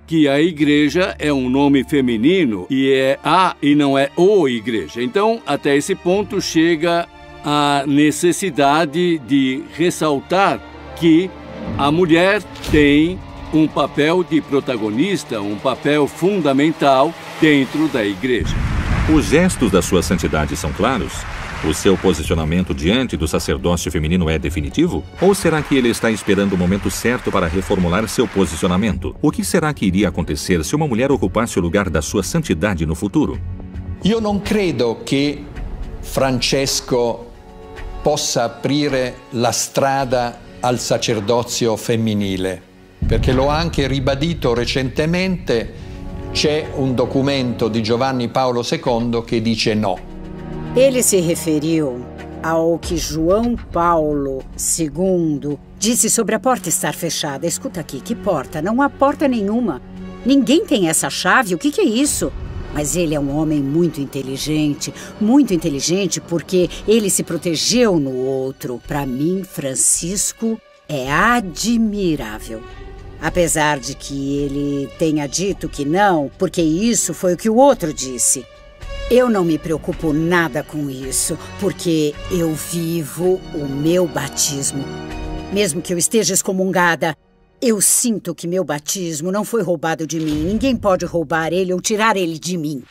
que a igreja é um nome feminino e é a e não é o igreja. Então, até esse ponto chega a necessidade de ressaltar que a mulher tem um papel de protagonista, um papel fundamental dentro da igreja. Os gestos da sua santidade são claros? O seu posicionamento diante do sacerdócio feminino é definitivo? Ou será que ele está esperando o momento certo para reformular seu posicionamento? O que será que iria acontecer se uma mulher ocupasse o lugar da sua santidade no futuro? Io non credo che Francesco possa aprire la strada al sacerdozio femminile, perché l'ho anche ribadito recentemente, c'è un documento di Giovanni Paolo II che dice no. Ele se referiu ao que João Paulo II disse sobre a porta estar fechada. Escuta aqui, que porta? Não há porta nenhuma. Ninguém tem essa chave. O que é isso? Mas ele é um homem muito inteligente porque ele se protegeu no outro. Para mim, Francisco é admirável. Apesar de que ele tenha dito que não, porque isso foi o que o outro disse. Eu não me preocupo nada com isso, porque eu vivo o meu batismo. Mesmo que eu esteja excomungada, eu sinto que meu batismo não foi roubado de mim. Ninguém pode roubar ele ou tirar ele de mim.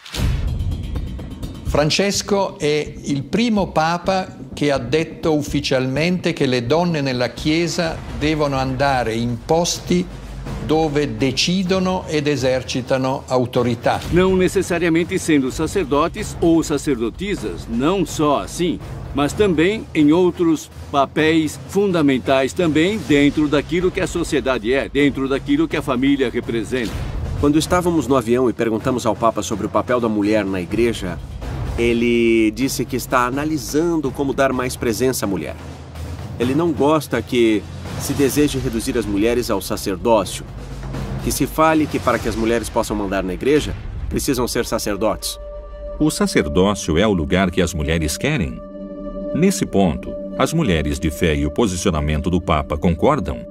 Francesco è il primo papa che ha detto ufficialmente che le donne nella Chiesa devono andare in posti dove decidono ed esercitano autorità. Não necessariamente sendo sacerdotes ou sacerdotisas, não só assim, mas também em outros papéis fundamentais também dentro daquilo que a sociedade é, dentro daquilo que a família representa. Quando estávamos no avião e perguntamos ao Papa sobre o papel da mulher na igreja, ele disse que está analisando como dar mais presença à mulher. Ele não gosta que se deseje reduzir as mulheres ao sacerdócio, que se fale que para que as mulheres possam mandar na igreja, precisam ser sacerdotes. O sacerdócio é o lugar que as mulheres querem? Nesse ponto, as mulheres de fé e o posicionamento do Papa concordam?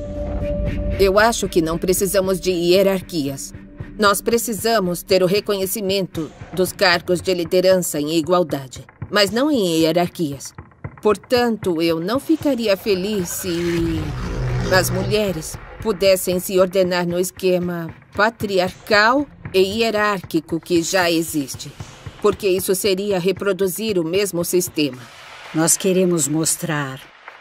Eu acho que não precisamos de hierarquias. Nós precisamos ter o reconhecimento dos cargos de liderança em igualdade, mas não em hierarquias. Portanto, eu não ficaria feliz se as mulheres pudessem se ordenar no esquema patriarcal e hierárquico que já existe, porque isso seria reproduzir o mesmo sistema. Nós queremos mostrar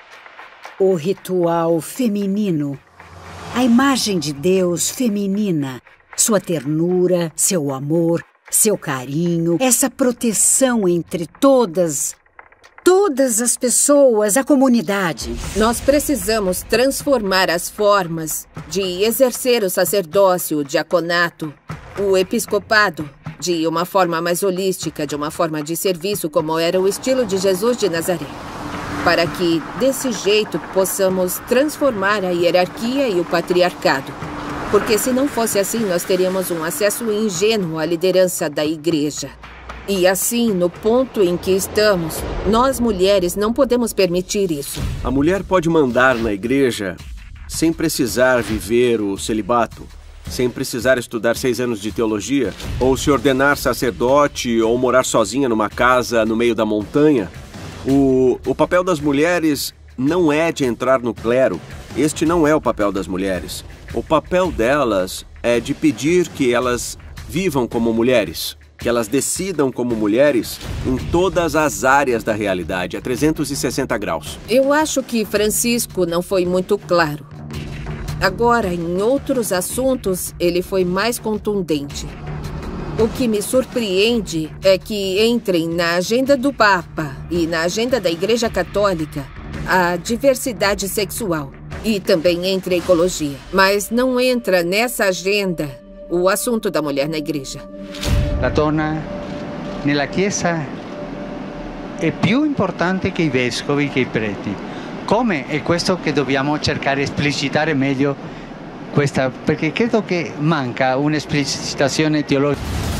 o ritual feminino, a imagem de Deus feminina, sua ternura, seu amor, seu carinho, essa proteção entre todas as pessoas, a comunidade. Nós precisamos transformar as formas de exercer o sacerdócio, o diaconato, o episcopado, de uma forma mais holística, de uma forma de serviço, como era o estilo de Jesus de Nazaré. Para que, desse jeito, possamos transformar a hierarquia e o patriarcado. Porque se não fosse assim, nós teríamos um acesso ingênuo à liderança da igreja. E assim, no ponto em que estamos, nós mulheres não podemos permitir isso. A mulher pode mandar na igreja sem precisar viver o celibato, sem precisar estudar 6 anos de teologia, ou se ordenar sacerdote, ou morar sozinha numa casa no meio da montanha. O papel das mulheres não é de entrar no clero. Este não é o papel das mulheres. O papel delas é de pedir que elas vivam como mulheres, que elas decidam como mulheres em todas as áreas da realidade, a 360 graus. Eu acho que Francisco não foi muito claro. Agora, em outros assuntos, ele foi mais contundente. O que me surpreende é que entrem na agenda do Papa e na agenda da Igreja Católica a diversidade sexual e também entre a ecologia. Mas não entra nessa agenda o assunto da mulher na igreja. La donna nella Chiesa è più importante che i vescovi, che i preti. Come? È questo che dobbiamo cercare di esplicitare meglio questa, perché credo che manca un'esplicitazione teologica.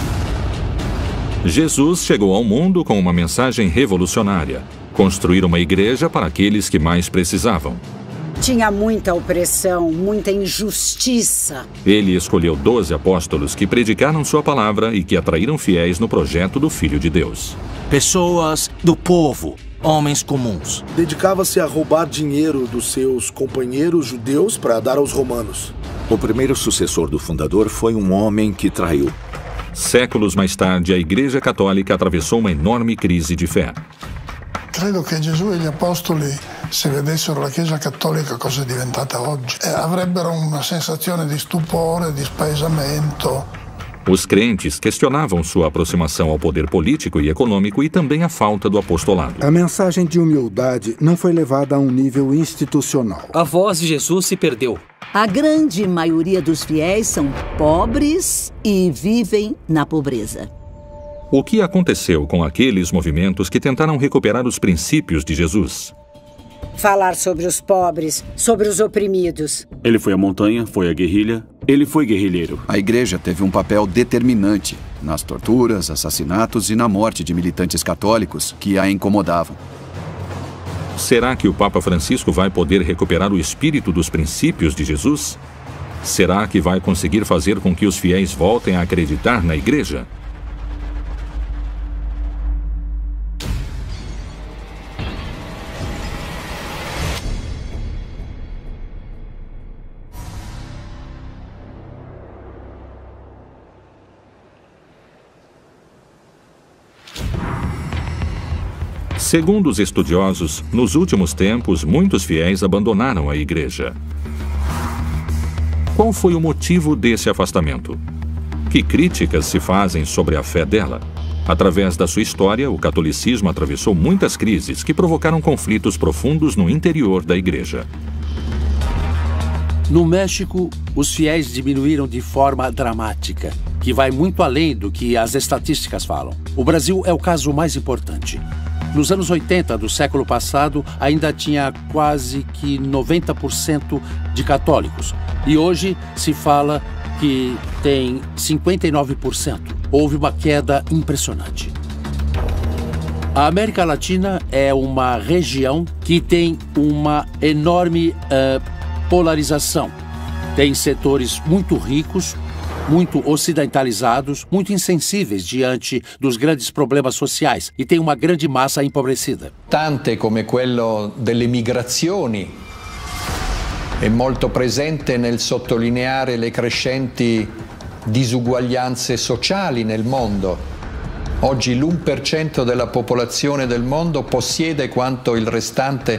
Jesus chegou ao mundo com uma mensagem revolucionária: construir uma igreja para aqueles que mais precisavam. Tinha muita opressão, muita injustiça. Ele escolheu 12 apóstolos que predicaram sua palavra e que atraíram fiéis no projeto do Filho de Deus. Pessoas do povo, homens comuns. Dedicava-se a roubar dinheiro dos seus companheiros judeus para dar aos romanos. O primeiro sucessor do fundador foi um homem que traiu. Séculos mais tarde, a Igreja Católica atravessou uma enorme crise de fé. Credo che Gesù e gli apostoli, se vedessero la Chiesa Cattolica cosa è diventata oggi, avrebbero una sensazione di stupore, di spaesamento. Os crentes questionavam sua aproximação ao poder político e econômico e também a falta do apostolado. A mensagem de humildade não foi levada a um nível institucional. A voz de Jesus se perdeu. A grande maioria dos fiéis são pobres e vivem na pobreza. O que aconteceu com aqueles movimentos que tentaram recuperar os princípios de Jesus? Falar sobre os pobres, sobre os oprimidos. Ele foi à montanha, foi à guerrilha, ele foi guerrilheiro. A igreja teve um papel determinante nas torturas, assassinatos e na morte de militantes católicos que a incomodavam. Será que o Papa Francisco vai poder recuperar o espírito dos princípios de Jesus? Será que vai conseguir fazer com que os fiéis voltem a acreditar na igreja? Segundo os estudiosos, nos últimos tempos, muitos fiéis abandonaram a igreja. Qual foi o motivo desse afastamento? Que críticas se fazem sobre a fé dela? Através da sua história, o catolicismo atravessou muitas crises que provocaram conflitos profundos no interior da igreja. No México, os fiéis diminuíram de forma dramática, que vai muito além do que as estatísticas falam. O Brasil é o caso mais importante. Nos anos 80 do século passado, ainda tinha quase que 90% de católicos. E hoje se fala que tem 59%. Houve uma queda impressionante. A América Latina é uma região que tem uma enorme polarização. Tem setores muito ricos, muito ocidentalizados, muito insensíveis diante dos grandes problemas sociais e tem uma grande massa empobrecida. Tante come quello delle migrazioni è molto presente nel sottolineare le crescenti disuguaglianze sociali nel mondo. Oggi l'1% della popolazione del mondo possiede quanto il restante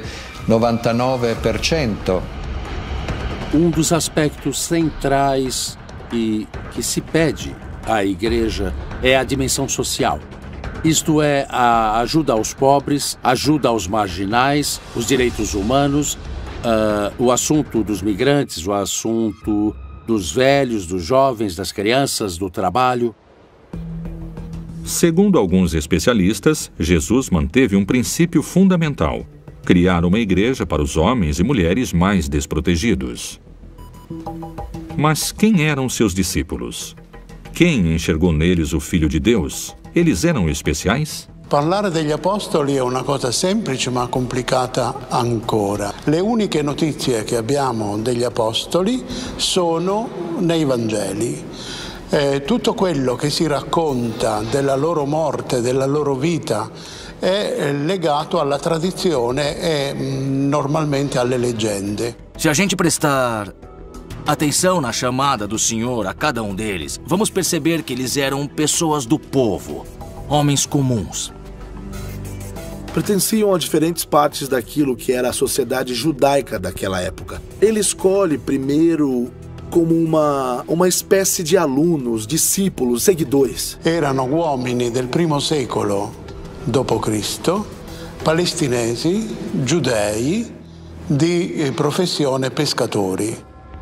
99%. Um dos aspectos centrais e que se pede à igreja é a dimensão social. Isto é, a ajuda aos pobres, ajuda aos marginais, os direitos humanos, o assunto dos migrantes, o assunto dos velhos, dos jovens, das crianças, do trabalho. Segundo alguns especialistas, Jesus manteve um princípio fundamental: criar uma igreja para os homens e mulheres mais desprotegidos. Mas quem eram seus discípulos? Quem enxergou neles o Filho de Deus? Eles eram especiais? Parlare degli apostoli è una cosa semplice ma complicata ancora. Le uniche notizie che abbiamo degli apostoli sono nei Vangeli. Tutto quello che si racconta della loro morte, della loro vita, è legato alla tradizione e normalmente alle leggende. Se a gente prestar atenção na chamada do Senhor a cada um deles, vamos perceber que eles eram pessoas do povo, homens comuns. Pertenciam a diferentes partes daquilo que era a sociedade judaica daquela época. Ele escolhe primeiro como uma espécie de alunos, discípulos, seguidores. Erano uomini del primo secolo d.C., palestinesi, giudei, di professione pescatori.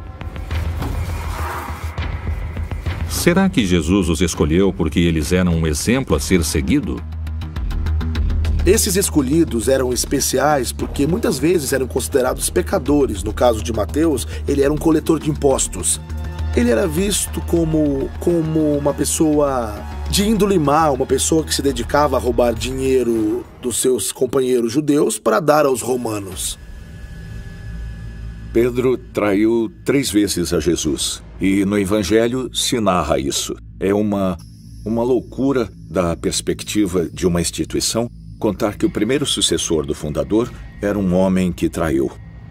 Será que Jesus os escolheu porque eles eram um exemplo a ser seguido? Esses escolhidos eram especiais porque muitas vezes eram considerados pecadores. No caso de Mateus, ele era um coletor de impostos. Ele era visto como uma pessoa de índole má, uma pessoa que se dedicava a roubar dinheiro dos seus companheiros judeus para dar aos romanos. Pedro traiu 3 vezes a Jesus. E no Evangelho se narra isso. É uma loucura da perspectiva de uma instituição contar que o primeiro sucessor do fundador era um homem que traiu.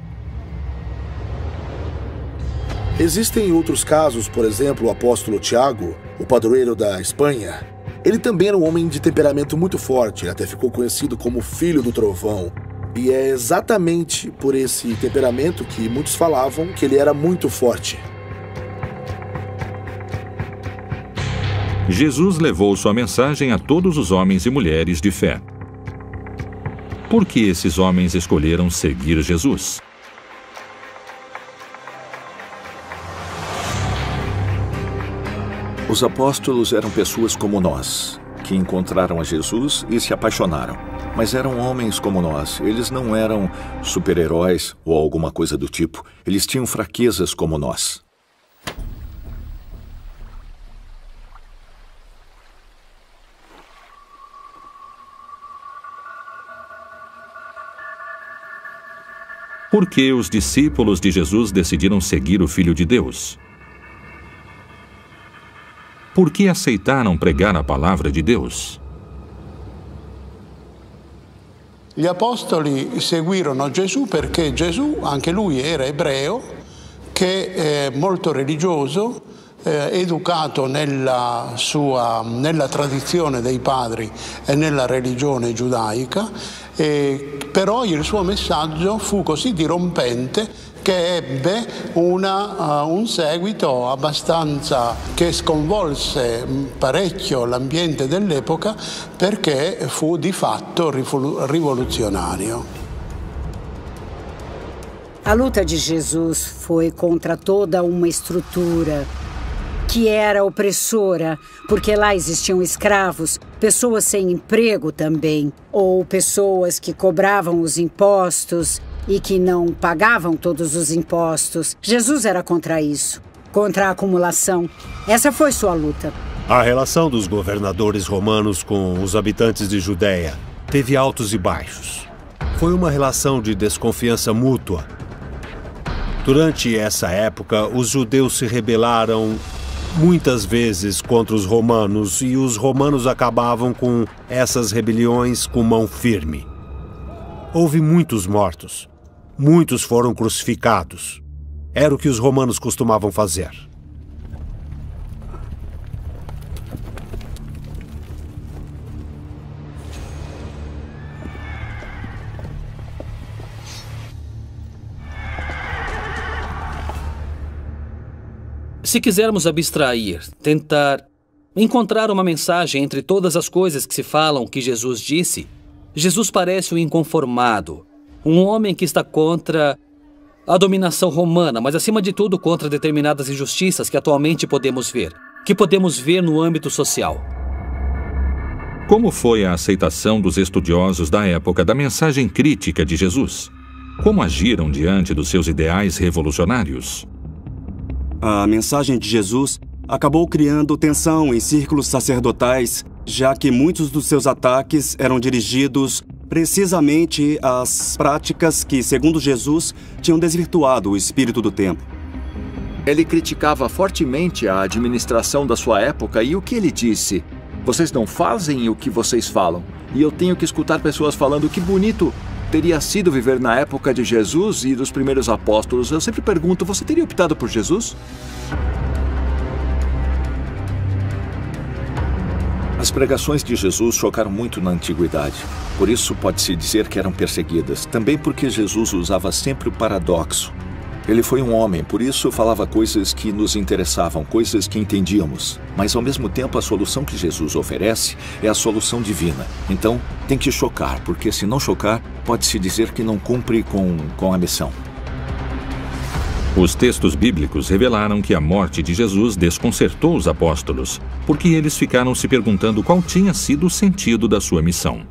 Existem outros casos, por exemplo, o apóstolo Tiago, o padroeiro da Espanha. Ele também era um homem de temperamento muito forte, até ficou conhecido como filho do trovão. E é exatamente por esse temperamento que muitos falavam que ele era muito forte. Jesus levou sua mensagem a todos os homens e mulheres de fé. Por que esses homens escolheram seguir Jesus? Os apóstolos eram pessoas como nós, que encontraram a Jesus e se apaixonaram. Mas eram homens como nós. Eles não eram super-heróis ou alguma coisa do tipo. Eles tinham fraquezas como nós. Por que os discípulos de Jesus decidiram seguir o Filho de Deus? Por que aceitaram pregar a palavra de Deus? Gli apostoli seguirono Gesù perché Gesù, anche lui era ebreo, che è molto religioso, educato nella tradizione dei padri e nella religione giudaica, però il suo messaggio fu così dirompente che ebbe un seguito abbastanza che sconvolse parecchio l'ambiente dell'epoca perché fu di fatto rivoluzionario. A luta de Jesus foi contra toda uma estrutura que era opressora, porque lá existiam escravos, pessoas sem emprego também, ou pessoas que cobravam os impostos e que não pagavam todos os impostos. Jesus era contra isso, contra a acumulação. Essa foi sua luta. A relação dos governadores romanos com os habitantes de Judeia teve altos e baixos. Foi uma relação de desconfiança mútua. Durante essa época, os judeus se rebelaram muitas vezes contra os romanos e os romanos acabavam com essas rebeliões com mão firme. Houve muitos mortos. Muitos foram crucificados. Era o que os romanos costumavam fazer. Se quisermos abstrair, tentar encontrar uma mensagem entre todas as coisas que se falam que Jesus disse, Jesus parece um inconformado, um homem que está contra a dominação romana, mas acima de tudo contra determinadas injustiças que atualmente podemos ver, no âmbito social. Como foi a aceitação dos estudiosos da época da mensagem crítica de Jesus? Como agiram diante dos seus ideais revolucionários? A mensagem de Jesus acabou criando tensão em círculos sacerdotais, já que muitos dos seus ataques eram dirigidos precisamente às práticas que, segundo Jesus, tinham desvirtuado o espírito do tempo. Ele criticava fortemente a administração da sua época e o que ele disse? Vocês não fazem o que vocês falam. E eu tenho que escutar pessoas falando que bonito teria sido viver na época de Jesus e dos primeiros apóstolos. Eu sempre pergunto, você teria optado por Jesus? As pregações de Jesus chocaram muito na antiguidade. Por isso pode-se dizer que eram perseguidas. Também porque Jesus usava sempre o paradoxo. Ele foi um homem, por isso falava coisas que nos interessavam, coisas que entendíamos. Mas, ao mesmo tempo, a solução que Jesus oferece é a solução divina. Então, tem que chocar, porque se não chocar, pode-se dizer que não cumpre com a missão. Os textos bíblicos revelaram que a morte de Jesus desconcertou os apóstolos, porque eles ficaram se perguntando qual tinha sido o sentido da sua missão.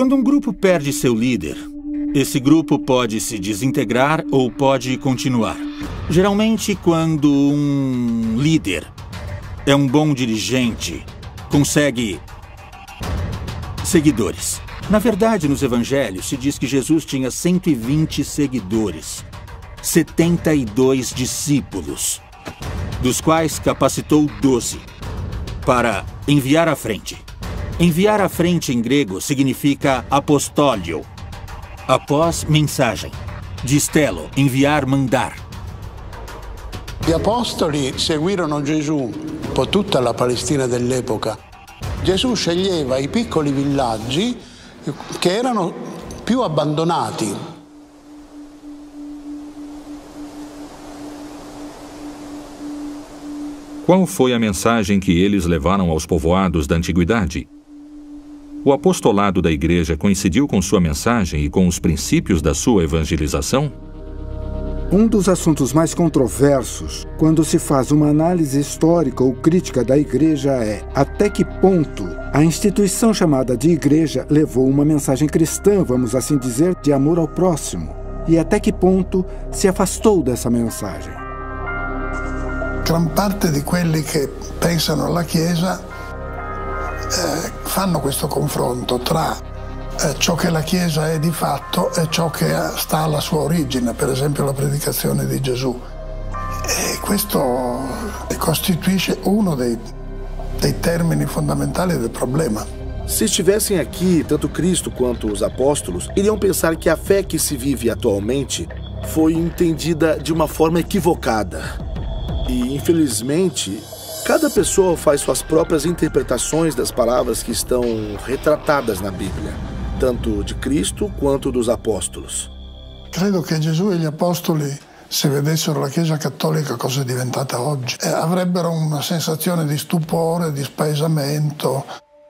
Quando um grupo perde seu líder, esse grupo pode se desintegrar ou pode continuar. Geralmente, quando um líder é um bom dirigente, consegue seguidores. Na verdade, nos evangelhos se diz que Jesus tinha 120 seguidores, 72 discípulos, dos quais capacitou 12 para enviar à frente. Enviar à frente em grego significa apostólio. Após mensagem. Distelo, enviar, mandar. Gli apostoli seguirono Gesù per tutta la Palestina dell'epoca. Gesù sceglieva i piccoli villaggi che erano più abbandonati. Qual foi a mensagem que eles levaram aos povoados da antiguidade? O apostolado da igreja coincidiu com sua mensagem e com os princípios da sua evangelização? Um dos assuntos mais controversos, quando se faz uma análise histórica ou crítica da igreja, é até que ponto a instituição chamada de igreja levou uma mensagem cristã, vamos assim dizer, de amor ao próximo, e até que ponto se afastou dessa mensagem. Gran parte di quelli che pensano alla Chiesa fanno questo confronto tra ciò che la Chiesa è di fatto e ciò che sta alla sua origine, per esempio la predicazione di Gesù. E questo costituisce uno dei termini fondamentali del problema. Se estivessem aqui, tanto Cristo quanto os apóstolos iriam pensar que a fé que se vive atualmente foi entendida de uma forma equivocada. E, infelizmente, cada pessoa faz suas próprias interpretações das palavras que estão retratadas na Bíblia, tanto de Cristo quanto dos apóstolos. Credo che Gesù e gli apostoli, se vedessero la Chiesa cattolica cosa è diventata oggi, avrebbero una sensazione di stupore, di spaesamento.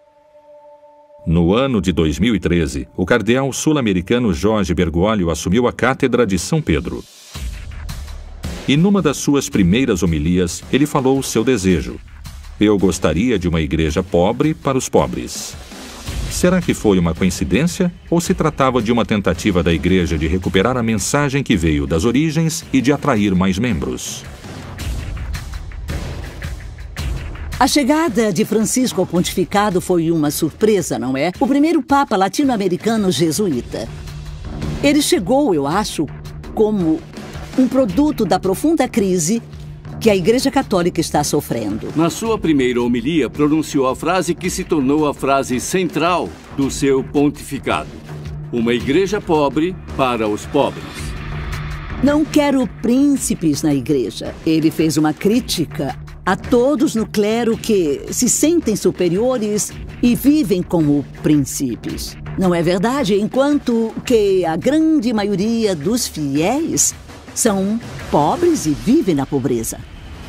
No ano de 2013, o cardeal sul-americano Jorge Bergoglio assumiu a cátedra de São Pedro. E numa das suas primeiras homilias, ele falou seu desejo. Eu gostaria de uma igreja pobre para os pobres. Será que foi uma coincidência ou se tratava de uma tentativa da igreja de recuperar a mensagem que veio das origens e de atrair mais membros? A chegada de Francisco ao pontificado foi uma surpresa, não é? O primeiro papa latino-americano jesuíta. Ele chegou, eu acho, como um produto da profunda crise que a Igreja Católica está sofrendo. Na sua primeira homilia, pronunciou a frase que se tornou a frase central do seu pontificado. Uma igreja pobre para os pobres. Não quero príncipes na igreja. Ele fez uma crítica a todos no clero que se sentem superiores e vivem como príncipes. Não é verdade? Enquanto que a grande maioria dos fiéis são pobres e vivem na pobreza.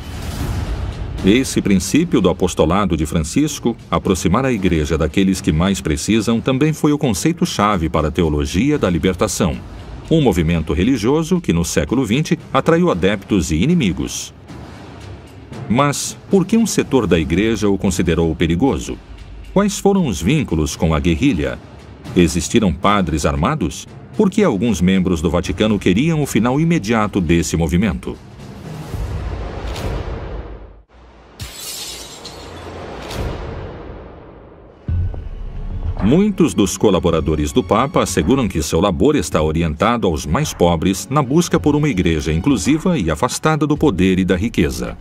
Esse princípio do apostolado de Francisco, aproximar a igreja daqueles que mais precisam, também foi o conceito-chave para a teologia da libertação. Um movimento religioso que, no século XX, atraiu adeptos e inimigos. Mas por que um setor da igreja o considerou perigoso? Quais foram os vínculos com a guerrilha? Existiram padres armados? Por que alguns membros do Vaticano queriam o final imediato desse movimento? Muitos dos colaboradores do Papa asseguram que seu labor está orientado aos mais pobres na busca por uma igreja inclusiva e afastada do poder e da riqueza.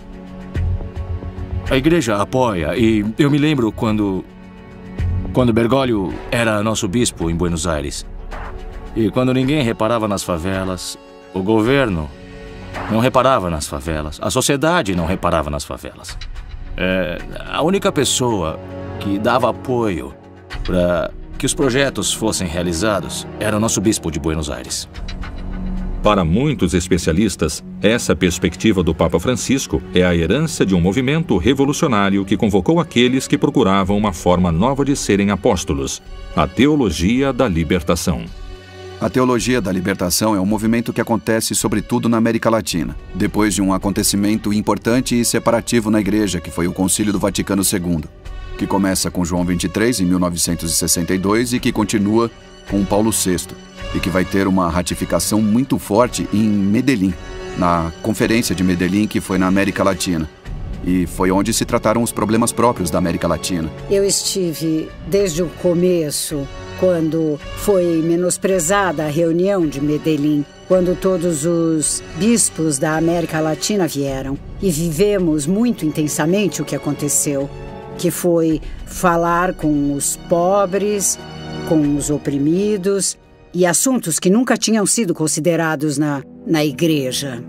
A igreja apoia, e eu me lembro quando Bergoglio era nosso bispo em Buenos Aires. E quando ninguém reparava nas favelas, o governo não reparava nas favelas, a sociedade não reparava nas favelas. A única pessoa que dava apoio para que os projetos fossem realizados era o nosso bispo de Buenos Aires. Para muitos especialistas, essa perspectiva do Papa Francisco é a herança de um movimento revolucionário que convocou aqueles que procuravam uma forma nova de serem apóstolos, a teologia da libertação. A teologia da libertação é um movimento que acontece sobretudo na América Latina, depois de um acontecimento importante e separativo na Igreja, que foi o Concílio do Vaticano II. que começa com João 23, em 1962, e que continua com Paulo VI, e que vai ter uma ratificação muito forte em Medellín, na Conferência de Medellín, que foi na América Latina. E foi onde se trataram os problemas próprios da América Latina. Eu estive desde o começo, quando foi menosprezada a reunião de Medellín, quando todos os bispos da América Latina vieram. E vivemos muito intensamente o que aconteceu, que foi falar com os pobres, com os oprimidos, e assuntos que nunca tinham sido considerados na igreja.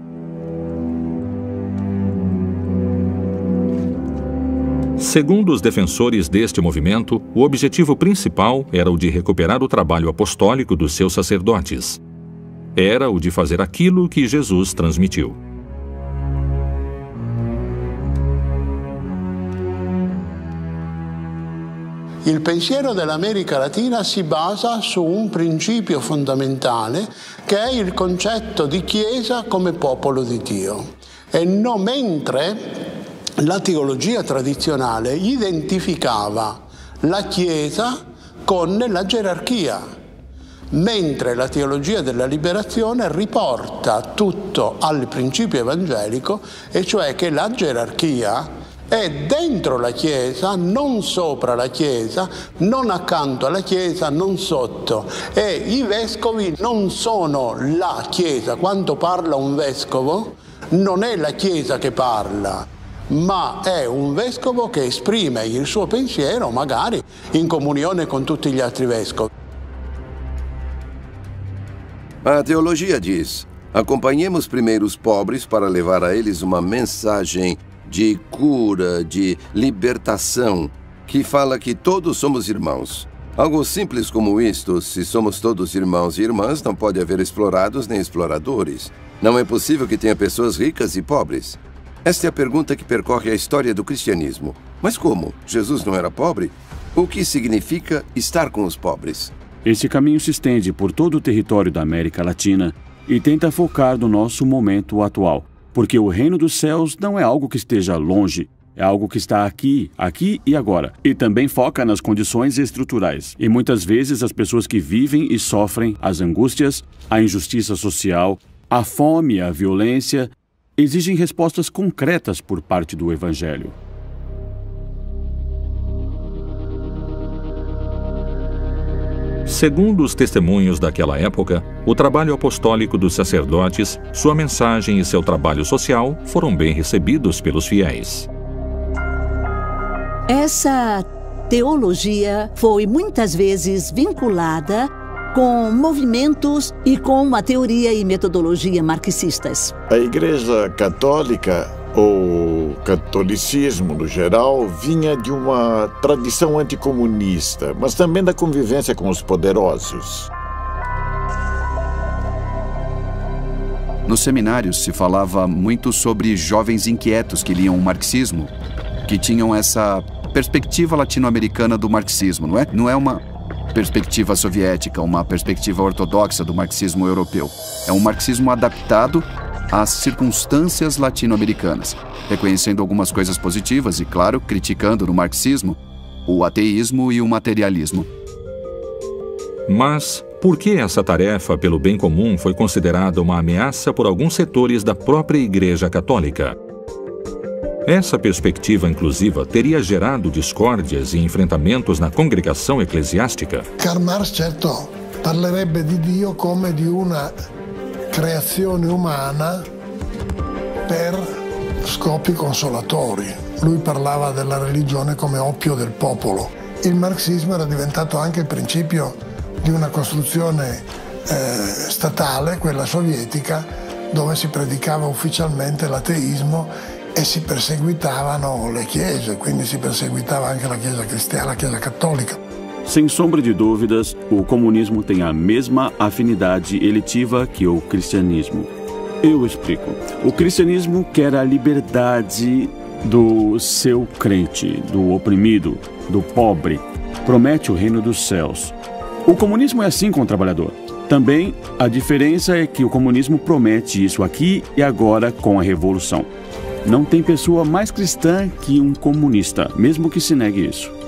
Segundo os defensores deste movimento, o objetivo principal era o de recuperar o trabalho apostólico dos seus sacerdotes. Era o de fazer aquilo que Jesus transmitiu. Il pensiero dell'America Latina si basa su un principio fondamentale che è il concetto di Chiesa come popolo di Dio. E non mentre la teologia tradizionale identificava la Chiesa con la gerarchia, mentre la teologia della liberazione riporta tutto al principio evangelico, e cioè che la gerarchia è dentro la Chiesa, non sopra la Chiesa, non accanto alla Chiesa, non sotto. E i vescovi non sono la Chiesa. Quando parla un vescovo, non è la Chiesa che parla, ma è un vescovo che esprime il suo pensiero, magari in comunione con tutti gli altri vescovi. A teologia diz: acompanhemos primeiro os pobres para levar a eles uma mensagem de cura, de libertação, que fala que todos somos irmãos. Algo simples como isto: se somos todos irmãos e irmãs, não pode haver explorados nem exploradores. Não é possível que tenha pessoas ricas e pobres. Esta é a pergunta que percorre a história do cristianismo. Mas como? Jesus não era pobre? O que significa estar com os pobres? Esse caminho se estende por todo o território da América Latina e tenta focar no nosso momento atual, porque o reino dos céus não é algo que esteja longe, é algo que está aqui e agora. E também foca nas condições estruturais. E muitas vezes as pessoas que vivem e sofrem as angústias, a injustiça social, a fome, a violência, exigem respostas concretas por parte do Evangelho. Segundo os testemunhos daquela época, o trabalho apostólico dos sacerdotes, sua mensagem e seu trabalho social foram bem recebidos pelos fiéis. Essa teologia foi muitas vezes vinculada com movimentos e com uma teoria e metodologia marxistas. A Igreja Católica, ou catolicismo no geral, vinha de uma tradição anticomunista, mas também da convivência com os poderosos. Nos seminários se falava muito sobre jovens inquietos que liam o marxismo, que tinham essa perspectiva latino-americana do marxismo, não é? Não é uma perspectiva soviética, uma perspectiva ortodoxa do marxismo europeu. É um marxismo adaptado às circunstâncias latino-americanas, reconhecendo algumas coisas positivas e, claro, criticando no marxismo o ateísmo e o materialismo. Mas por que essa tarefa pelo bem comum foi considerada uma ameaça por alguns setores da própria Igreja Católica? Essa perspectiva inclusiva teria gerado discórdias e enfrentamentos na congregação eclesiástica? Karl Marx, certo, parlerebbe di Dio come di una creazione umana per scopi consolatori. Lui parlava della religione come oppio del popolo. Il marxismo era diventato anche il principio di una costruzione statale, quella sovietica, dove si predicava ufficialmente l'ateismo e si perseguitavano le chiese, quindi si perseguitava anche la Chiesa cristiana, la Chiesa cattolica. Sem sombra de dúvidas, o comunismo tem a mesma afinidade elitiva que o cristianismo. Eu explico. O cristianismo quer a liberdade do seu crente, do oprimido, do pobre. Promete o reino dos céus. O comunismo é assim com o trabalhador. Também a diferença é que o comunismo promete isso aqui e agora com a revolução. Não tem pessoa mais cristã que um comunista, mesmo que se negue isso.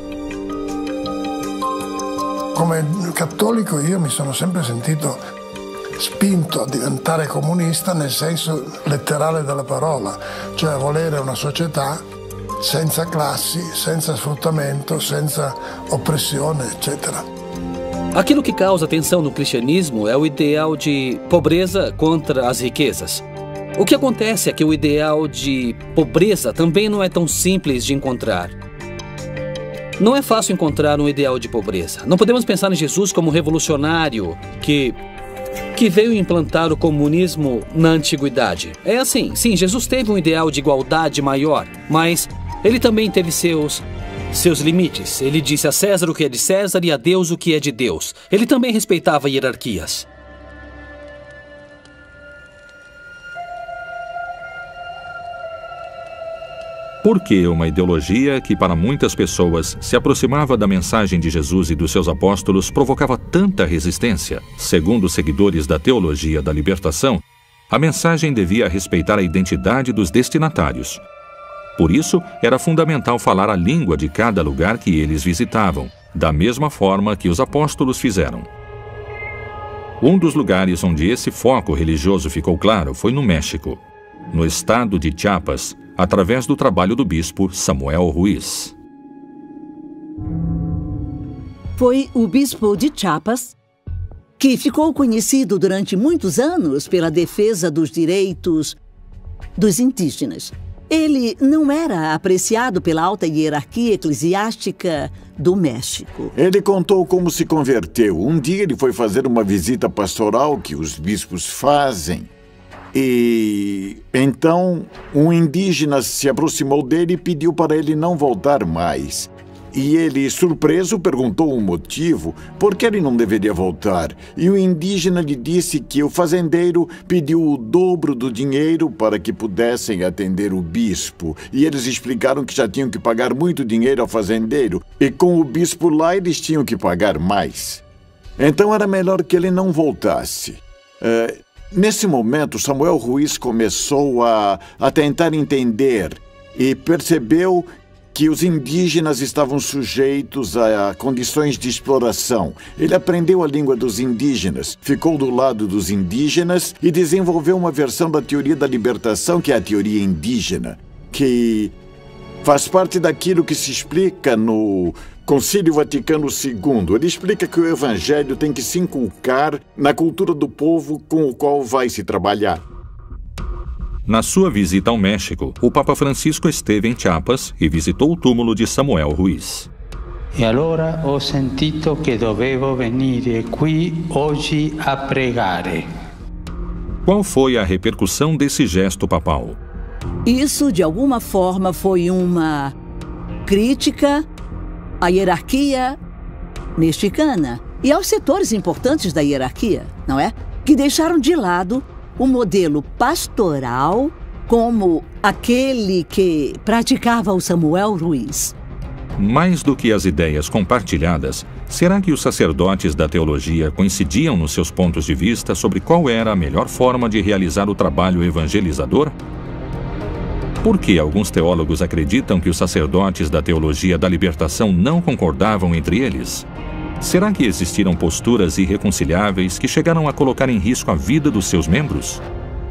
Come cattolico io mi sono sempre sentito spinto a diventare comunista nel senso letterale della parola, cioè a volere una società senza classi, senza sfruttamento, senza oppressione, eccetera. Aquilo que causa tensão no cristianismo é o ideal de pobreza contra as riquezas. O que acontece é que o ideal de pobreza também não é tão simples de encontrar. Não é fácil encontrar um ideal de pobreza. Não podemos pensar em Jesus como um revolucionário que veio implantar o comunismo na antiguidade. É assim, sim, Jesus teve um ideal de igualdade maior, mas ele também teve seus limites. Ele disse a César o que é de César e a Deus o que é de Deus. Ele também respeitava hierarquias. Por que uma ideologia que para muitas pessoas se aproximava da mensagem de Jesus e dos seus apóstolos provocava tanta resistência? Segundo os seguidores da teologia da libertação, a mensagem devia respeitar a identidade dos destinatários. Por isso, era fundamental falar a língua de cada lugar que eles visitavam, da mesma forma que os apóstolos fizeram. Um dos lugares onde esse foco religioso ficou claro foi no México, no estado de Chiapas, através do trabalho do bispo Samuel Ruiz. Foi o bispo de Chiapas que ficou conhecido durante muitos anos pela defesa dos direitos dos indígenas. Ele não era apreciado pela alta hierarquia eclesiástica do México. Ele contou como se converteu. Um dia ele foi fazer uma visita pastoral que os bispos fazem. E então um indígena se aproximou dele e pediu para ele não voltar mais. E ele, surpreso, perguntou o motivo, por que ele não deveria voltar. E o indígena lhe disse que o fazendeiro pediu o dobro do dinheiro para que pudessem atender o bispo. E eles explicaram que já tinham que pagar muito dinheiro ao fazendeiro. E com o bispo lá, eles tinham que pagar mais. Então era melhor que ele não voltasse. Nesse momento, Samuel Ruiz começou a tentar entender e percebeu que os indígenas estavam sujeitos a condições de exploração. Ele aprendeu a língua dos indígenas, ficou do lado dos indígenas e desenvolveu uma versão da teoria da libertação, que é a teoria indígena, que faz parte daquilo que se explica no Concílio Vaticano II. Ele explica que o Evangelho tem que se inculcar na cultura do povo com o qual vai se trabalhar. Na sua visita ao México, o Papa Francisco esteve em Chiapas e visitou o túmulo de Samuel Ruiz. E allora ho sentito che dovevo venire qui oggi a pregare. Qual foi a repercussão desse gesto papal? Isso, de alguma forma, foi uma crítica à hierarquia mexicana e aos setores importantes da hierarquia, não é? Que deixaram de lado o modelo pastoral como aquele que praticava o Samuel Ruiz. Mais do que as ideias compartilhadas, será que os sacerdotes da teologia coincidiam nos seus pontos de vista sobre qual era a melhor forma de realizar o trabalho evangelizador? Por que alguns teólogos acreditam que os sacerdotes da teologia da libertação não concordavam entre eles? Será que existiram posturas irreconciliáveis que chegaram a colocar em risco a vida dos seus membros?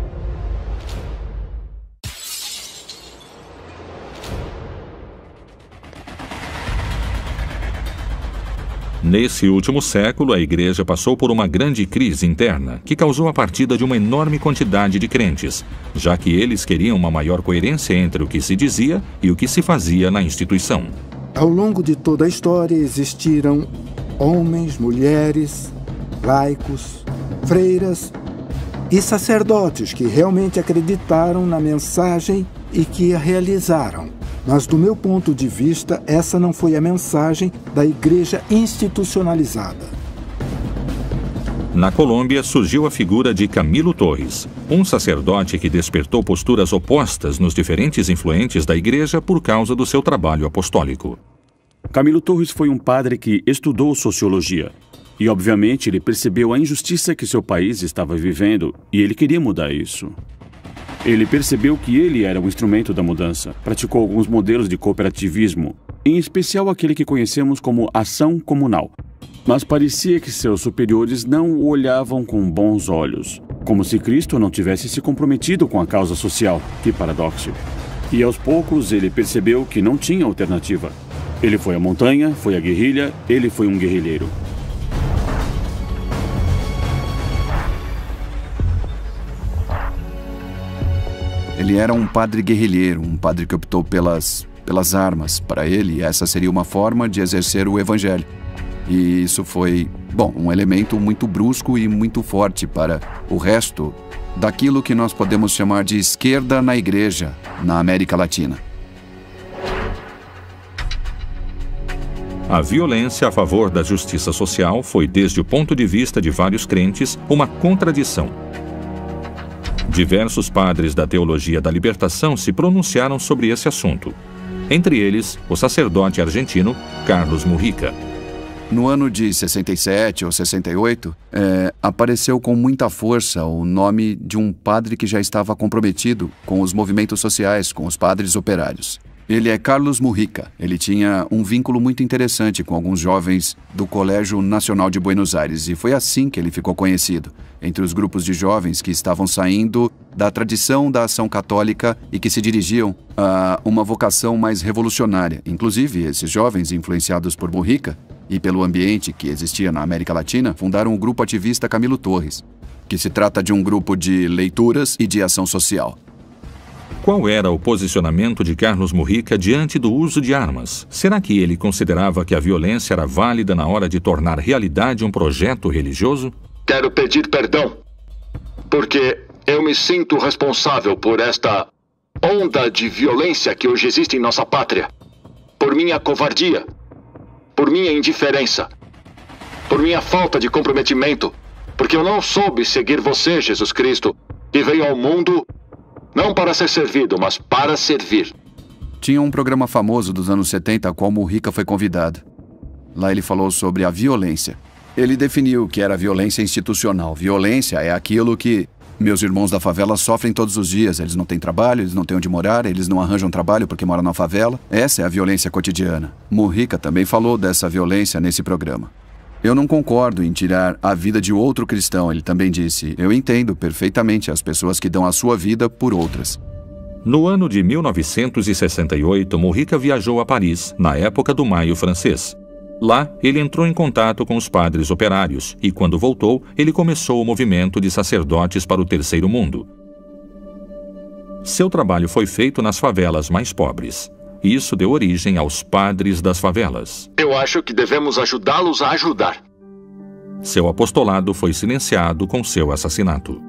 Nesse último século, a Igreja passou por uma grande crise interna que causou a partida de uma enorme quantidade de crentes, já que eles queriam uma maior coerência entre o que se dizia e o que se fazia na instituição. Ao longo de toda a história existiram homens, mulheres, laicos, freiras e sacerdotes que realmente acreditaram na mensagem e que a realizaram. Mas, do meu ponto de vista, essa não foi a mensagem da Igreja institucionalizada. Na Colômbia, surgiu a figura de Camilo Torres, um sacerdote que despertou posturas opostas nos diferentes influentes da Igreja por causa do seu trabalho apostólico. Camilo Torres foi um padre que estudou sociologia. E, obviamente, ele percebeu a injustiça que seu país estava vivendo e ele queria mudar isso. Ele percebeu que ele era o instrumento da mudança. Praticou alguns modelos de cooperativismo, em especial aquele que conhecemos como ação comunal. Mas parecia que seus superiores não o olhavam com bons olhos, como se Cristo não tivesse se comprometido com a causa social. Que paradoxo. E aos poucos ele percebeu que não tinha alternativa. Ele foi à montanha, foi à guerrilha, ele foi um guerrilheiro. Ele era um padre guerrilheiro, um padre que optou pelas armas. Para ele, essa seria uma forma de exercer o evangelho. E isso foi, bom, um elemento muito brusco e muito forte para o resto daquilo que nós podemos chamar de esquerda na igreja, na América Latina. A violência a favor da justiça social foi, desde o ponto de vista de vários crentes, uma contradição. Diversos padres da teologia da libertação se pronunciaram sobre esse assunto. Entre eles, o sacerdote argentino Carlos Mujica. No ano de 67 ou 68, apareceu com muita força o nome de um padre que já estava comprometido com os movimentos sociais, com os padres operários. Ele é Carlos Mujica. Ele tinha um vínculo muito interessante com alguns jovens do Colégio Nacional de Buenos Aires e foi assim que ele ficou conhecido, entre os grupos de jovens que estavam saindo da tradição da ação católica e que se dirigiam a uma vocação mais revolucionária. Inclusive, esses jovens, influenciados por Mujica e pelo ambiente que existia na América Latina, fundaram o grupo ativista Camilo Torres, que se trata de um grupo de leituras e de ação social. Qual era o posicionamento de Carlos Mujica diante do uso de armas? Será que ele considerava que a violência era válida na hora de tornar realidade um projeto religioso? Quero pedir perdão, porque eu me sinto responsável por esta onda de violência que hoje existe em nossa pátria. Por minha covardia, por minha indiferença, por minha falta de comprometimento, porque eu não soube seguir você, Jesus Cristo, que veio ao mundo não para ser servido, mas para servir. Tinha um programa famoso dos anos 70 ao qual Mujica foi convidado. Lá ele falou sobre a violência. Ele definiu que era violência institucional. Violência é aquilo que meus irmãos da favela sofrem todos os dias. Eles não têm trabalho, eles não têm onde morar, eles não arranjam trabalho porque moram na favela. Essa é a violência cotidiana. Mujica também falou dessa violência nesse programa. Eu não concordo em tirar a vida de outro cristão, ele também disse. Eu entendo perfeitamente as pessoas que dão a sua vida por outras. No ano de 1968, Mujica viajou a Paris, na época do Maio Francês. Lá, ele entrou em contato com os padres operários e, quando voltou, ele começou o movimento de sacerdotes para o Terceiro Mundo. Seu trabalho foi feito nas favelas mais pobres. Isso deu origem aos padres das favelas. Eu acho que devemos ajudá-los a ajudar. Seu apostolado foi silenciado com seu assassinato.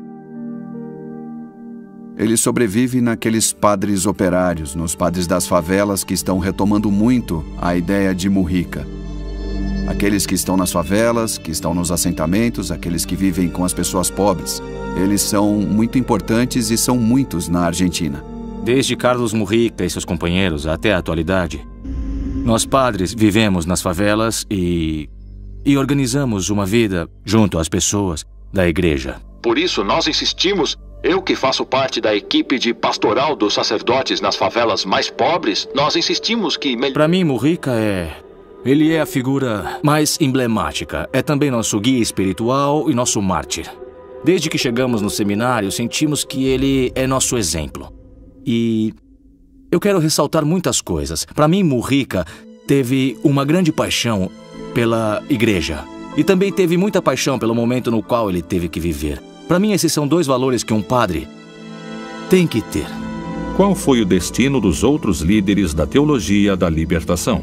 Ele sobrevive naqueles padres operários, nos padres das favelas que estão retomando muito a ideia de Mujica. Aqueles que estão nas favelas, que estão nos assentamentos, aqueles que vivem com as pessoas pobres. Eles são muito importantes e são muitos na Argentina. Desde Carlos Mujica e seus companheiros até a atualidade, nós padres vivemos nas favelas e organizamos uma vida junto às pessoas da igreja. Por isso, nós insistimos, eu que faço parte da equipe de pastoral dos sacerdotes nas favelas mais pobres, nós insistimos que... Para mim, Mujica Ele é a figura mais emblemática. É também nosso guia espiritual e nosso mártir. Desde que chegamos no seminário, sentimos que ele é nosso exemplo. E eu quero ressaltar muitas coisas. Para mim, Mujica teve uma grande paixão pela igreja. E também teve muita paixão pelo momento no qual ele teve que viver. Para mim, esses são dois valores que um padre tem que ter. Qual foi o destino dos outros líderes da teologia da libertação?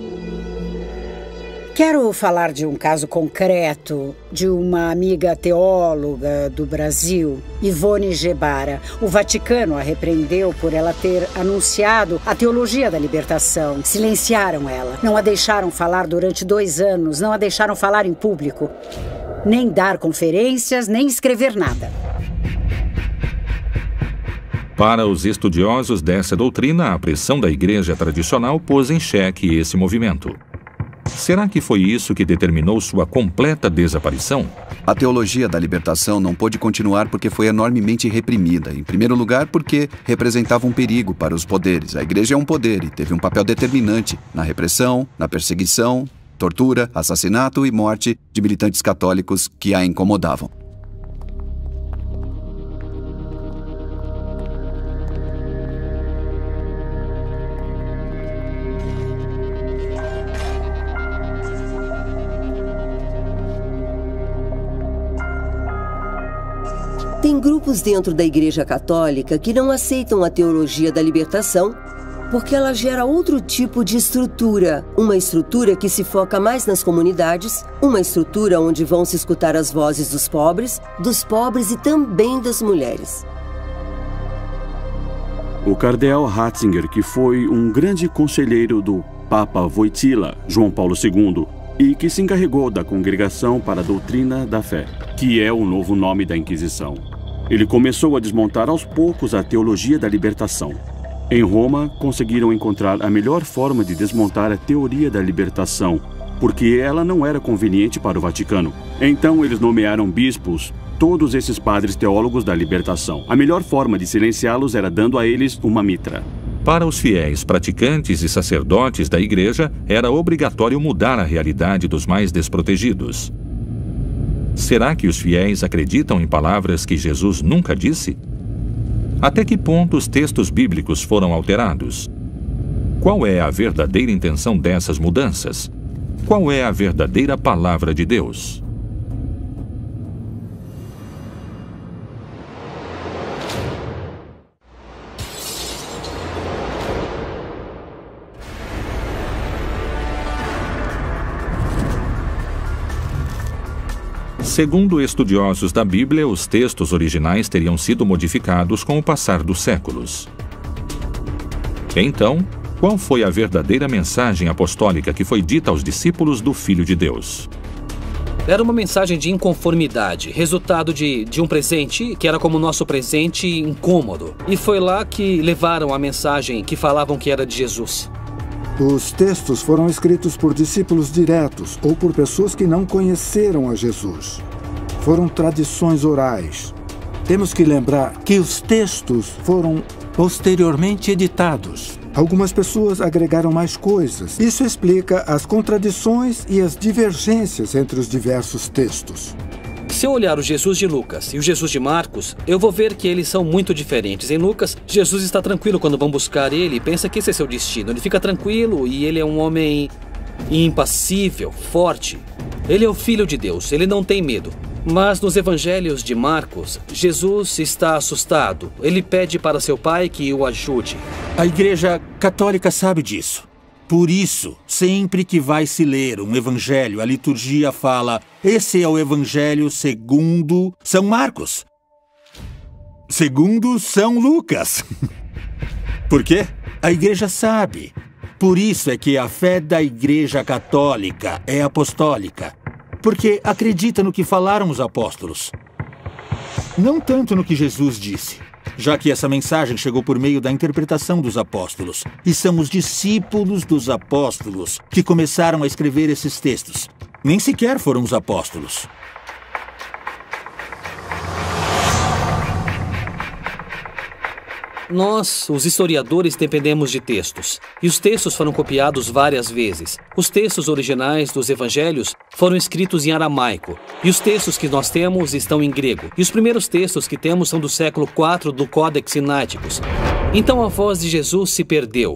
Quero falar de um caso concreto de uma amiga teóloga do Brasil, Ivone Gebara. O Vaticano a repreendeu por ela ter anunciado a teologia da libertação. Silenciaram ela, não a deixaram falar durante 2 anos, não a deixaram falar em público, nem dar conferências, nem escrever nada. Para os estudiosos dessa doutrina, a pressão da igreja tradicional pôs em xeque esse movimento. Será que foi isso que determinou sua completa desaparição? A teologia da libertação não pôde continuar porque foi enormemente reprimida. Em primeiro lugar, porque representava um perigo para os poderes. A igreja é um poder e teve um papel determinante na repressão, na perseguição tortura, assassinato e morte de militantes católicos que a incomodavam. Tem grupos dentro da Igreja Católica que não aceitam a teologia da libertação porque ela gera outro tipo de estrutura. Uma estrutura que se foca mais nas comunidades, uma estrutura onde vão se escutar as vozes dos pobres e também das mulheres. O cardeal Ratzinger, que foi um grande conselheiro do Papa Wojtyła, João Paulo II, e que se encarregou da Congregação para a Doutrina da Fé, que é o novo nome da Inquisição. Ele começou a desmontar aos poucos a teologia da libertação. Em Roma, conseguiram encontrar a melhor forma de desmontar a teoria da libertação, porque ela não era conveniente para o Vaticano. Então, eles nomearam bispos, todos esses padres teólogos da libertação. A melhor forma de silenciá-los era dando a eles uma mitra. Para os fiéis praticantes e sacerdotes da igreja, era obrigatório mudar a realidade dos mais desprotegidos. Será que os fiéis acreditam em palavras que Jesus nunca disse? Até que ponto os textos bíblicos foram alterados? Qual é a verdadeira intenção dessas mudanças? Qual é a verdadeira palavra de Deus? Segundo estudiosos da Bíblia, os textos originais teriam sido modificados com o passar dos séculos. Então, qual foi a verdadeira mensagem apostólica que foi dita aos discípulos do Filho de Deus? Era uma mensagem de inconformidade, resultado de um presente que era como o nosso presente incômodo. E foi lá que levaram a mensagem que falavam que era de Jesus. Os textos foram escritos por discípulos diretos ou por pessoas que não conheceram a Jesus. Foram tradições orais. Temos que lembrar que os textos foram posteriormente editados. Algumas pessoas agregaram mais coisas. Isso explica as contradições e as divergências entre os diversos textos. Se eu olhar o Jesus de Lucas e o Jesus de Marcos, eu vou ver que eles são muito diferentes. Em Lucas, Jesus está tranquilo quando vão buscar ele e pensa que esse é seu destino. Ele fica tranquilo e ele é um homem impassível, forte. Ele é o Filho de Deus, ele não tem medo. Mas nos evangelhos de Marcos, Jesus está assustado. Ele pede para seu pai que o ajude. A Igreja Católica sabe disso. Por isso, sempre que vai se ler um evangelho, a liturgia fala: esse é o evangelho segundo São Marcos. Segundo São Lucas. Por quê? A igreja sabe. Por isso é que a fé da Igreja Católica é apostólica. Porque acredita no que falaram os apóstolos. Não tanto no que Jesus disse, já que essa mensagem chegou por meio da interpretação dos apóstolos. E são os discípulos dos apóstolos que começaram a escrever esses textos. Nem sequer foram os apóstolos. Nós, os historiadores, dependemos de textos. E os textos foram copiados várias vezes. Os textos originais dos evangelhos foram escritos em aramaico. E os textos que nós temos estão em grego. E os primeiros textos que temos são do século IV do Codex Sinaiticus. Então a voz de Jesus se perdeu.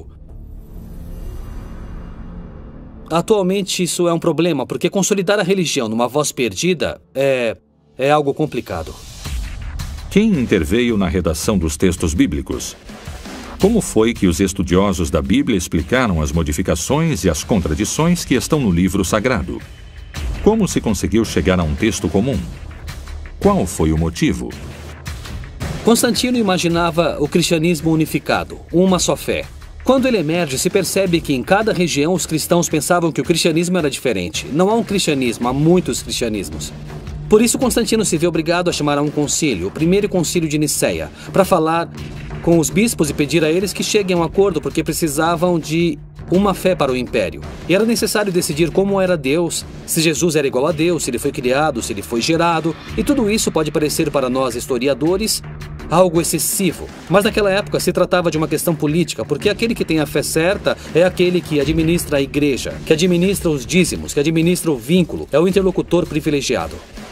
Atualmente isso é um problema, porque consolidar a religião numa voz perdida é algo complicado. Quem interveio na redação dos textos bíblicos? Como foi que os estudiosos da Bíblia explicaram as modificações e as contradições que estão no livro sagrado? Como se conseguiu chegar a um texto comum? Qual foi o motivo? Constantino imaginava o cristianismo unificado, uma só fé. Quando ele emerge, se percebe que em cada região os cristãos pensavam que o cristianismo era diferente. Não há um cristianismo, há muitos cristianismos. Por isso, Constantino se vê obrigado a chamar a um concílio, o primeiro concílio de Niceia, para falar com os bispos e pedir a eles que cheguem a um acordo, porque precisavam de uma fé para o império. E era necessário decidir como era Deus, se Jesus era igual a Deus, se ele foi criado, se ele foi gerado. E tudo isso pode parecer para nós historiadores algo excessivo. Mas naquela época se tratava de uma questão política, porque aquele que tem a fé certa é aquele que administra a igreja, que administra os dízimos, que administra o vínculo, é o interlocutor privilegiado.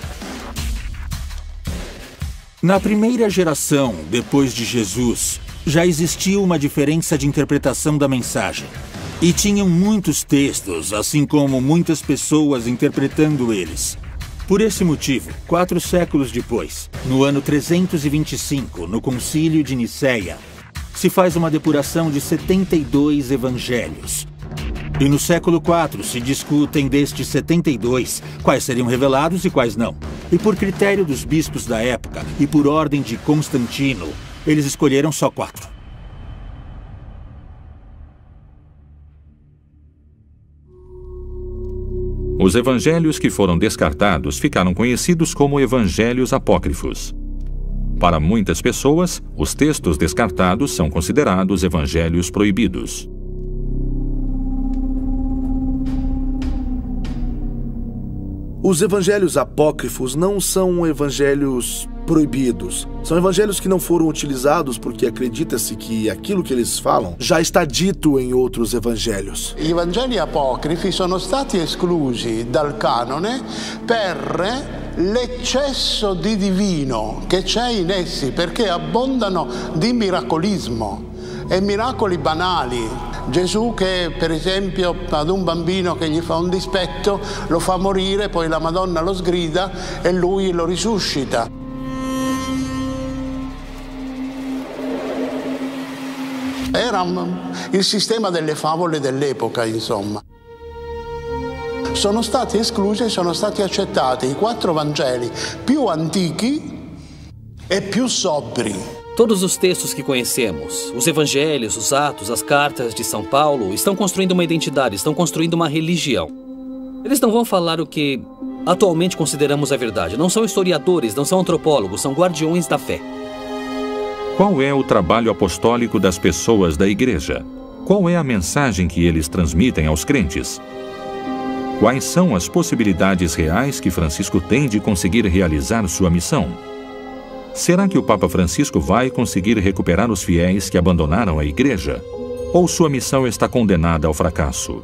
Na primeira geração, depois de Jesus, já existia uma diferença de interpretação da mensagem. E tinham muitos textos, assim como muitas pessoas interpretando eles. Por esse motivo, 4 séculos depois, no ano 325, no Concílio de Nicéia, se faz uma depuração de 72 evangelhos. E no século IV se discutem destes 72 quais seriam revelados e quais não. E por critério dos bispos da época e por ordem de Constantino, eles escolheram só 4. Os evangelhos que foram descartados ficaram conhecidos como evangelhos apócrifos. Para muitas pessoas, os textos descartados são considerados evangelhos proibidos. Os evangelhos apócrifos não são evangelhos proibidos. São evangelhos que não foram utilizados porque acredita-se que aquilo que eles falam já está dito em outros evangelhos. I Vangeli apocrifi sono stati esclusi dal canone per l'eccesso di divino che c'è in essi, perché abbondano di miracolismo e miracoli banali. Gesù che per esempio ad un bambino che gli fa un dispetto lo fa morire, poi la Madonna lo sgrida e lui lo risuscita. Era il sistema delle favole dell'epoca, insomma. Sono stati esclusi e sono stati accettati i 4 Vangeli più antichi e più sobri. Todos os textos que conhecemos, os evangelhos, os atos, as cartas de São Paulo, estão construindo uma identidade, estão construindo uma religião. Eles não vão falar o que atualmente consideramos a verdade. Não são historiadores, não são antropólogos, são guardiões da fé. Qual é o trabalho apostólico das pessoas da igreja? Qual é a mensagem que eles transmitem aos crentes? Quais são as possibilidades reais que Francisco tem de conseguir realizar sua missão? Será que o Papa Francisco vai conseguir recuperar os fiéis que abandonaram a igreja? Ou sua missão está condenada ao fracasso?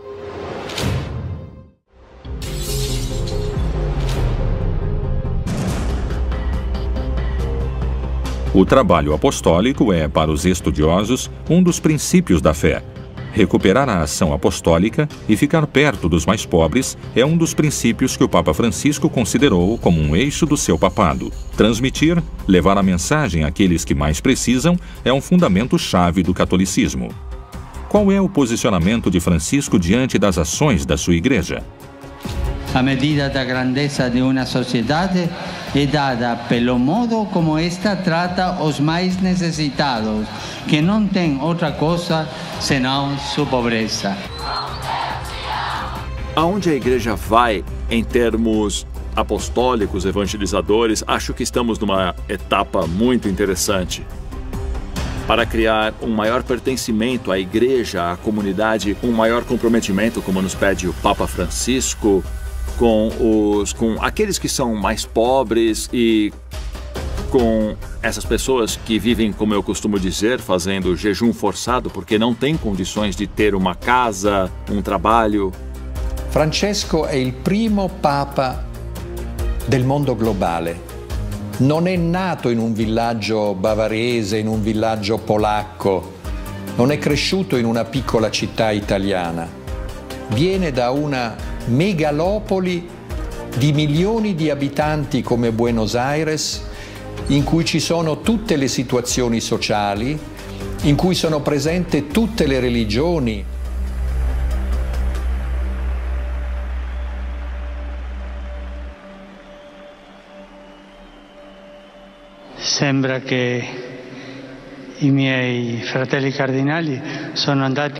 O trabalho apostólico é, para os estudiosos, um dos princípios da fé. Recuperar a ação apostólica e ficar perto dos mais pobres é um dos princípios que o Papa Francisco considerou como um eixo do seu papado. Transmitir, levar a mensagem àqueles que mais precisam é um fundamento-chave do catolicismo. Qual é o posicionamento de Francisco diante das ações da sua igreja? A medida da grandeza de uma sociedade é dada pelo modo como esta trata os mais necessitados, que não tem outra coisa senão sua pobreza. Aonde a igreja vai em termos apostólicos, evangelizadores, acho que estamos numa etapa muito interessante. Para criar um maior pertencimento à igreja, à comunidade, um maior comprometimento, como nos pede o Papa Francisco, com aqueles que são mais pobres e com essas pessoas que vivem, como eu costumo dizer, fazendo jejum forçado porque não têm condições de ter uma casa, um trabalho. Francesco è il primo papa del mondo globale. Non è nato in un villaggio bavarese, in un villaggio polacco, non è cresciuto in una piccola città italiana. Viene da una megalopoli di milioni di abitanti come Buenos Aires, in cui ci sono tutte le situazioni sociali, in cui sono presenti tutte le religioni. Sembra che i miei fratelli cardinali sono andati